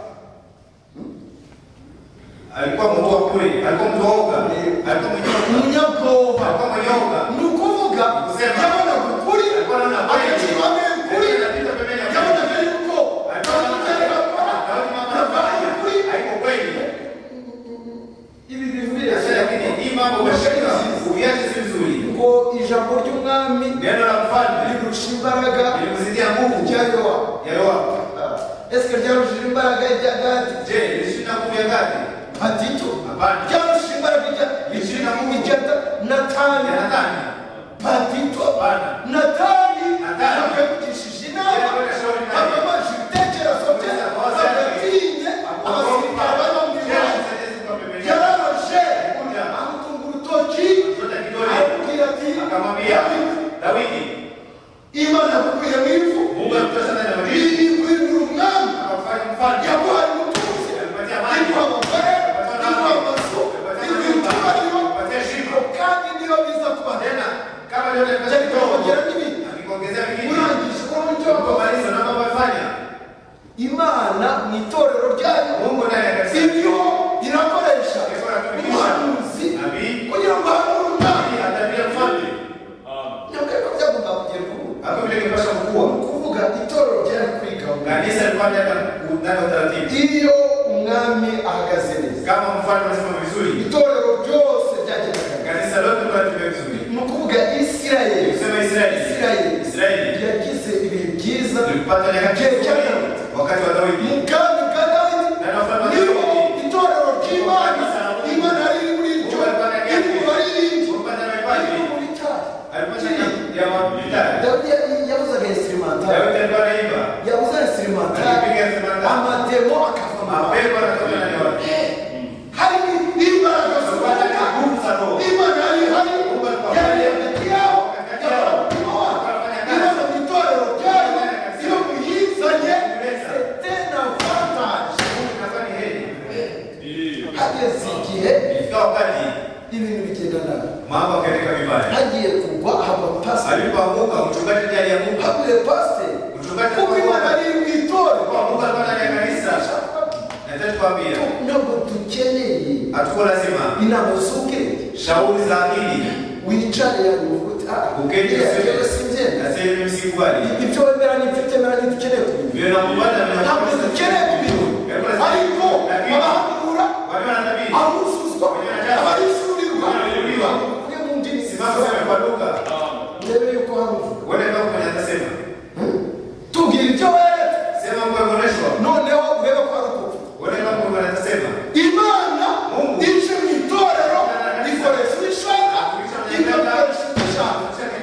[SPEAKER 2] alikuwa mtu wa kule, alikuwa mtu wa oga, alikuwa
[SPEAKER 1] Munyabwoba.
[SPEAKER 2] alikuwa mwenyoga.
[SPEAKER 1] Nukuvuga yabona kuri
[SPEAKER 2] Alikuwa anaona kweli.
[SPEAKER 1] akatiwa kuri
[SPEAKER 2] Anapita pembeni ya
[SPEAKER 1] yabona kuri ko
[SPEAKER 2] alikuwa anaona Daudi mama anafanya. Haiko kweli.
[SPEAKER 1] ibi bivuye
[SPEAKER 2] Sasa lakini hii mambo umeshika uviache si vizuri.
[SPEAKER 1] ngo ijambo ry'umwami
[SPEAKER 2] Neno la mfalme
[SPEAKER 1] rirusha imbaraga
[SPEAKER 2] lilimzidia nguvu
[SPEAKER 1] ya Yowabu.
[SPEAKER 2] ya Yowabu.
[SPEAKER 1] Eske ryarushije imbaraga ya Gadi?
[SPEAKER 2] Je, ilishinda nguvu ya Gadi?
[SPEAKER 1] Hatito.
[SPEAKER 2] Hapana.
[SPEAKER 1] Ryarushije imbaraga ya
[SPEAKER 2] Ilishinda nguvu
[SPEAKER 1] ya Natani.
[SPEAKER 2] ya Nathani?
[SPEAKER 1] Hatito.
[SPEAKER 2] Hapana.
[SPEAKER 1] Natani
[SPEAKER 2] Natani
[SPEAKER 1] yakavugishije inama abamaje ibitekerezo bye bagatinye abasirikare bamubwira yaraje amutunga urutoki aramubwira ati
[SPEAKER 2] akamwambia Daudi,
[SPEAKER 1] Imana yakukuye mu ivu
[SPEAKER 2] Mungu alikutoa ndani ya maji
[SPEAKER 1] iguhindura umwami
[SPEAKER 2] akafanya mfalme
[SPEAKER 1] yaguhaye umutuzo
[SPEAKER 2] alipatia mali
[SPEAKER 1] iguha abagore iguha amazu iguha icyubahiro
[SPEAKER 2] alipatia heshima
[SPEAKER 1] kandi niyo biza kuba
[SPEAKER 2] tena kama leo
[SPEAKER 1] byari kubagera n'ibindi
[SPEAKER 2] akikuongezea vingine
[SPEAKER 1] urangije kubona icyo
[SPEAKER 2] kwa malizo na mambo yafanya
[SPEAKER 1] Imana mu itorero ryayo
[SPEAKER 2] Mungu ndani ya kanisa
[SPEAKER 1] ibyo irakoresha umuhanuzi kugira ngo ahanure umwami
[SPEAKER 2] atabia mfalme.
[SPEAKER 1] ntabwo ariko byagomba kugera ubu
[SPEAKER 2] Hapo vile kipasha mkuu
[SPEAKER 1] kuvuga itorero ryari kuri gahunda
[SPEAKER 2] kanisa lilikuwa ndani ya utaratibu.
[SPEAKER 1] iyo umwami ahagaze neza
[SPEAKER 2] Kama mfalme anasimama vizuri,
[SPEAKER 1] itorero ryose ryagendaga
[SPEAKER 2] kanisa lote lilikuwa linatembea vizuri.
[SPEAKER 1] ni ukuvuga Isirayeli
[SPEAKER 2] Kusema Israeli,
[SPEAKER 1] Isirayeli
[SPEAKER 2] Israeli
[SPEAKER 1] yagize ibihe byiza
[SPEAKER 2] ilipata nyakati
[SPEAKER 1] igihe
[SPEAKER 2] nzuri
[SPEAKER 1] cyane
[SPEAKER 2] wakati wa Daudi.
[SPEAKER 1] mu bwami bwa Dawidi
[SPEAKER 2] Na nafanya
[SPEAKER 1] niho itorero ry'Imana Imana yari muri ryo iri mu baririmbyi
[SPEAKER 2] kupata na
[SPEAKER 1] iri
[SPEAKER 2] vipaji.
[SPEAKER 1] muri cyari
[SPEAKER 2] Alipata ya mapitani.
[SPEAKER 1] Dawidi yabuzaga instrumental
[SPEAKER 2] Daudi alikuwa anaimba.
[SPEAKER 1] yabuza instrumental
[SPEAKER 2] Alipiga instrumental.
[SPEAKER 1] amademo akavamo
[SPEAKER 2] Mapepo yanatoka ndani ya watu.
[SPEAKER 1] hari imbaraga
[SPEAKER 2] Kupata na nguvu za roho.
[SPEAKER 1] Imana yari hari yari hagati yabo y'abamutima wabo Imana mu itorero ryayo iyo muyizanye c'était un avantage
[SPEAKER 2] Mungu anafanya heri.
[SPEAKER 1] hageze igihe
[SPEAKER 2] Ifika wakati
[SPEAKER 1] ibintu bigenda nabi
[SPEAKER 2] mambo yakaenda vibaya.
[SPEAKER 1] hagiye kugwa haba pastor
[SPEAKER 2] Alipoanguka mchungaji ndiye alianguka.
[SPEAKER 1] habuye pastor
[SPEAKER 2] Mchungaji
[SPEAKER 1] kuko Imana ari mu itorero
[SPEAKER 2] kwa Mungu alikuwa ndani ya kanisa. Nataka kuambia
[SPEAKER 1] ntabwo dukeneye
[SPEAKER 2] hatuko lazima
[SPEAKER 1] inama z'ubwenge
[SPEAKER 2] shauri za akili.
[SPEAKER 1] wicare yawe uvuge ah
[SPEAKER 2] Uketi
[SPEAKER 1] rero simbyenda
[SPEAKER 2] na sasa msikubali.
[SPEAKER 1] ibyo wemera n'ibyo utemera ntidukeneye kubimenya
[SPEAKER 2] Vile nakubali na
[SPEAKER 1] ntabwo dukeneye kubimenya ariko abahanura
[SPEAKER 2] wale wanatabiri.
[SPEAKER 1] abuzuzwa abahishurirwa kuri mu ndimi
[SPEAKER 2] Simama sema kwa lugha.
[SPEAKER 1] ndebe yuko haruvuga
[SPEAKER 2] Wale kama kwenye atasema.
[SPEAKER 1] tubwira ibyo weretse
[SPEAKER 2] Sema kwa kuoneshwa.
[SPEAKER 1] noneho urebe ko hari ukupfa
[SPEAKER 2] Wale kama kwenye atasema.
[SPEAKER 1] Imana ije mu itorero ikoresha ibishaka igakoresha ibishaka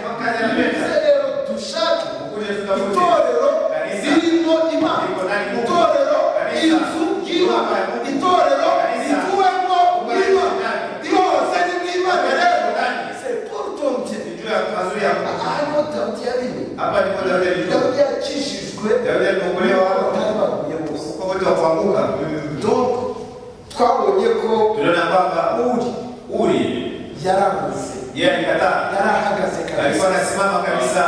[SPEAKER 1] rero dushake itorero zirimo Imana itorero inzu y'Imana itorero rituwemo Imana iyo hose ni mu Imana rero c'est pour ton bien hano Dawidi yabimenye
[SPEAKER 2] Hapa ndipo Daudi alijua.
[SPEAKER 1] Dawidi yakijijwe
[SPEAKER 2] Daudi alipokolewa
[SPEAKER 1] batari baguye bose
[SPEAKER 2] kwa wote wakuanguka.
[SPEAKER 1] donc twabonye ko
[SPEAKER 2] Tuliona kwamba
[SPEAKER 1] uri
[SPEAKER 2] Uri
[SPEAKER 1] yaranguze
[SPEAKER 2] Yeye alikataa.
[SPEAKER 1] Yarahagaze kabisa.
[SPEAKER 2] Alikuwa anasimama kabisa.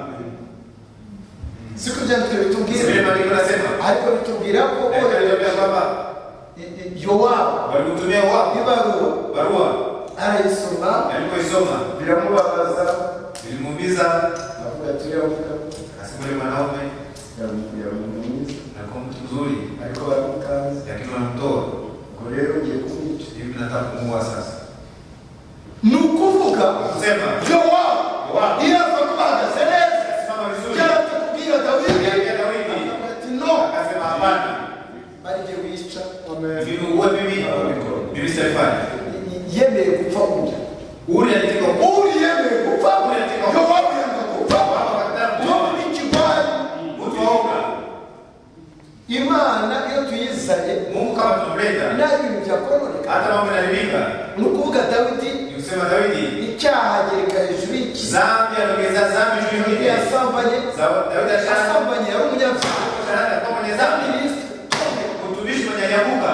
[SPEAKER 1] Siku jana tulitubwira.
[SPEAKER 2] Sisi maandiko nasema.
[SPEAKER 1] Ariko bitubwira ko
[SPEAKER 2] Alikuwa baba
[SPEAKER 1] Yoabu
[SPEAKER 2] walitumia Yoabu
[SPEAKER 1] barua.
[SPEAKER 2] Barua.
[SPEAKER 1] Arayisoma.
[SPEAKER 2] Alipoisoma
[SPEAKER 1] biramubabaza.
[SPEAKER 2] Bilimuumiza.
[SPEAKER 1] Avuga tuliavuga.
[SPEAKER 2] Asimule mwanaume.
[SPEAKER 1] Yamukuya mwiza.
[SPEAKER 2] Na kwa mtu mzuri.
[SPEAKER 1] Ariko baramukanza.
[SPEAKER 2] Lakini wanamtoa.
[SPEAKER 1] Ngo rero ngiye kumwica.
[SPEAKER 2] Hivi nataka kumuua sasa.
[SPEAKER 1] Nukuvuga
[SPEAKER 2] Kusema
[SPEAKER 1] Yoabu
[SPEAKER 2] Yoabu
[SPEAKER 1] iraza kubahagaze neza.
[SPEAKER 2] simama vizuri.
[SPEAKER 1] Yaratubwira Dawidi.
[SPEAKER 2] Yeye Dawidi
[SPEAKER 1] Ati no.
[SPEAKER 2] akasema hapana.
[SPEAKER 1] Barije wica.
[SPEAKER 2] Mimi uwe mimi. Mimi sitafanya.
[SPEAKER 1] Yemeye gupfa burya.
[SPEAKER 2] Uri alitaka
[SPEAKER 1] Uri yemeye gupfa. Yoabu yanga gupfa. Yoabu ni ikigwari.
[SPEAKER 2] mtu waoga.
[SPEAKER 1] Imana iyo tuyizanye
[SPEAKER 2] Mungu kama tunamleta
[SPEAKER 1] nayo ibintu byakononeka.
[SPEAKER 2] hata mambo yanaharibika.
[SPEAKER 1] Ni ukuvuga Dawidi
[SPEAKER 2] Ni kusema Dawidi
[SPEAKER 1] icyaha agereka hejuru y'iki.
[SPEAKER 2] zambi anaongeza zambi juu ya nyingine.
[SPEAKER 1] Yasambanye.
[SPEAKER 2] Dawidi ashaka
[SPEAKER 1] Yasambanye yari umunyabyaha.
[SPEAKER 2] shahada kwa mwenye zambi. Utumishi mwenye alianguka.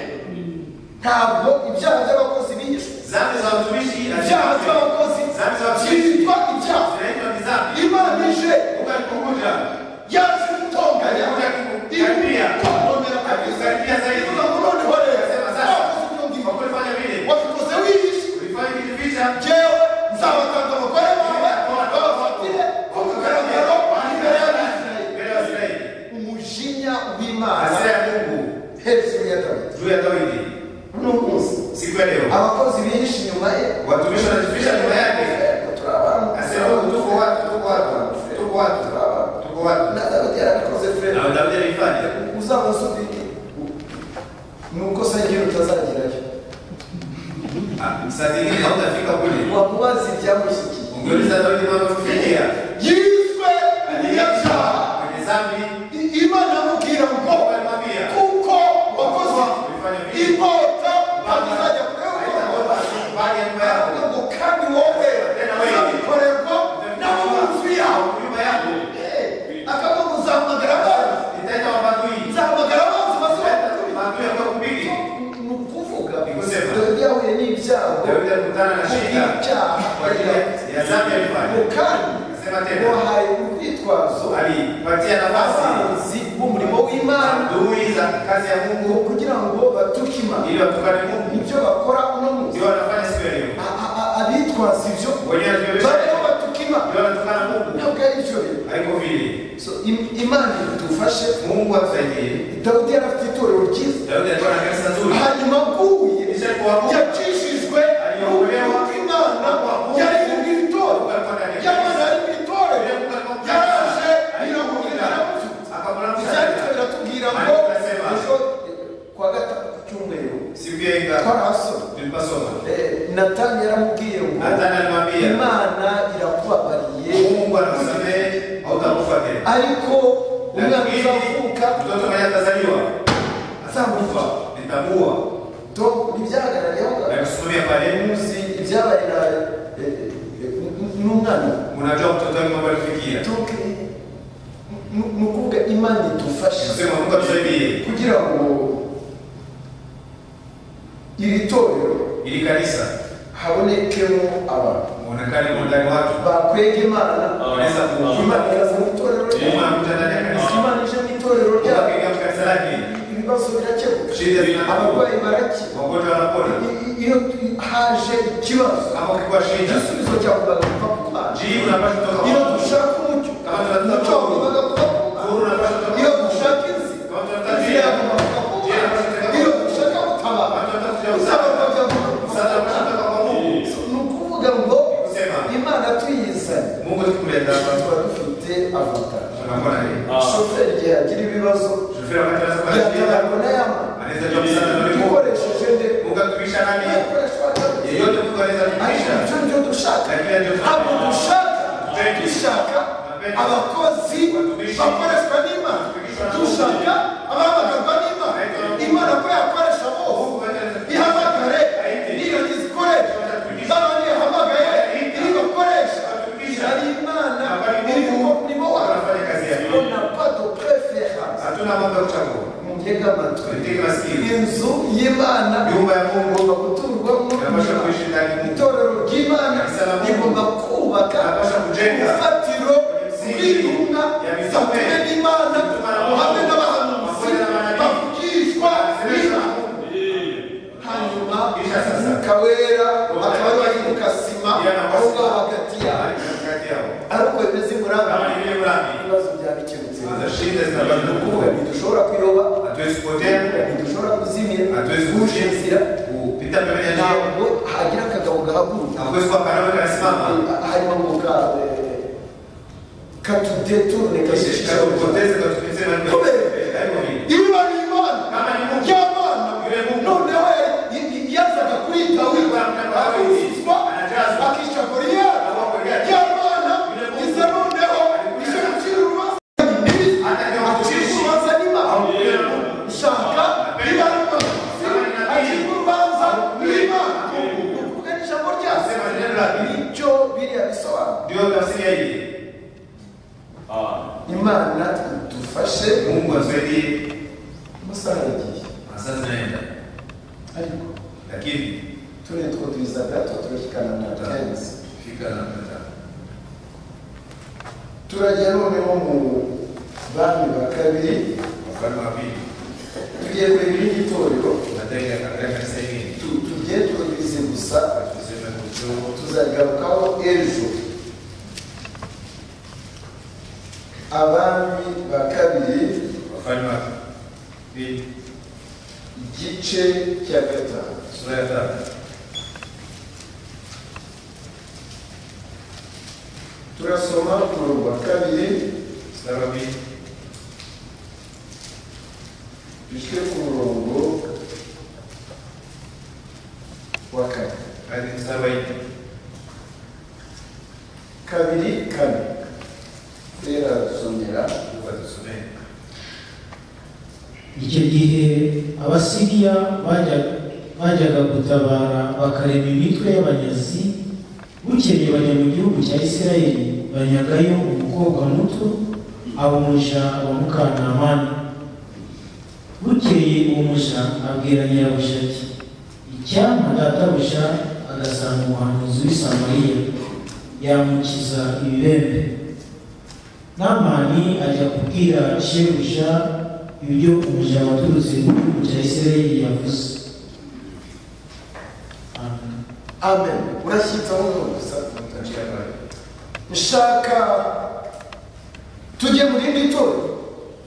[SPEAKER 1] Ntabwo ibyaha by'abakozi bihishwe.
[SPEAKER 2] Zambi za utumishi na
[SPEAKER 1] Ibyaha by'abakozi
[SPEAKER 2] zambi za utumishi
[SPEAKER 1] byitwa ibyaha.
[SPEAKER 2] zinaitwa ni zambi.
[SPEAKER 1] Imana ije
[SPEAKER 2] Mungu alikukuja.
[SPEAKER 1] yaje gutonganya
[SPEAKER 2] Karibia.
[SPEAKER 1] ikononera kabisa.
[SPEAKER 2] Karibia zaidi.
[SPEAKER 1] Ivuga ngo noneho rero
[SPEAKER 2] Sema sasa.
[SPEAKER 1] wakoze ibyo ngibyo.
[SPEAKER 2] Kwa kulifanya vile.
[SPEAKER 1] Wabikoze wihishe.
[SPEAKER 2] Ulifanya kitu vita.
[SPEAKER 1] Jewe nzabatanga abagore bawe babafatire ku mugaragaro imbere y'Abisirayeli.
[SPEAKER 2] Mbele ya Israeli.
[SPEAKER 1] Umujinya w'Imana
[SPEAKER 2] Hasira ya Mungu
[SPEAKER 1] hejuru ya Dawidi.
[SPEAKER 2] juu ya Dawidi.
[SPEAKER 1] Uno munsi
[SPEAKER 2] Siku ya leo.
[SPEAKER 1] abakozi bihishe inyuma ye
[SPEAKER 2] Watumishi wanajificha nyuma yake.
[SPEAKER 1] turi abantu.
[SPEAKER 2] Asema tuko watu, tuko watu, tuko watu, tuko watu.
[SPEAKER 1] Na Dawidi yarabikoze frere.
[SPEAKER 2] Na Dawidi alifanya.
[SPEAKER 1] Uzabasubike nuko sangira utazagerayo.
[SPEAKER 2] Ah, saa zingine hautafika kule.
[SPEAKER 1] Wamubaza ibyamushyikiye.
[SPEAKER 2] Ungeuliza Dawidi mambo kufikia.
[SPEAKER 1] Yiswe umunyabyaha.
[SPEAKER 2] Kwenye zambi.
[SPEAKER 1] I- Imana amubwira ngo
[SPEAKER 2] Alimwambia.
[SPEAKER 1] kuko wakoze
[SPEAKER 2] Ulifanya vile.
[SPEAKER 1] inkota ntazajya kureba
[SPEAKER 2] Bali ya nyuma yako.
[SPEAKER 1] ngo kandi wowe uzabikorerwa n'abo mu nzu yawe.
[SPEAKER 2] Nyuma yako.
[SPEAKER 1] Akavuga ngo uzahamagara abanzi.
[SPEAKER 2] Itaita mabadui.
[SPEAKER 1] Nzahamagara abanzi bazubaka.
[SPEAKER 2] Mabadui ya kwa kubili.
[SPEAKER 1] Ni ukuvuga
[SPEAKER 2] Ni kusema.
[SPEAKER 1] Dawidi yahuye n'ibyago
[SPEAKER 2] Dawidi alikutana na shida.
[SPEAKER 1] kubw'icyaha
[SPEAKER 2] Kwa ajili ya zambi alifanya.
[SPEAKER 1] ngo kandi
[SPEAKER 2] Sema tena.
[SPEAKER 1] wahaye urwitwazo
[SPEAKER 2] Alipatia nafasi.
[SPEAKER 1] abazi b'umurimo w'Imana
[SPEAKER 2] Adui za kazi ya
[SPEAKER 1] ngo
[SPEAKER 2] Mungu.
[SPEAKER 1] kugira ngo batuke Imana.
[SPEAKER 2] Ili watukane Mungu.
[SPEAKER 1] Ibyo bakora uno munsi
[SPEAKER 2] Ndio wanafanya siku ya leo.
[SPEAKER 1] A- a- a- abitwaza ibyo
[SPEAKER 2] Wenyewe wanatuonyesha.
[SPEAKER 1] bariho batuka Imana.
[SPEAKER 2] Ndio wanatukana Mungu.
[SPEAKER 1] Ntabwo ari byo rero.
[SPEAKER 2] Haiko vile.
[SPEAKER 1] So, im- Imana idufashe.
[SPEAKER 2] Mungu atusaidie.
[SPEAKER 1] Dawidi yari afite itorero ryiza,
[SPEAKER 2] Daudi alikuwa na kanisa zuri.
[SPEAKER 1] hanyuma aguye
[SPEAKER 2] Kisha kuanguka.
[SPEAKER 1] yakijijwe
[SPEAKER 2] Aliokolewa.
[SPEAKER 1] n'uko Imana yari mu itorero.
[SPEAKER 2] Mungu alikuwa ndani ya
[SPEAKER 1] Yamana
[SPEAKER 2] kanisa.
[SPEAKER 1] yari mu itorero.
[SPEAKER 2] Yule Mungu alikuwa ndani ya
[SPEAKER 1] Yaraje
[SPEAKER 2] kanisa.
[SPEAKER 1] biramubwira aramubyutsa.
[SPEAKER 2] Akamwamsha.
[SPEAKER 1] Ibyanditswe biratubwira ngo
[SPEAKER 2] Maandiko yanasema.
[SPEAKER 1] ejo kuwa gatatu ku cyumweru
[SPEAKER 2] Siku ya Inga.
[SPEAKER 1] twarahasoma.
[SPEAKER 2] Tulipasoma.
[SPEAKER 1] Eh, Natani yaramubwiye ngo
[SPEAKER 2] Natani alimwambia.
[SPEAKER 1] Imana irakubabariye,
[SPEAKER 2] Mungu anakusamehe, hautakufa tena.
[SPEAKER 1] ariko umwana
[SPEAKER 2] Lakini
[SPEAKER 1] uzavuka
[SPEAKER 2] mtoto mwenye atazaliwa
[SPEAKER 1] azamufa.
[SPEAKER 2] nitamuua.
[SPEAKER 1] Donc ntibyahagarariyeho
[SPEAKER 2] Na kusimamia pale.
[SPEAKER 1] muzi ibyabaye na eh, eh, n'umwana.
[SPEAKER 2] Unajua mtoto wake mambo alifikia.
[SPEAKER 1] Donc ni- ni ukuvuga Imana idufashe
[SPEAKER 2] Sema Mungu atusaidie.
[SPEAKER 1] kugira ngo iri torero
[SPEAKER 2] Ili kanisa
[SPEAKER 1] habonekemo abantu
[SPEAKER 2] muonekane kwa ndani watu.
[SPEAKER 1] bakwega Imana.
[SPEAKER 2] Wanaweza kufunga.
[SPEAKER 1] Imana ikaza mu itorero
[SPEAKER 2] Mungu
[SPEAKER 1] ryayo.
[SPEAKER 2] anakuja ndani ya kanisa.
[SPEAKER 1] Imana ije mu itorero
[SPEAKER 2] Mungu
[SPEAKER 1] ryayo.
[SPEAKER 2] akiingia kwa kanisa lake.
[SPEAKER 1] Ibibazo birakemuka,
[SPEAKER 2] Shida zinakuwa.
[SPEAKER 1] abarwayi barakira.
[SPEAKER 2] Wagonjwa wanapona.
[SPEAKER 1] I- i- iyo haje ikibazo
[SPEAKER 2] Kama ukikuwa shida.
[SPEAKER 1] igisubizo cyavugaga kuva ku Mana.
[SPEAKER 2] Jibu unapaswa kutoka
[SPEAKER 1] Iyo
[SPEAKER 2] kwa Mungu.
[SPEAKER 1] dushaka umucyo
[SPEAKER 2] Kama tunatafuta
[SPEAKER 1] umucyo
[SPEAKER 2] Mungu.
[SPEAKER 1] wavugaga kuva ku Mana.
[SPEAKER 2] Uhuru unapaswa kutoka
[SPEAKER 1] Iyo
[SPEAKER 2] kwa Mungu.
[SPEAKER 1] dushaka inzira
[SPEAKER 2] Kama tunatafuta
[SPEAKER 1] inzira
[SPEAKER 2] njia.
[SPEAKER 1] yagomba kuva ku
[SPEAKER 2] Njia
[SPEAKER 1] Mana.
[SPEAKER 2] inapaswa kutoka
[SPEAKER 1] Iyo
[SPEAKER 2] kwa Mungu.
[SPEAKER 1] dushaka gutabara
[SPEAKER 2] Kama tunatafuta
[SPEAKER 1] usaba
[SPEAKER 2] msaada.
[SPEAKER 1] byavuga
[SPEAKER 2] Msaada unapaswa kutoka kwa Mungu.
[SPEAKER 1] ni ukuvuga ngo
[SPEAKER 2] Kusema
[SPEAKER 1] Imana tuyizanye
[SPEAKER 2] Mungu tukuleta hapa.
[SPEAKER 1] tuba dufite avantage.
[SPEAKER 2] Tunakuwa na nini?
[SPEAKER 1] Shoferi igihe yagira ibibazo
[SPEAKER 2] Shoferi wakati anaweza kuwa na shida.
[SPEAKER 1] yatabara na Yamana
[SPEAKER 2] Anaweza jua msaada na Mungu.
[SPEAKER 1] ikoresheje nde
[SPEAKER 2] Mungu atumisha nani?
[SPEAKER 1] yakoreshwa Dawidi.
[SPEAKER 2] Yeyote Mungu anaweza
[SPEAKER 1] ariko
[SPEAKER 2] kutumisha.
[SPEAKER 1] ibyo nibyo dushaka.
[SPEAKER 2] Lakini ndio
[SPEAKER 1] Ntabwo dushaka dushaka abakozi bakoreshwa n'Imana, dushaka abahamagarwa n'Imana. Imana ko yakoresha bose ihamagare niyo izikoresha, n'abandi yahamagaye iri bakoresha. Ari Imana iri mu murimo wayo. On n'a pas de préférence.
[SPEAKER 2] Hatuna mambo ya kuchagua.
[SPEAKER 1] Mungega amatwi.
[SPEAKER 2] Tutege masikio.
[SPEAKER 1] Inzu y'Imana
[SPEAKER 2] Nyumba ya Mungu
[SPEAKER 1] igomba guturwamo
[SPEAKER 2] inapaswa kuishi ndani ya Mungu.
[SPEAKER 1] itorero ry'Imana
[SPEAKER 2] Kanisa
[SPEAKER 1] urufatiro rw'intumwa zatumwe n'Imana hamwe n'abahanuzi bavugishwa n'Imana. Hanyuma Umwuka Wera akaba yahinduka sima aho ngaho hagati yabo. Ariko bimeze muranga ibibazo byabikemutse. Ntidushobora kuyoba, ntidushobora kuzimira, ntituje inzira, ntabwo hagira akagabo gahaguruka harimo ngo katudeturune kashisha kubera iba ni Imana y'Imana noneho yazaga kuri Dawidi akiswa akisha Goliyati y'Imana iza noneho ije gucira urubanza akisha urubanza n'Imana shaka biba akisha urubanza n'Imana kuvuga ijambo ryase nicyo biriya bisobanura. Imana idufashe.
[SPEAKER 2] Mungu atusaidie.
[SPEAKER 1] Masaha yagiye.
[SPEAKER 2] Masaa zinaenda.
[SPEAKER 1] Ariko
[SPEAKER 2] lakini
[SPEAKER 1] tule tuko tuizagato turashikana na tenzi.
[SPEAKER 2] Fika na mata.
[SPEAKER 1] Turajya noneho mu bami ba kabiri,
[SPEAKER 2] mfano wa pili.
[SPEAKER 1] Tugiye kureba itorero.
[SPEAKER 2] Nataka katika kanisa hili.
[SPEAKER 1] Tugiye tubize gusa tuzema kujo tuzagarukaho ejo. Abami ba kabiri
[SPEAKER 2] wafanywa pili
[SPEAKER 1] igice cya gatanu
[SPEAKER 2] sura ya tatu.
[SPEAKER 1] Turasoma umurongo wa kabiri
[SPEAKER 2] sura ya pili
[SPEAKER 1] dushike ku murongo wa kane
[SPEAKER 2] hadi sura ya
[SPEAKER 1] kabiri kane. Rero dusomera
[SPEAKER 2] ubadusomera.
[SPEAKER 3] Icyo gihe Abasiriya bajyaga gutabara bakarema imitwe y'abanyazi. Bukeye bajya mu gihugu cya Isirayeli banyagayo umukobwa muto aba umuja wa Mukanamani. Bukeye uwo muja abwira nyirabuja ati icyampa databuja agasanga umuhanuzi w'i Samariya yamukiza ibibembe. Namani ajya kubwira shebuja ibyo umuja waturutse mu gihugu cya Isirayeli yavuze. Amen.
[SPEAKER 1] Amen. Urashyitsa mu gusa nshaka tujye mu rindi torero.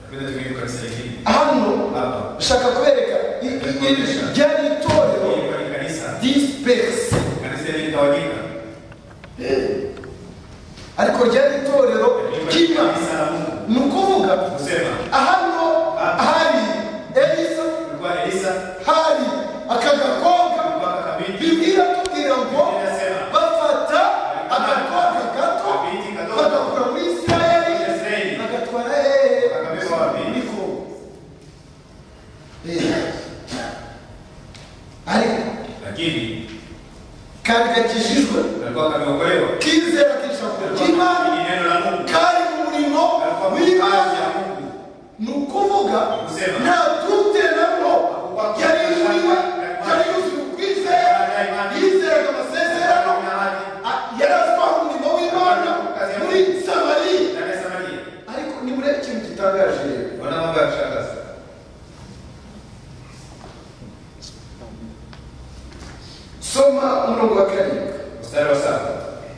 [SPEAKER 1] Hano nshaka kubereka ryari itorero disperse, ariko ryari itorero ry'Imana. Ni ukuvuga hano hari Elisa, hari akagakobwa. Bibwira tubwira ngo bafata agakobwa gato bagakura muri Isirayeli bagatwara niko ariko
[SPEAKER 2] lakini
[SPEAKER 1] kandi gakijijwe kizera k'ijambo ry'Imana kari mu murimo w'Imana. Ni ukuvuga nta dute nabwo yari yuriwe, yari yuzuye ukwizera, yizeraga amasezerano, yari azwaho umurimo w'Imana muri Samariya. Ariko nimurebe ikintu gitangaje rero. Soma umurongo wa karindwi.
[SPEAKER 2] Mstari wa saba.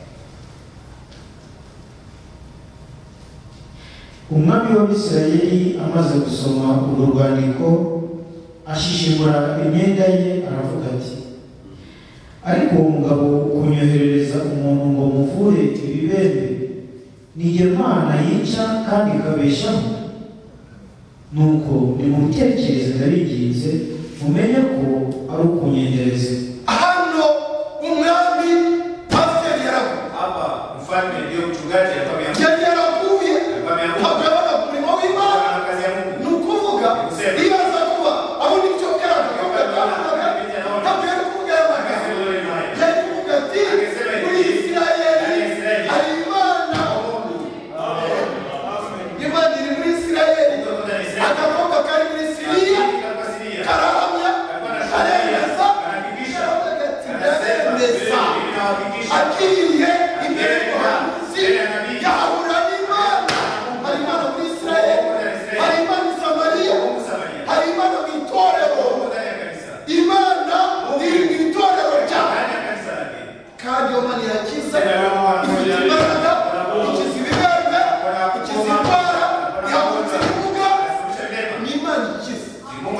[SPEAKER 3] Umwami w'Abisirayeli amaze gusoma urwo rwandiko ashishimura imyenda ye aravuga ati ariko uwo mugabo kunyoherereza umuntu ngo muvure ibibembe ni jye Mana yica kandi ikabeshaho. Nuko nimumutekereze ndabinginze mumenye ko ari ukunyendereza.
[SPEAKER 1] Hano umwami pasiteri yaravuye.
[SPEAKER 2] Hapa mfalme ndio mchungaji akamwambia
[SPEAKER 1] yaravuye akabona umurimo w'Imana. Ni ukuvuga iyo aza kuba aho nicyo keraga ntabwo yari kuvuga aya magambo. Yari kuvuga ati muri Isirayeli hari Imana. Imana iri muri Isirayeli. Agakobwa kari muri Siriya karahamya karemeza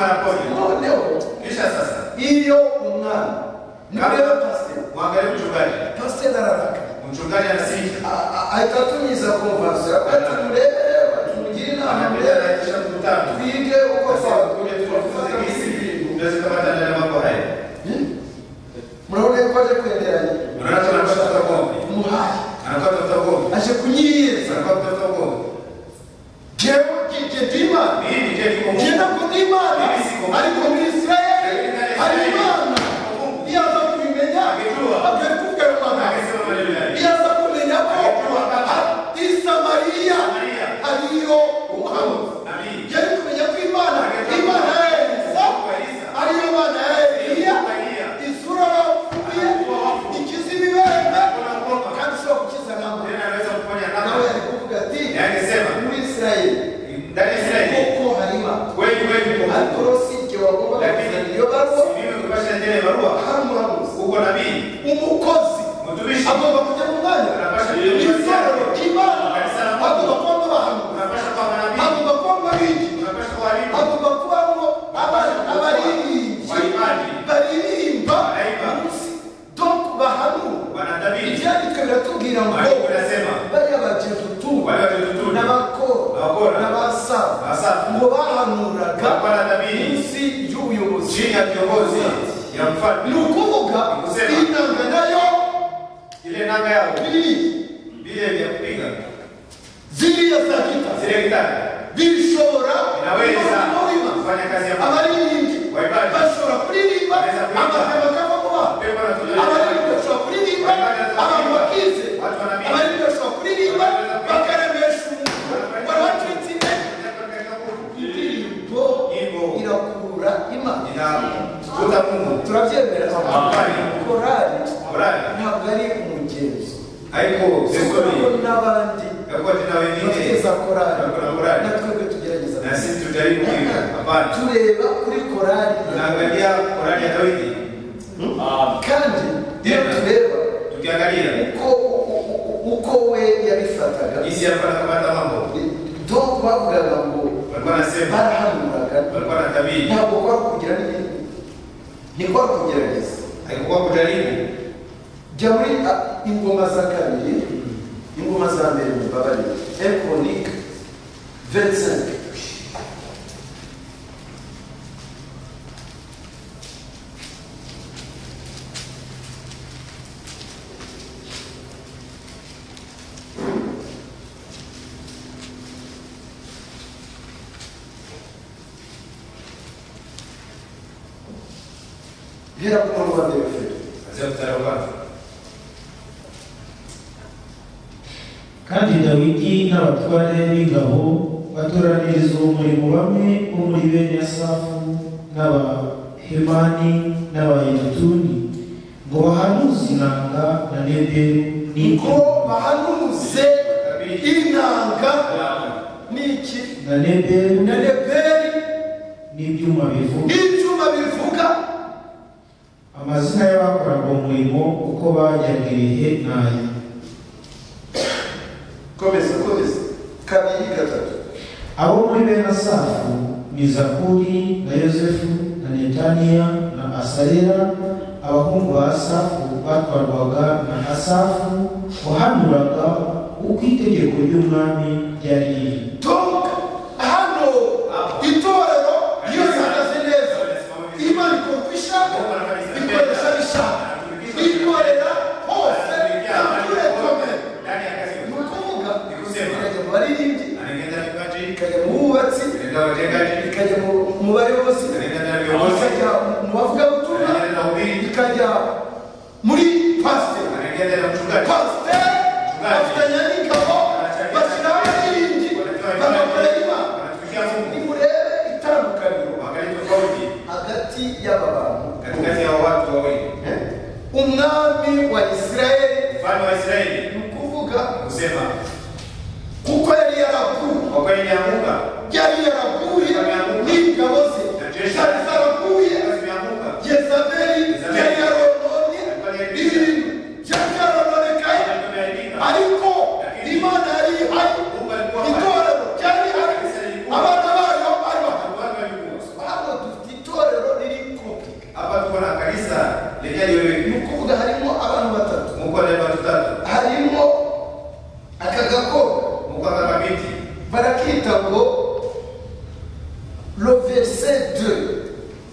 [SPEAKER 2] anaponya.
[SPEAKER 1] Noneho
[SPEAKER 2] Kisha sasa
[SPEAKER 1] iyo umwana nibyo pastor
[SPEAKER 2] mwangalie mchungaji.
[SPEAKER 1] pastor araraka
[SPEAKER 2] Mchungaji anasika.
[SPEAKER 1] Aikatumiza konvansi akati murebere batumugire inama
[SPEAKER 2] Anapenda kisha mkutano.
[SPEAKER 1] twige uko
[SPEAKER 2] Kwa kuja tunafunza kisi. Ndio kama tanda mambo haya.
[SPEAKER 1] Muraone ko aje kwenderanye.
[SPEAKER 2] Unaona tunapata tofauti.
[SPEAKER 1] Muhai.
[SPEAKER 2] Anapata tofauti.
[SPEAKER 1] Aje kunyiriza.
[SPEAKER 2] Anapata tofauti.
[SPEAKER 1] Jewe kijedima.
[SPEAKER 2] Mimi je niko Mungu.
[SPEAKER 1] Jina kudima.
[SPEAKER 2] Mimi siko Mungu.
[SPEAKER 1] Aliko Israeli. Alimana. Yaza kuimenya.
[SPEAKER 2] Akijua.
[SPEAKER 1] Akikuka mwana.
[SPEAKER 2] Akisema maneno yale.
[SPEAKER 1] Yaza kumenya ko.
[SPEAKER 2] Akijua kama
[SPEAKER 1] Isa Maria.
[SPEAKER 2] Maria.
[SPEAKER 1] Aliyo Muhammad.
[SPEAKER 2] Nabii.
[SPEAKER 1] Jeni kumenya ko Imana. Imana yeye. Aliyo mana yeye. Isura wafuye. Ikizibi wewe. Kandi sio kukiza namba.
[SPEAKER 2] Tena anaweza kufanya namba.
[SPEAKER 1] Nawe alikuvuga ati.
[SPEAKER 2] Yangesema
[SPEAKER 1] muri Israeli.
[SPEAKER 2] Ndani ya Israeli.
[SPEAKER 1] Koko harima.
[SPEAKER 2] Kweli kweli kwa
[SPEAKER 1] Alkorosi kiwagomba.
[SPEAKER 2] lakini
[SPEAKER 1] Iyo barua.
[SPEAKER 2] mimi kupasha ndani barua.
[SPEAKER 1] Haramuramuzi.
[SPEAKER 2] Uko nabii.
[SPEAKER 1] Umukozi.
[SPEAKER 2] Mtumishi.
[SPEAKER 1] Agomba kujya mu mwanya.
[SPEAKER 2] Anapasha
[SPEAKER 1] Itorero k'Imana. Agomba kuba abahamu.
[SPEAKER 2] Unapasha kwa nabii.
[SPEAKER 1] Agomba kuba ababiki.
[SPEAKER 2] Unapasha kwa walimu.
[SPEAKER 1] Agomba kubamo abaririmbyi. Baririmba. Munsi. Donc bahanu.
[SPEAKER 2] Wanatabiri.
[SPEAKER 1] Ibyanditswe biratubwira ngo
[SPEAKER 2] Maandiko yanasema
[SPEAKER 1] bariya bajetutu
[SPEAKER 2] wale wajetutu
[SPEAKER 1] n'abakora n'abasafu ngo bahanuraga munsi y'ubuyobozi
[SPEAKER 2] chini ya kiongozi ya mfalme.
[SPEAKER 1] Ni ukuvuga inanga nayo
[SPEAKER 2] ile nanga yao
[SPEAKER 1] biri
[SPEAKER 2] vile vya kupiga
[SPEAKER 1] ziriya za kita
[SPEAKER 2] zile gitari
[SPEAKER 1] bishobora
[SPEAKER 2] inaweza kufanya kazi ya
[SPEAKER 1] abaririmbyi bashobora kuririmba amatema akava mu bana abaririmbyi bashobora kuririmba abantu bakize abaririmbyi bashobora kuririmba bakaremesha umuntu wari wacitse intege indirimbo irakurura Imana
[SPEAKER 2] inakuta Mungu.
[SPEAKER 1] turabyemera korali
[SPEAKER 2] Korali
[SPEAKER 1] ntabwo ari umugenzo
[SPEAKER 2] haiko sesoni
[SPEAKER 1] n'abandi
[SPEAKER 2] yako tena wengine
[SPEAKER 1] bafite korali
[SPEAKER 2] kuna korali
[SPEAKER 1] natwe tugerageza
[SPEAKER 2] na sisi tutajaribu hivi. Hapana,
[SPEAKER 1] tureba kuri korali
[SPEAKER 2] tunaangalia korali ya Daudi.
[SPEAKER 1] kandi iyo tureba
[SPEAKER 2] Tukiangalia
[SPEAKER 1] uko uko we yabifataga
[SPEAKER 2] jinsi alikuwa anakamata mambo,
[SPEAKER 1] donc bavugaga ngo
[SPEAKER 2] walikuwa nasema
[SPEAKER 1] barahanuraga
[SPEAKER 2] walikuwa na tabiri,
[SPEAKER 1] ntabwo kwari kugira n'ibindi ni kwari kugerageza
[SPEAKER 2] haikuwa kujaribu.
[SPEAKER 1] jya muri ingoma za kabiri ingoma za mbere mbabarira un chronique vingt-cinq hera ku murongo wa mbere ufite
[SPEAKER 2] Anzia mstari wa kwanza.
[SPEAKER 3] kandi dawidi n'abatware b'ingabo batoraniriza uwo murimo bamwe bo muri bene asafu n'abahemani n'abayedutuni ngo bahanuze inanga na neberu
[SPEAKER 1] ngo bahanuze inanga n'iki
[SPEAKER 3] na neberu
[SPEAKER 1] na neberi
[SPEAKER 3] n'ibyuma bivuga
[SPEAKER 1] n'ibyuma bivuga
[SPEAKER 3] amazina y'abakoraga umurimo uko bajyaga ibihe n'aya.
[SPEAKER 1] komeza komeza kabiri gatatu
[SPEAKER 3] abo muri bene asafu ni zakuri na yosefu na netaniya na asarera abahungu ba asafu batwarwaga na asafu wahanuraga uko itegeko ry'umwami ryari riri.
[SPEAKER 1] donc hano itorero iyo rihagaze neza Imana ikora uko ishaka ikoresha bishaka ikorera hose akurekome ni ukuvuga ikajya mu baririmbyi ikajya mu bubatsi ikajya mu bayobozi ikajya mu bavugabutumwa ikajya muri pasiteri pasiteri bafatanya n'ingabo bashyiraho abaririmbyi bagakorera Imana. nimurebe itandukaniro hagati y'aba bantu umwami wa Isirayeli ni ukuvuga kuko yari yaraguye yari yaraguye n'ingabo ze zari zaraguye Yezabeli yari yarononye ibintu byari byarononekaye ariko Imana yari ihari itorero ryari rihari abana bayo bari bahari hano barakita ngo le verset deux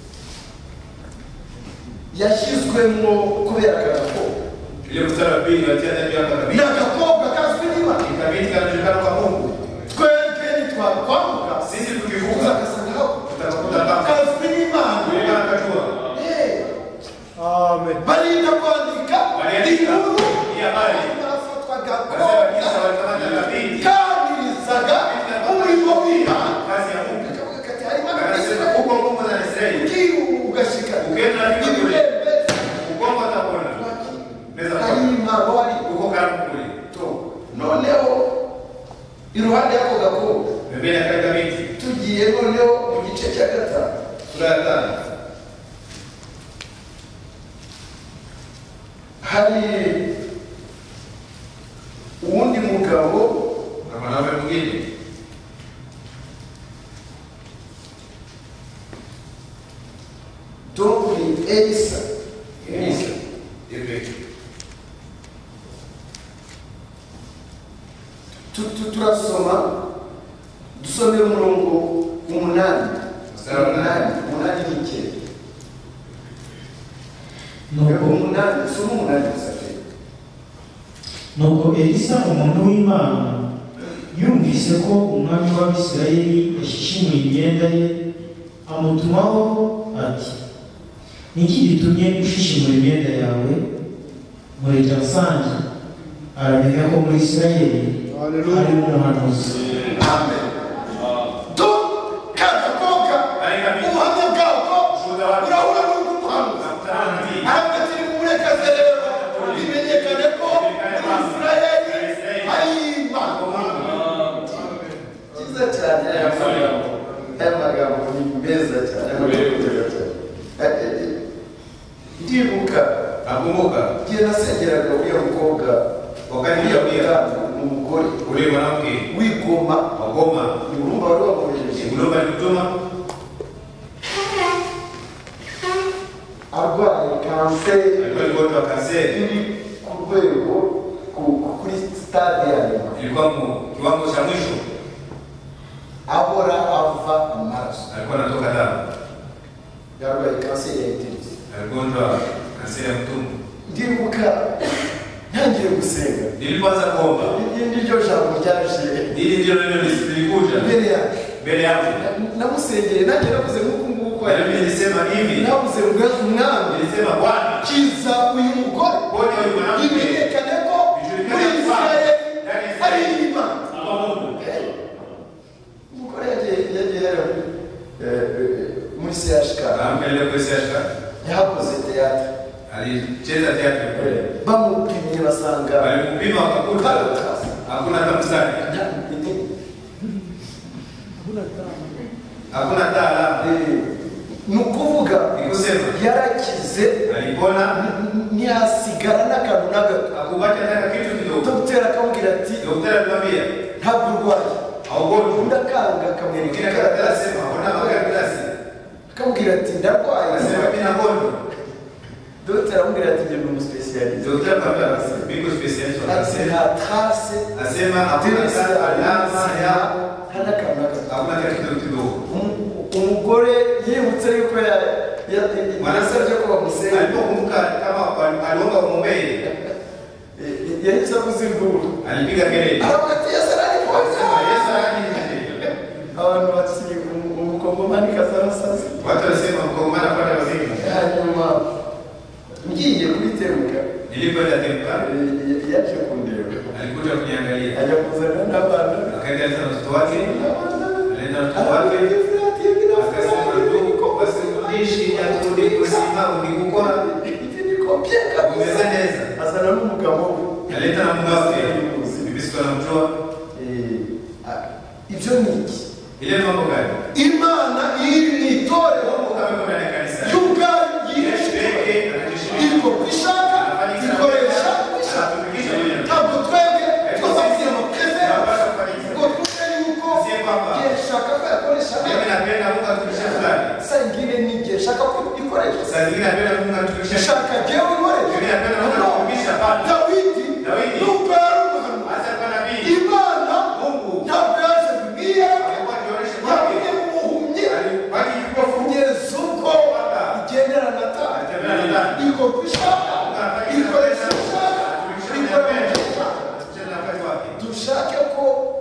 [SPEAKER 1] yashyizwemo kubera agakobwa.
[SPEAKER 2] Ile mstari wa pili watia ndani ya kabisa.
[SPEAKER 1] Ni agakobwa kazwi n'Imana.
[SPEAKER 2] Ikabiti kanajulikana kwa Mungu.
[SPEAKER 1] Twebwe nitwakwamuka
[SPEAKER 2] Sisi tukivuka
[SPEAKER 1] tuzagasanga
[SPEAKER 2] tutakuta kama
[SPEAKER 1] kazwi n'Imana.
[SPEAKER 2] Yule anakajua.
[SPEAKER 1] Eh. Amen. Barinda kwandika inkuru
[SPEAKER 2] ya habari.
[SPEAKER 1] Afatwa
[SPEAKER 2] Kasema kisa walikamata kabiti.
[SPEAKER 1] Kanirizaga umurimo w'Imana.
[SPEAKER 2] Kazi ya Mungu.
[SPEAKER 1] Kati hari Imana.
[SPEAKER 2] Anasema huko Mungu na Israeli.
[SPEAKER 1] Kiu ugashika.
[SPEAKER 2] Ukienda na kule. Ugongo atapona. Meza kwa.
[SPEAKER 1] Marwari
[SPEAKER 2] Uko karibu kule.
[SPEAKER 1] To. Noneho iruhande yako gakobwa.
[SPEAKER 2] Mbele ya kabiti.
[SPEAKER 1] Tugiye noneho mu gice cya gatanu.
[SPEAKER 2] Sura ya tano.
[SPEAKER 1] Hari uwundi mugabo
[SPEAKER 2] na mwanamume mwingine
[SPEAKER 1] donc ni Elisa.
[SPEAKER 2] Elisa Ebe
[SPEAKER 1] turasoma dusomera umurongo umunani umunani umunani n'icyenda nuko umunani soma umunani gusa.
[SPEAKER 3] Nuko Elisa umuntu w'Imana yumvise ko umwami w'Abisirayeli yashishimuye imyenda ye, amutumaho ati, niki gitumye ushishimura imyenda yawe? Mureke nsange. Aramenya ko muri Isirayeli hari umuhanuzi.
[SPEAKER 1] Amen. Do kagakoka ubuhamya bwako urahura n'umuhanuzi. Ahubwo turi murekaze rero bimenyekane ko muri Isirayeli hari Imana. Cyiza cyane aya magambo. Aya magambo ni meza cyane. Ndibuka
[SPEAKER 2] akumbuka
[SPEAKER 1] igihe nasengeraga uriya mukobwa
[SPEAKER 2] wakati ya
[SPEAKER 1] umugore
[SPEAKER 2] ule mwanamke
[SPEAKER 1] wigoma
[SPEAKER 2] wagoma
[SPEAKER 1] ni urumba wari wamuhereje
[SPEAKER 2] ngulomba lituma
[SPEAKER 1] arwaye kanseri.
[SPEAKER 2] alikuwa mgonjwa wa kanseri
[SPEAKER 1] iri ku rwego kuri stade ya nyuma,
[SPEAKER 2] ilikuwa mu kiwango cha mwisho,
[SPEAKER 1] ahora ava amaraso,
[SPEAKER 2] alikuwa anatoka damu,
[SPEAKER 1] yarwaye kanseri ya uterus,
[SPEAKER 2] aligonjwa kanseri ya mtumbo.
[SPEAKER 1] Ndibuka ntangiye gusenga,
[SPEAKER 2] nilipoanza kuomba
[SPEAKER 1] niryo jambo ryaje,
[SPEAKER 2] hili ndio neno lilikuja
[SPEAKER 1] mbele yake
[SPEAKER 2] mbele yangu,
[SPEAKER 1] namusengeye nanjye navuze nk'uko nguko
[SPEAKER 2] mimi nilisema hivi,
[SPEAKER 1] navuze umwami,
[SPEAKER 2] nilisema Bwana
[SPEAKER 1] kiza uyu mugore,
[SPEAKER 2] ponya uyu mwanamke,
[SPEAKER 1] imenyekane ko muri Israeli ari Imana. Umugore yagiye yagiye muri C H K,
[SPEAKER 2] ampeleka kwa C H K,
[SPEAKER 1] yakoze teatro,
[SPEAKER 2] alicheza teatro,
[SPEAKER 1] bamupimye basanga
[SPEAKER 2] alimpima wakakuta hakuna hata mstari, hakuna hata alama.
[SPEAKER 1] Nukuvuga
[SPEAKER 2] nikusema
[SPEAKER 1] yarakize,
[SPEAKER 2] alipona,
[SPEAKER 1] ntihasigara n'akantu na gato,
[SPEAKER 2] akubacha hata kitu kidogo.
[SPEAKER 1] Dr. akamubwira ati,
[SPEAKER 2] Dr. alimwambia
[SPEAKER 1] ntabwo urwaye,
[SPEAKER 2] haugonjwa,
[SPEAKER 1] ndakanga, akamwereka
[SPEAKER 2] kile karatasi sema ona makaratasi,
[SPEAKER 1] akamubwira ati ndarwaye,
[SPEAKER 2] anasema mimi nagonjwa.
[SPEAKER 1] Dr. akamubwira ati ndio ni specialist.
[SPEAKER 2] Dr. akamwambia biko specialist wa kanseri,
[SPEAKER 1] na trace
[SPEAKER 2] asema hakuna alama ya
[SPEAKER 1] hana kantu na gato,
[SPEAKER 2] hakuna kitu kidogo.
[SPEAKER 1] Umugore yibutse yuko yanasabye ko bamusenga,
[SPEAKER 2] alipokumbuka kama aliomba umuombee,
[SPEAKER 1] yahise avuza induru,
[SPEAKER 2] alipiga kelele,
[SPEAKER 1] aravuga ati Yesu araniponya,
[SPEAKER 2] Yesu araniponya.
[SPEAKER 1] Abantu bati umukongomani kazarasaze,
[SPEAKER 2] watu wasema mkongomani apata wazimu.
[SPEAKER 1] Hanyuma ngiye kubiteruka,
[SPEAKER 2] nilipoenda teruka,
[SPEAKER 1] yaje kundeba,
[SPEAKER 2] alikuja kuniangalia,
[SPEAKER 1] ajya kuzana n'abana,
[SPEAKER 2] akaenda na mtoto wake, alienda na mtoto wake, akasema ndugu, basi ya turudi kusimama nikukora, umezeneza,
[SPEAKER 1] azana n'umugabo,
[SPEAKER 2] aleta na mugabo wake, bibi siku anamjua.
[SPEAKER 1] Ibyo ni iki?
[SPEAKER 2] Ile mambo gani?
[SPEAKER 1] Imana iri nitore
[SPEAKER 2] Mungu kama kwa kanisa,
[SPEAKER 1] yubwari yishwe iko bishaka ikoresha ntabwo twebwe twazabwiye amapreve ngo twumve yuko yeshaka ko yakoresha,
[SPEAKER 2] mimi napenda Mungu atumishe fulani,
[SPEAKER 1] saa ingine ni yeshaka ko ikoresha,
[SPEAKER 2] saa zingine napenda Mungu atumishe,
[SPEAKER 1] shaka jewe ikoresha.
[SPEAKER 2] mimi napenda Mungu atumishe bado.
[SPEAKER 1] Dawidi
[SPEAKER 2] Dawidi
[SPEAKER 1] nubwo yari umuhanuzi,
[SPEAKER 2] hasa kwa nabii,
[SPEAKER 1] Imana
[SPEAKER 2] Mungu
[SPEAKER 1] ntabwo yaje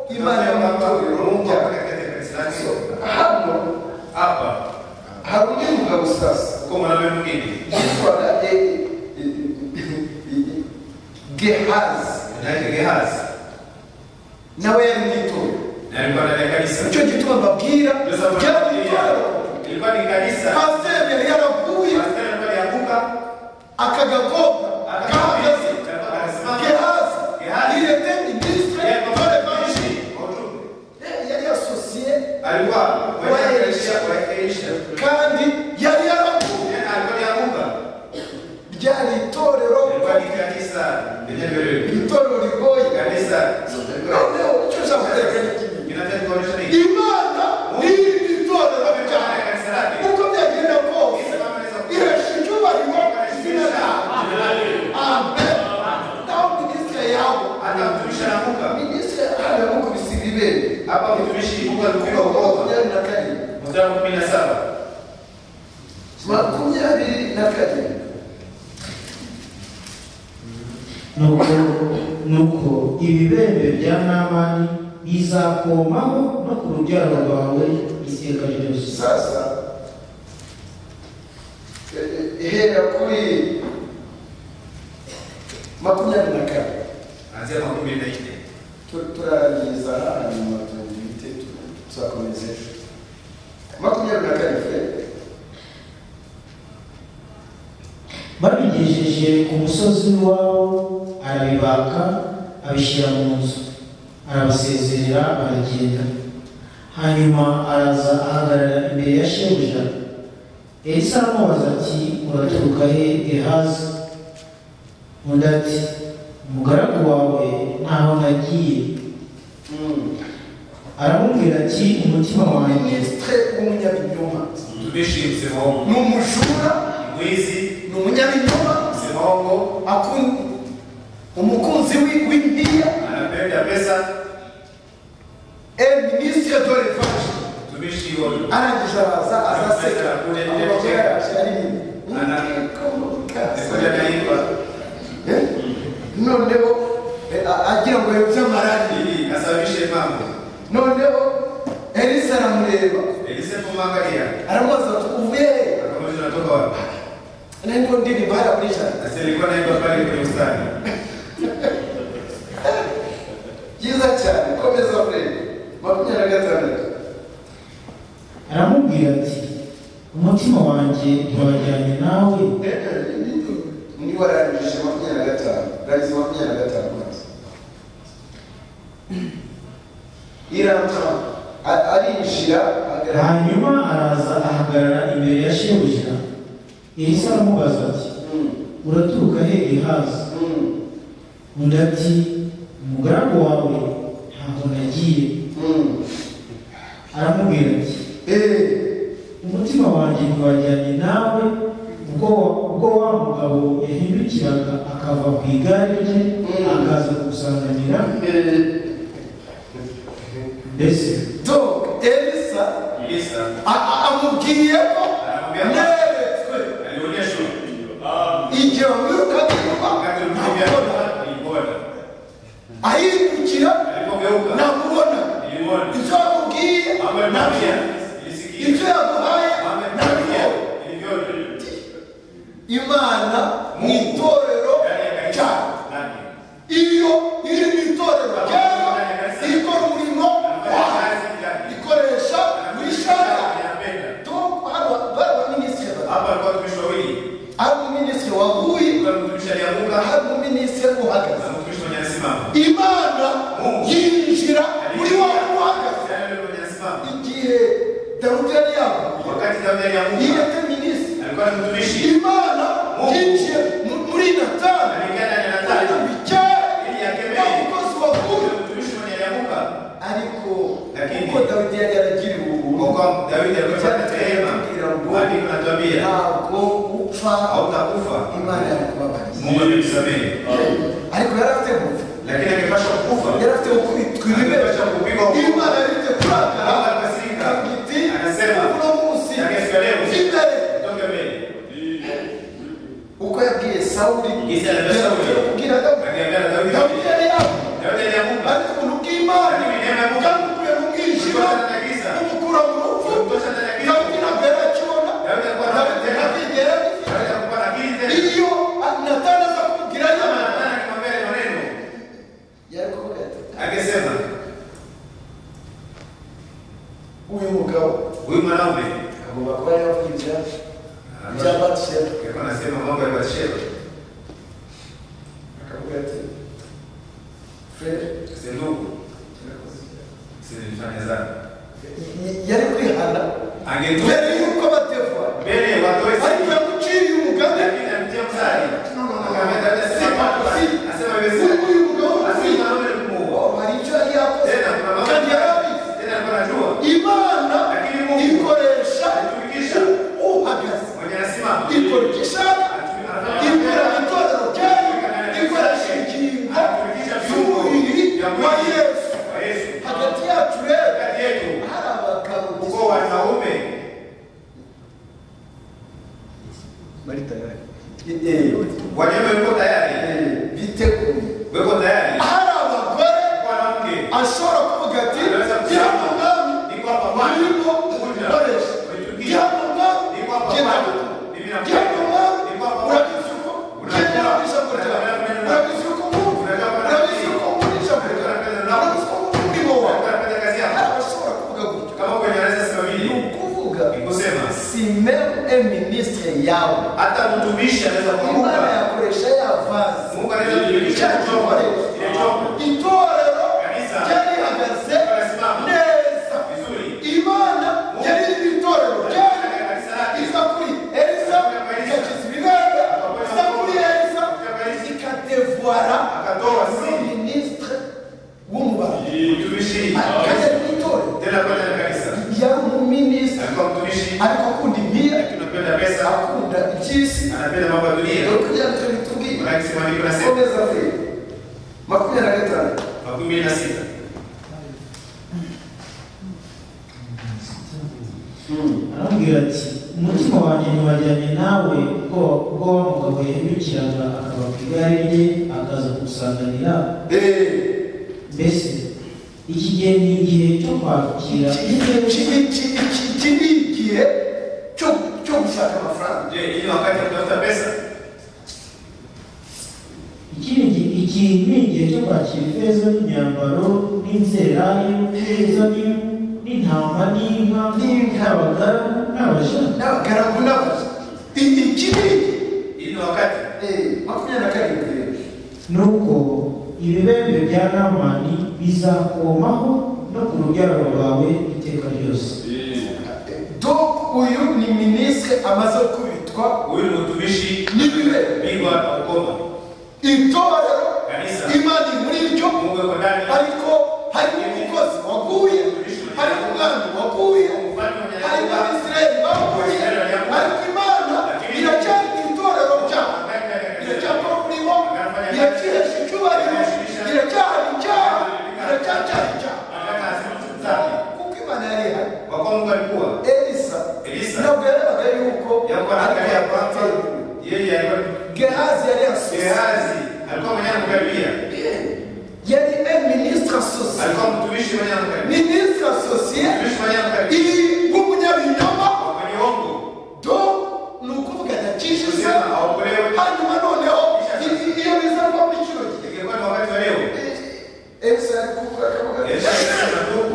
[SPEAKER 1] imana y'amatorero hano
[SPEAKER 2] hapa
[SPEAKER 1] hari undi mugabo sasa
[SPEAKER 2] uko mwanamume mwingine
[SPEAKER 1] yitwaga Gehazi
[SPEAKER 2] naye Gehazi
[SPEAKER 1] nawe yari mw'itorero
[SPEAKER 2] na alikuwa ndani ya kanisa.
[SPEAKER 1] Icyo gituma mbabwira
[SPEAKER 2] ilikuwa ni kanisa.
[SPEAKER 1] Pastor yari yaraguye
[SPEAKER 2] Pastor alikuwa alianguka
[SPEAKER 1] akagakoka
[SPEAKER 2] akahagaze
[SPEAKER 1] Gehazi
[SPEAKER 2] Gehazi
[SPEAKER 1] ile tendi ministry
[SPEAKER 2] pale pale
[SPEAKER 1] yari associé
[SPEAKER 2] alikuwa wakiisha wakiisha
[SPEAKER 1] kandi yari yaraguye
[SPEAKER 2] alikuwa alianguka
[SPEAKER 1] ryari itorero
[SPEAKER 2] ilikuwa ni kanisa lenyewe
[SPEAKER 1] itorero rigoye
[SPEAKER 2] kanisa
[SPEAKER 1] leo icyo cyakwereka
[SPEAKER 2] inataka kuonyesha nini
[SPEAKER 1] imana ni itorero cyane kanisa lake uko byagenda kose irashijwa barimo izina ryawe amen naho ministry yabo
[SPEAKER 2] hata mtumishi anaanguka
[SPEAKER 1] ministry anaanguka bisibibere
[SPEAKER 2] hapa mtumishi Mungu alifika ukoka
[SPEAKER 1] na kali
[SPEAKER 2] mstari kumi na saba
[SPEAKER 1] makumyabiri na kane
[SPEAKER 3] nuko nuko ibibembe bya Namani bizakomaho no ku rubyaro rwawe iteka ryose.
[SPEAKER 1] Sasa ihera kuri makumyabiri na kane
[SPEAKER 2] anzia makumi na nne
[SPEAKER 1] turarangiza hanyuma tubite tuzakomezesha makumyabiri na kane fred
[SPEAKER 3] babigejeje ku musozi wabo arabibaka abishyira mu nzu arabasezerera baragenda. Hanyuma araza ahagarara imbere ya shebuja. Elisa aramubaza ati uraturuka he Gehazi? Undi ati umugaragu wawe ntaho nagiye. Aramubwira ati umutima wanjye
[SPEAKER 1] ministre w'umunyabinyoma
[SPEAKER 2] mtumishi msemo
[SPEAKER 1] ni umujura
[SPEAKER 2] mwizi
[SPEAKER 1] ni umunyabinyoma
[SPEAKER 2] msemongo
[SPEAKER 1] akun umukunzi w'impiya
[SPEAKER 2] anapenda pesa
[SPEAKER 1] et ministre de l'Évangile
[SPEAKER 2] mtumishi huyo
[SPEAKER 1] arangije araza azaseka
[SPEAKER 2] kule nje ana
[SPEAKER 1] ana
[SPEAKER 2] naiba
[SPEAKER 1] noneho agira ngo yobye amarari
[SPEAKER 2] ili asabishe mambo
[SPEAKER 1] noneho Elisa aramureba
[SPEAKER 2] Elisa kumwangalia
[SPEAKER 1] aramubaza ati uvuye
[SPEAKER 2] akamwambia unatoka wapi
[SPEAKER 1] nendo ndini baada kulisha
[SPEAKER 2] sasa ilikuwa naiba pale kwenye ustani
[SPEAKER 1] Jiza cyane komeza frere makumyabiri na gatandatu
[SPEAKER 3] aramubwira ati umutima wanjye ntiwajyanye nawe.
[SPEAKER 1] ni warangije makumyabiri na gatanu rangiza makumyabiri na gatanu maze iranta arinjira
[SPEAKER 3] hanyuma araza ahagarara imbere ya shebuja. Elisa aramubaza ati uraturuka he Gehazi? Undi ati umugaragu wawe ntaho nagiye. Aramubwira ati umutima wanjye ntiwajyanye nawe ubwo ubwo wa mugabo yahindukiraga akava ku igare rye akaza gusanganira. Mbese
[SPEAKER 1] donc Elisa
[SPEAKER 2] Elisa
[SPEAKER 1] amubwiye ko neretswe
[SPEAKER 2] alionyeshwa
[SPEAKER 1] igihe wiruka inyuma
[SPEAKER 2] wakati ulipokuwa ilibona
[SPEAKER 1] ahindukira
[SPEAKER 2] alipogeuka
[SPEAKER 1] namubona
[SPEAKER 2] ilibona
[SPEAKER 1] icyo amubwiye
[SPEAKER 2] mambo yamwambia ilisikia
[SPEAKER 1] icyo yaguhaye
[SPEAKER 2] mambo yamwambia
[SPEAKER 1] nabyo
[SPEAKER 2] ilivyo
[SPEAKER 1] imana mu itorero cyane iyo iri mu itorero ryayo ikora umurimo wayo ikoresha wishaka bari abaminisitiri
[SPEAKER 2] hapa alikuwa mtumishi wawili
[SPEAKER 1] hari umuminisitiri waguye
[SPEAKER 2] kuna mtumishi alianguka
[SPEAKER 1] hari umuminisitiri uhagaze
[SPEAKER 2] na mtumishi mwenye anasimama
[SPEAKER 1] imana yinjira muri wa uhagaze igihe dawudi yari yaguye
[SPEAKER 2] wakati Daudi alianguka
[SPEAKER 1] yiyete minisitiri
[SPEAKER 2] alikuwa ni mtumishi
[SPEAKER 1] imana yinjiye muri natani
[SPEAKER 2] aliingia ndani ya Nathani ili akemee
[SPEAKER 1] umukozi waguye
[SPEAKER 2] mtumishi mwenye alianguka
[SPEAKER 1] ariko
[SPEAKER 2] Lakini-
[SPEAKER 1] uko dawidi yari yaragiriwe ubuntu
[SPEAKER 2] kwa Daudi alikuwa amepata rehema maandiko yanatuambia
[SPEAKER 1] ntabwo upfa
[SPEAKER 2] hautakufa
[SPEAKER 1] imana yakubabariza
[SPEAKER 2] Mungu amekusamehe
[SPEAKER 1] ariko yari afite gupfa
[SPEAKER 2] lakini angepaswa kufa
[SPEAKER 1] yari afite gukubitwa ibibero
[SPEAKER 2] angepaswa kupigwa huko
[SPEAKER 1] imana yari ifite kurakara
[SPEAKER 2] Mungu akasirika
[SPEAKER 1] iti
[SPEAKER 2] anasema
[SPEAKER 1] uno munsi
[SPEAKER 2] Yakesika leo
[SPEAKER 1] imbere
[SPEAKER 2] toke mbele
[SPEAKER 1] uko yabwiye sawuli
[SPEAKER 2] Yesu aliambia Sauli
[SPEAKER 1] kubwira dawudi
[SPEAKER 2] akiambia Daudi
[SPEAKER 1] dawudi yari yaguye
[SPEAKER 2] Daudi alianguka
[SPEAKER 1] ariko ubuntu bw'imana
[SPEAKER 2] lakini neema
[SPEAKER 1] kamukuye mu mwijima umukura mu rupfu Dawidi ntabwo yari akibona Dawidi ntakigera iyo Natani aza kumubwira yari kuvuga ati
[SPEAKER 2] akisema
[SPEAKER 1] uyu mugabo
[SPEAKER 2] huyu mwanaume
[SPEAKER 1] agomba kuba yaravuye ibyacu bya Batsheba
[SPEAKER 2] alikuwa anasema mambo ya Batsheba
[SPEAKER 1] akavuga ati frere
[SPEAKER 2] ndugu silifanya sana
[SPEAKER 1] yari kwihana
[SPEAKER 2] angetu
[SPEAKER 1] mbere yuko batevwa
[SPEAKER 2] mbele watoe
[SPEAKER 1] ariko yamuciriye umugani
[SPEAKER 2] lakini amtia msari akamenda
[SPEAKER 1] sema
[SPEAKER 2] asema wewe
[SPEAKER 1] uyu mugabo
[SPEAKER 2] asema nawe kumuua
[SPEAKER 1] hari icyo yari yakoze
[SPEAKER 2] tena kuna mambo
[SPEAKER 1] kandi yarabizi
[SPEAKER 2] tena anajua
[SPEAKER 1] Imana ikoresha
[SPEAKER 2] atumikisha
[SPEAKER 1] uhagaze
[SPEAKER 2] mwenye anasimama
[SPEAKER 1] ikoresha imbere itorero ryayo ikoresha ingingo z'umubiri wa Yesu hagati yacu rero hari abagabo
[SPEAKER 2] uko wanaume
[SPEAKER 1] bari tayari
[SPEAKER 2] wanyama yuko tayari
[SPEAKER 1] biteguye
[SPEAKER 2] weko tayari
[SPEAKER 1] hari abagore
[SPEAKER 2] wanamke
[SPEAKER 1] ashobora kuvuga ati cyangwa umwami
[SPEAKER 2] niko hapa mwana
[SPEAKER 1] urimo ukoresha cyangwa umwami cyangwa umwami urabizi uko ugendera mu ijambo ryawe urabizi uko mwumva urabizi uko mwumva ijambo ryawe urabizi uko mwumva umurimo wawe hari abashobora kuvuga gutyo
[SPEAKER 2] kama kwenye anaweza sema
[SPEAKER 1] ni
[SPEAKER 2] vile
[SPEAKER 1] ukuvuga
[SPEAKER 2] nikusema
[SPEAKER 1] si même un ministre yawe
[SPEAKER 2] hata mtumishi anaweza
[SPEAKER 1] Imana
[SPEAKER 2] kuanguka
[SPEAKER 1] yakoresha ya vazi
[SPEAKER 2] Mungu anaweza kutumikisha chombo ile chombo
[SPEAKER 1] itorero
[SPEAKER 2] Kanisa.
[SPEAKER 1] ryari rihagaze
[SPEAKER 2] Barasimama.
[SPEAKER 1] neza
[SPEAKER 2] vizuri
[SPEAKER 1] Imana yari iri mu itorero ryari iza kuri Elisa igakiza ibibembe iza kuri Elisa ikadevuara
[SPEAKER 2] akatoa si
[SPEAKER 1] ministre w'umubano
[SPEAKER 2] mtumishi
[SPEAKER 1] kandi ari mu itorero
[SPEAKER 2] tena kwenda na kanisa
[SPEAKER 1] yari umuminisitiri
[SPEAKER 2] alikuwa mtumishi
[SPEAKER 1] ariko akunda impiya
[SPEAKER 2] tunapenda pesa
[SPEAKER 1] akunda iby'isi
[SPEAKER 2] anapenda mambo ya dunia
[SPEAKER 1] dore kugira ngo tubitubwire
[SPEAKER 2] unakisema niko nasema
[SPEAKER 1] komeza fe makumyabiri na gatanu
[SPEAKER 2] makumi mbili na sita
[SPEAKER 3] arambwira ati umutima wanjye ntiwajyanye nawe ubwo ubwo wa mugabo yahindukiraga akava ku igare rye akaza kumusanganira mbese iki gihe ni igihe cyo kwakira
[SPEAKER 1] iki ni igihe cyo gushaka amafaranga
[SPEAKER 2] je ili wakati wa kutafuta pesa
[SPEAKER 3] iki ni igihe iki ni igihe cyo kwakira ifeza n'imyambaro n'inzera y'ifeza n'intama n'inka n'abagaragu n'abaja
[SPEAKER 1] n'abagaragu n'abaja iki ni
[SPEAKER 2] ili wakati
[SPEAKER 1] makumyabiri na karindwi
[SPEAKER 3] nuko ibibembe bya Namani bizakomaho no ku rubyaro rwawe iteka ryose
[SPEAKER 1] donc uyu ni ministre amaze kubitwa
[SPEAKER 2] huyu ni mtumishi
[SPEAKER 1] n'ibibembe
[SPEAKER 2] bingwa ukoma
[SPEAKER 1] itorero
[SPEAKER 2] kanisa
[SPEAKER 1] Imana muri ryo
[SPEAKER 2] Mungu yuko ndani
[SPEAKER 1] ariko hari umukozi waguye hari umwami waguye hari abisirayeli baguye ariko Imana iracyari mu itorero ryawe iracyakora umurimo iracyihesha icyubahiro iracyahana icyaha iracyacyaha icyaha kuko Imana yari ihari
[SPEAKER 2] kwa Mungu alikuwa
[SPEAKER 1] Elisa
[SPEAKER 2] Elisa
[SPEAKER 1] ntabwo yarebaga yuko
[SPEAKER 2] yakuwa angalia kwamba yeye alikuwa
[SPEAKER 1] Gehazi yari yasuye
[SPEAKER 2] Gehazi alikuwa mwenye anakaribia
[SPEAKER 1] yari un ministre associé
[SPEAKER 2] alikuwa mtumishi mwenye anakaribia
[SPEAKER 1] ministre associé
[SPEAKER 2] mtumishi mwenye anakaribia
[SPEAKER 1] iri nk'umunyabinyoma
[SPEAKER 2] mwenye ongo
[SPEAKER 1] do ni ukuvuga adakishije
[SPEAKER 2] kusema aokolewe
[SPEAKER 1] hanyuma noneho iyo bizava muri kino gihe
[SPEAKER 2] ingekuwa ni wakati wa leo
[SPEAKER 1] Elisa ari kuvuga akavuga
[SPEAKER 2] Elisa alisema ndugu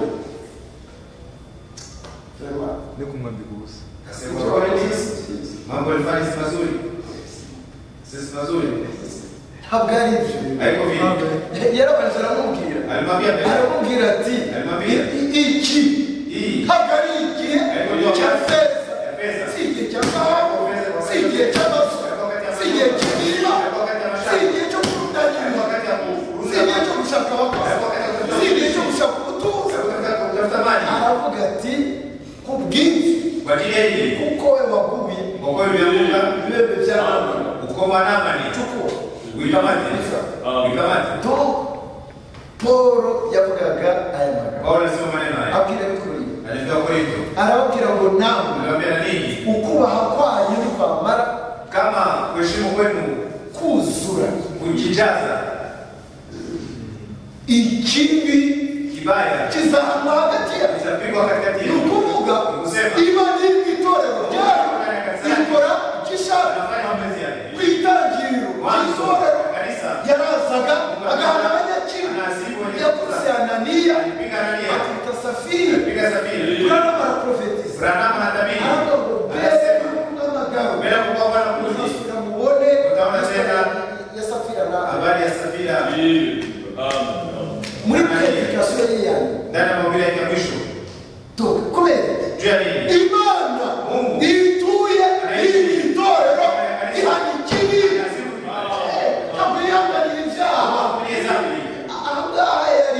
[SPEAKER 4] ni kumwambika ubusa
[SPEAKER 2] akasema kwa nini mambo yalifanya si mazuri sisi mazuri
[SPEAKER 1] ntabwo ari ibyo
[SPEAKER 2] haiko vile
[SPEAKER 1] yarabanje aramubwira
[SPEAKER 2] alimwambia
[SPEAKER 1] aramubwira ati
[SPEAKER 2] alimwambia
[SPEAKER 1] iki
[SPEAKER 2] hii
[SPEAKER 1] ntabwo ari igihe cya feza
[SPEAKER 2] pesa
[SPEAKER 1] si igihe cya zahabu si igihe cy'amazu si igihe cy'imirima si igihe cyo kurundanyiriza
[SPEAKER 2] wakati ya
[SPEAKER 1] si igihe cyo gushaka abakozi si igihe cyo gushaka ubutunzi
[SPEAKER 2] kutafuta mali
[SPEAKER 1] aravuga ati ku bwinshi
[SPEAKER 2] kwa ajili ya hili
[SPEAKER 1] kuko we waguye
[SPEAKER 2] kwa kweli vyamunga
[SPEAKER 1] ibibembe by'abana
[SPEAKER 2] ukoma namani
[SPEAKER 1] chukua
[SPEAKER 2] wikamate wikamate
[SPEAKER 1] donc Paulo yavugaga aya magambo
[SPEAKER 2] Paulo alisema maneno haya
[SPEAKER 1] abwira bikuri
[SPEAKER 2] alifika Korinto
[SPEAKER 1] arababwira ngo namwe
[SPEAKER 2] aliwaambia na nini
[SPEAKER 1] ukubaha kwanyu nikwamara
[SPEAKER 2] kama kuheshimu kwenu
[SPEAKER 1] kuzura
[SPEAKER 2] kujijaza
[SPEAKER 1] ikibi
[SPEAKER 2] kibaya
[SPEAKER 1] kizahanwa hagati yayo. Ni ukuvuga Imana iri mu itorero ryayo ikora igishaka. Ku itangiriro ry'itorero yarazaga agahana abanyakibi, yakuze Ananiya akita Safira, Branham araprofetiza aravuga ngo mbese n'amagambo uzasubira mubone ya Safira nawe muri predikasiyo ye yanyu. Kubera Imana ituye iri mu itorero ihana ikibi, ntabwo yihanganira ibyaha. Ahangaha yari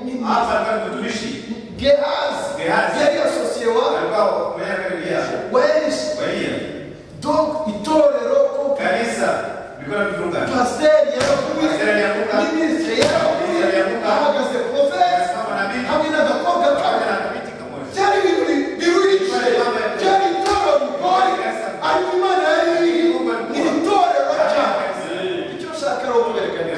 [SPEAKER 1] Gehazi yari asosiye wa Eliya. Donc itorero pasiteri yarakubise, minisitiri yarakubise, ahagaze profesi hamwe n'agakobwa kawe. Byari ibintu biruhije, byari itorero bigoye, ariko Imana yari iri mu itorero ryayo. Icyo ushaka ari ukuberekana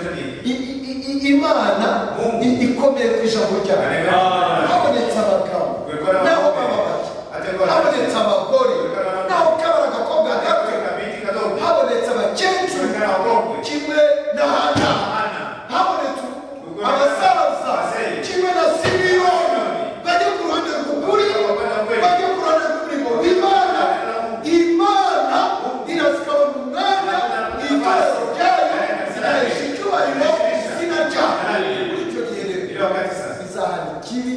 [SPEAKER 1] Imana ikomeye ku ijambo ryayo. Habonetse abagabo naho bababaje, habonetse abagore naho kabara agakobwa gato, habonetse abakecuru kimwe na Hana, habonetse abasaza kimwe na Simiyoni. Bajya ku ruhande rw'ukuri, bajya ku ruhande rw'umurimo w'Imana. Imana irazikaba mu mwanya itorero ryayo, zinahesha icyubahiro izina ryayo. Muri icyo gihe rero izahana ikibi,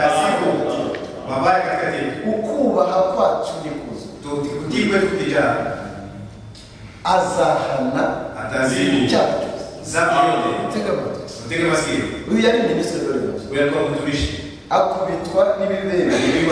[SPEAKER 1] ukubaha kwacu nikuzo, azahana icyaha cyose. Uyu yari minisitiri w'intebe, akubitwa n'ibibembe.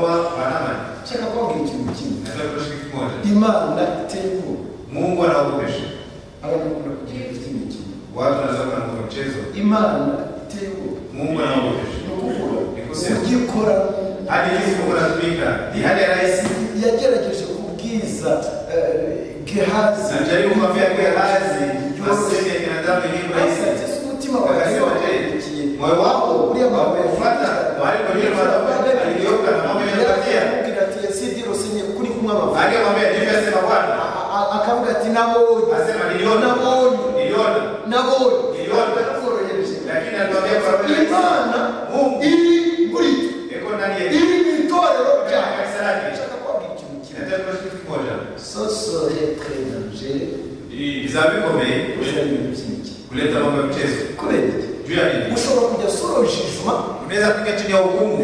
[SPEAKER 1] Shaka kubabwira ikintu kimwe, Imana iteye ubwoba.
[SPEAKER 2] Mungu anaogopesha.
[SPEAKER 1] Abakunda kugira ikindi kintu,
[SPEAKER 2] Watu wanaweza kuwa na mchezo.
[SPEAKER 1] Imana iteye ubwoba.
[SPEAKER 2] Mungu anaogopesha.
[SPEAKER 1] Ugikora
[SPEAKER 2] hadi hizi Mungu anatumika. Ni hali ya rahisi.
[SPEAKER 1] Yagerageje kubwiza Gehazi,
[SPEAKER 2] anajaribu kumwambia Gehazi asili ya binadamu ni rahisi.
[SPEAKER 1] Umutima wake
[SPEAKER 2] moyo wako ule ambao unafuata wale kwenye madhabahu aligeuka na mambo yanapatia.
[SPEAKER 1] Sidiro sinye kuri kumwa mafuta.
[SPEAKER 2] Akamwambia ndivyo asema Bwana.
[SPEAKER 1] Akavuga ati nabonye.
[SPEAKER 2] Asema niliona.
[SPEAKER 1] Nabonye.
[SPEAKER 2] Niliona.
[SPEAKER 1] Nabonye.
[SPEAKER 2] Niliona. Lakini alimwambia kwa
[SPEAKER 1] Imana Mungu iri muri
[SPEAKER 2] eko ndani yetu.
[SPEAKER 1] iri mu itorero ryayo.
[SPEAKER 2] Kanisa lake.
[SPEAKER 1] Shaka kwabwira ikintu kimwe.
[SPEAKER 2] Nataka kitu kimoja.
[SPEAKER 1] Soso très danger.
[SPEAKER 2] Izabikome kuleta mambo ya mchezo.
[SPEAKER 1] Kubera
[SPEAKER 2] juu ya nini?
[SPEAKER 1] Ushobora kujya soro jijuma,
[SPEAKER 2] unaweza kuja chini ya hukumu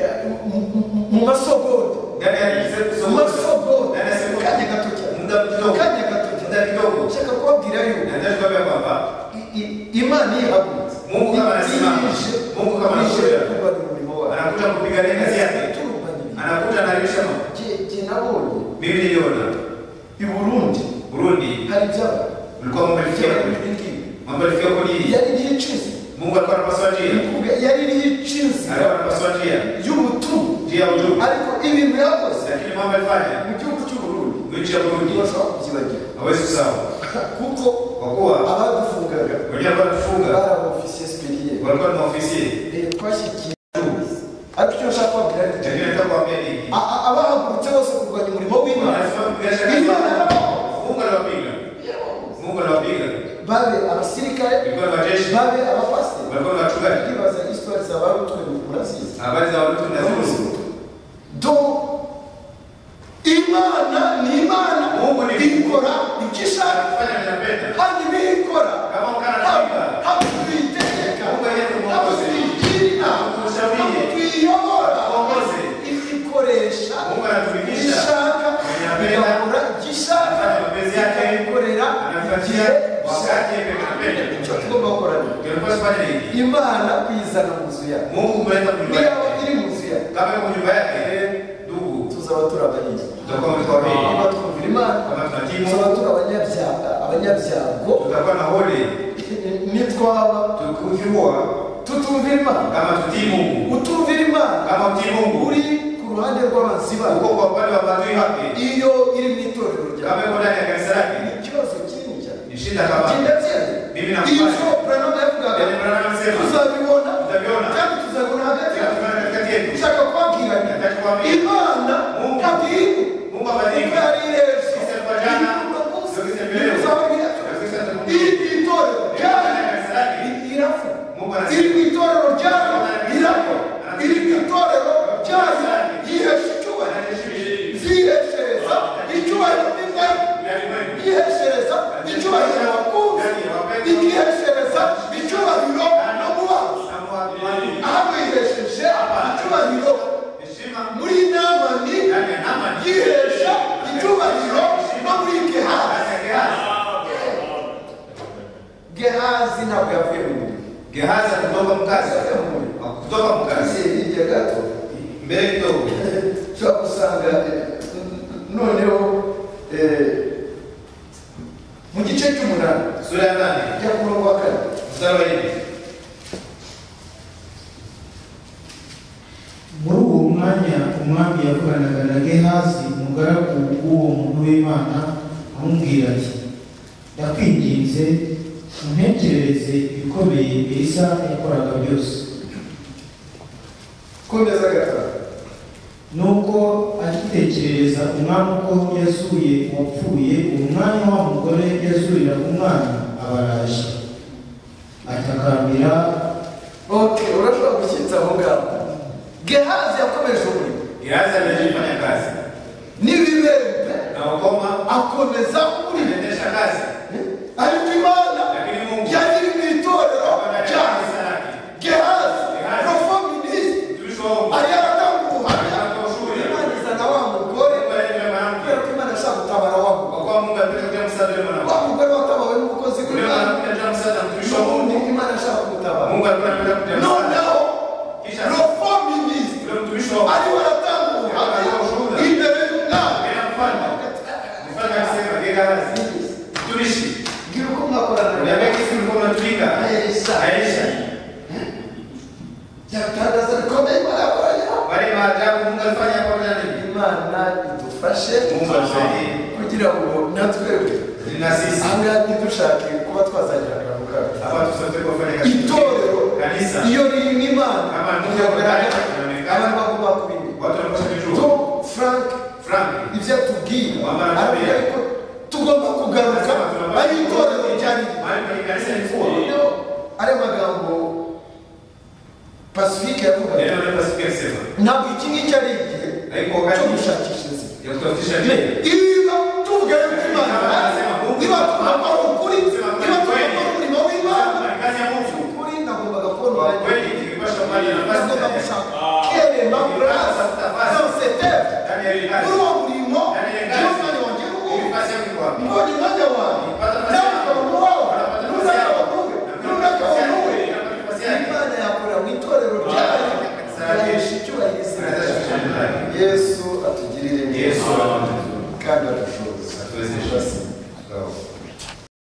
[SPEAKER 1] mu masogodo.
[SPEAKER 2] Ndani ya kisefu
[SPEAKER 1] Mu masogodo.
[SPEAKER 2] Ndani ya sekunde.
[SPEAKER 1] Kanya gato cyane.
[SPEAKER 2] Muda kidogo.
[SPEAKER 1] Kanya gato
[SPEAKER 2] Muda kidogo.
[SPEAKER 1] Shaka kwabwira yuko
[SPEAKER 2] nataka kuambia kwamba
[SPEAKER 1] Imana ihagurutse.
[SPEAKER 2] Mungu kama anasimama, Mungu kama anakuja, anakuja kupigania kazi yake, anakuja analisha mambo.
[SPEAKER 1] Je, nabonye
[SPEAKER 2] Mimi niliona
[SPEAKER 1] i Burundi,
[SPEAKER 2] Burundi
[SPEAKER 1] hari byaba
[SPEAKER 2] ulikuwa mambo yalifikia mambo yalifikia kwa nini?
[SPEAKER 1] Yari yichize.
[SPEAKER 2] Mungu alikuwa anapaswa njia.
[SPEAKER 1] Yari yichize.
[SPEAKER 2] Alikuwa anapaswa njia.
[SPEAKER 1] Y'ubutumwa.
[SPEAKER 2] Njia ya ujumbe.
[SPEAKER 1] Ariko ibintu yakoze,
[SPEAKER 2] lakini mambo alifanya
[SPEAKER 1] mu gihugu cy'u Burundi,
[SPEAKER 2] mu nchi ya Burundi
[SPEAKER 1] bashaka kuzibagira.
[SPEAKER 2] hawezi kusahau.
[SPEAKER 1] Kuko
[SPEAKER 2] kwa kuwa
[SPEAKER 1] abadufungaga
[SPEAKER 2] wenyewe wanatufunga
[SPEAKER 1] bara ofisiye spirituel,
[SPEAKER 2] walikuwa ni ofisiye
[SPEAKER 1] eh twashikiye. Ariko cyo nshaka kubwira ati
[SPEAKER 2] ndio nataka kuambia nini?
[SPEAKER 1] Abahagurutse bose kurwanya umurimo w'Imana.
[SPEAKER 2] Mungu anawapiga. Mungu anawapiga.
[SPEAKER 1] Babe abasirikare, babe abapasiteri,
[SPEAKER 2] walikuwa wachungaji.
[SPEAKER 1] Kibaza histoire za watu murasizi.
[SPEAKER 2] Habari za watu tunazimusu.
[SPEAKER 1] Donc Imana ni Imana.
[SPEAKER 2] Mungu ni
[SPEAKER 1] ikora ikisha
[SPEAKER 2] kufanya ninapenda.
[SPEAKER 1] Hadi mikora
[SPEAKER 2] kama ukana
[SPEAKER 1] hapo tuiteka.
[SPEAKER 2] Mungu yeye ni
[SPEAKER 1] hapo
[SPEAKER 2] mwongozi.
[SPEAKER 1] tuitina.
[SPEAKER 2] Kushauri.
[SPEAKER 1] Tuiyobora.
[SPEAKER 2] Mwongozi.
[SPEAKER 1] Ikikoresha.
[SPEAKER 2] Mungu anatumikisha.
[SPEAKER 1] Ishaka. Inapenda. Kisha.
[SPEAKER 2] Anafanya mapenzi yake.
[SPEAKER 1] Ikorera.
[SPEAKER 2] Anafuatia wakati yeye anapenda.
[SPEAKER 1] Icyo tugomba gukora ni.
[SPEAKER 2] Ndio kufanya nini?
[SPEAKER 1] Imana kwizana mu nzu yake.
[SPEAKER 2] Mungu kumleta mu nyumba
[SPEAKER 1] Niyo
[SPEAKER 2] yake.
[SPEAKER 1] iri mu nzu yake.
[SPEAKER 2] Kama yuko nyumba yake, ndugu,
[SPEAKER 1] tuzaba turabahiye.
[SPEAKER 2] tutakuwa mtawabili.
[SPEAKER 1] Niba twumvira Imana,
[SPEAKER 2] Kama tunatimu,
[SPEAKER 1] tuzaba turi abanyabyaha, abanyabyago.
[SPEAKER 2] tutakuwa na holi.
[SPEAKER 1] Nitwaba
[SPEAKER 2] Tukujua
[SPEAKER 1] tutumvira Imana.
[SPEAKER 2] kama tutii Mungu.
[SPEAKER 1] Utumvira Imana
[SPEAKER 2] Kama utii Mungu.
[SPEAKER 1] uri ku ruhande rw'abanzi bawe.
[SPEAKER 2] Uko kwa upande wa maadui wake.
[SPEAKER 1] Iyo iri mu itorero ryawe.
[SPEAKER 2] Kama yuko ndani ya kanisa lake.
[SPEAKER 1] Ikibazo kinini cyane.
[SPEAKER 2] Ni shida kama.
[SPEAKER 1] Kindabyari.
[SPEAKER 2] Mimi na
[SPEAKER 1] Iyo Branham yavugaga.
[SPEAKER 2] Yaani Branham anasema.
[SPEAKER 1] Tuzabibona.
[SPEAKER 2] Tutaviona.
[SPEAKER 1] Kandi tuzabibona
[SPEAKER 2] chetu.
[SPEAKER 1] Ushaka kubabwira ni
[SPEAKER 2] Nataka kuambia
[SPEAKER 1] Imana
[SPEAKER 2] Mungu.
[SPEAKER 1] tabibu
[SPEAKER 2] Mungu abadilike.
[SPEAKER 1] Ukarirezo
[SPEAKER 2] Sisi kwa jana, sio kisa leo.
[SPEAKER 1] Iri itorero ryari irafu. Iri itorero ryari irafu. Iri itorero ryari yihesha icyubahiro. Ziheshereza icyubahiro n'ingano. Yiheshereza icyubahiro wakunze. Yiheshereza icyubahiro no mubazo. Aho yihesheje icyubahiro muri Namani, yihesha icyubahiro no muri Gehazi. Gehazi ntabwo yavuye mu murimo.
[SPEAKER 2] Gehazi kutoka mkazi. Kutoka mkazi.
[SPEAKER 1] Hirya gato
[SPEAKER 2] mbere kidogo
[SPEAKER 1] ushobora gusanga noneho mu gice cy'umunani
[SPEAKER 2] sura ya nane
[SPEAKER 1] jya ku murongo wa kane
[SPEAKER 2] mstari wa nne.
[SPEAKER 3] muri uwo mwanya umwami yavuganaga na Gehazi umugaragu w'uwo muntu w'Imana amubwira ati ndakwinginze untekerereze ibikomeye Elisa yakoraga byose.
[SPEAKER 1] komeza gatatu.
[SPEAKER 3] Nuko agitekerereza umwami ko yazuye uwapfuye uwo mwanya wa mugore yazuriraga umwana abaraje atakambira.
[SPEAKER 1] Okay, urashobora gushyitsa aho ngaho. Gehazi yakomeje umurimo.
[SPEAKER 2] Gehazi amefanya kazi
[SPEAKER 1] n'ibibembe
[SPEAKER 2] na ukoma
[SPEAKER 1] akomeza umurimo.
[SPEAKER 2] anaendesha kazi
[SPEAKER 1] ariko Imana
[SPEAKER 2] lakini Mungu
[SPEAKER 1] yari iri mu itorero cyane. Gehazi profeminist ari yaratanga ubuhamya. Imana izana wa mugore kubera ko Imana ashaka gutabara wa mugore. Wa mugore watabawe n'umukozi w'Imana. Ubundi Imana ashaka gutabara. Noneho profeminist ari waratanga ubuhamya imbere y'umwami. Ngira uko mwakorana na Elisa. Yatangaza bikomeye Imana yakoranye. Imana idufashe kugira ngo natwe ahangaha ntidushake kuba twazagira akantu kacu. Itorero iyo riri n'Imana abantu bagomba kubimenya. Frank ibyo atubwira aravuga ko tugomba kugaruka ari itorero ryari ari magambo Pacifique yavuga ntabwo iki ngiki ari igihe cyo gushakisha inzira. Niba tuvuga yuko Imana niba tuvuga ko ari ukuri, niba tuvuga ko ari umurimo w'Imana ukuri, nagombaga kubona umwanya nagomba gushaka kerema buraza zanseteve muri uwo murimo niyo mwanya wanjye mbonye umwanya wawe nawe ukabona uwawe n'uzakaba nuwe n'uzakaba nuwe. Imana yakora mu itorero ryayo yahesha icyubahiro izina. Yesu atugirire neza.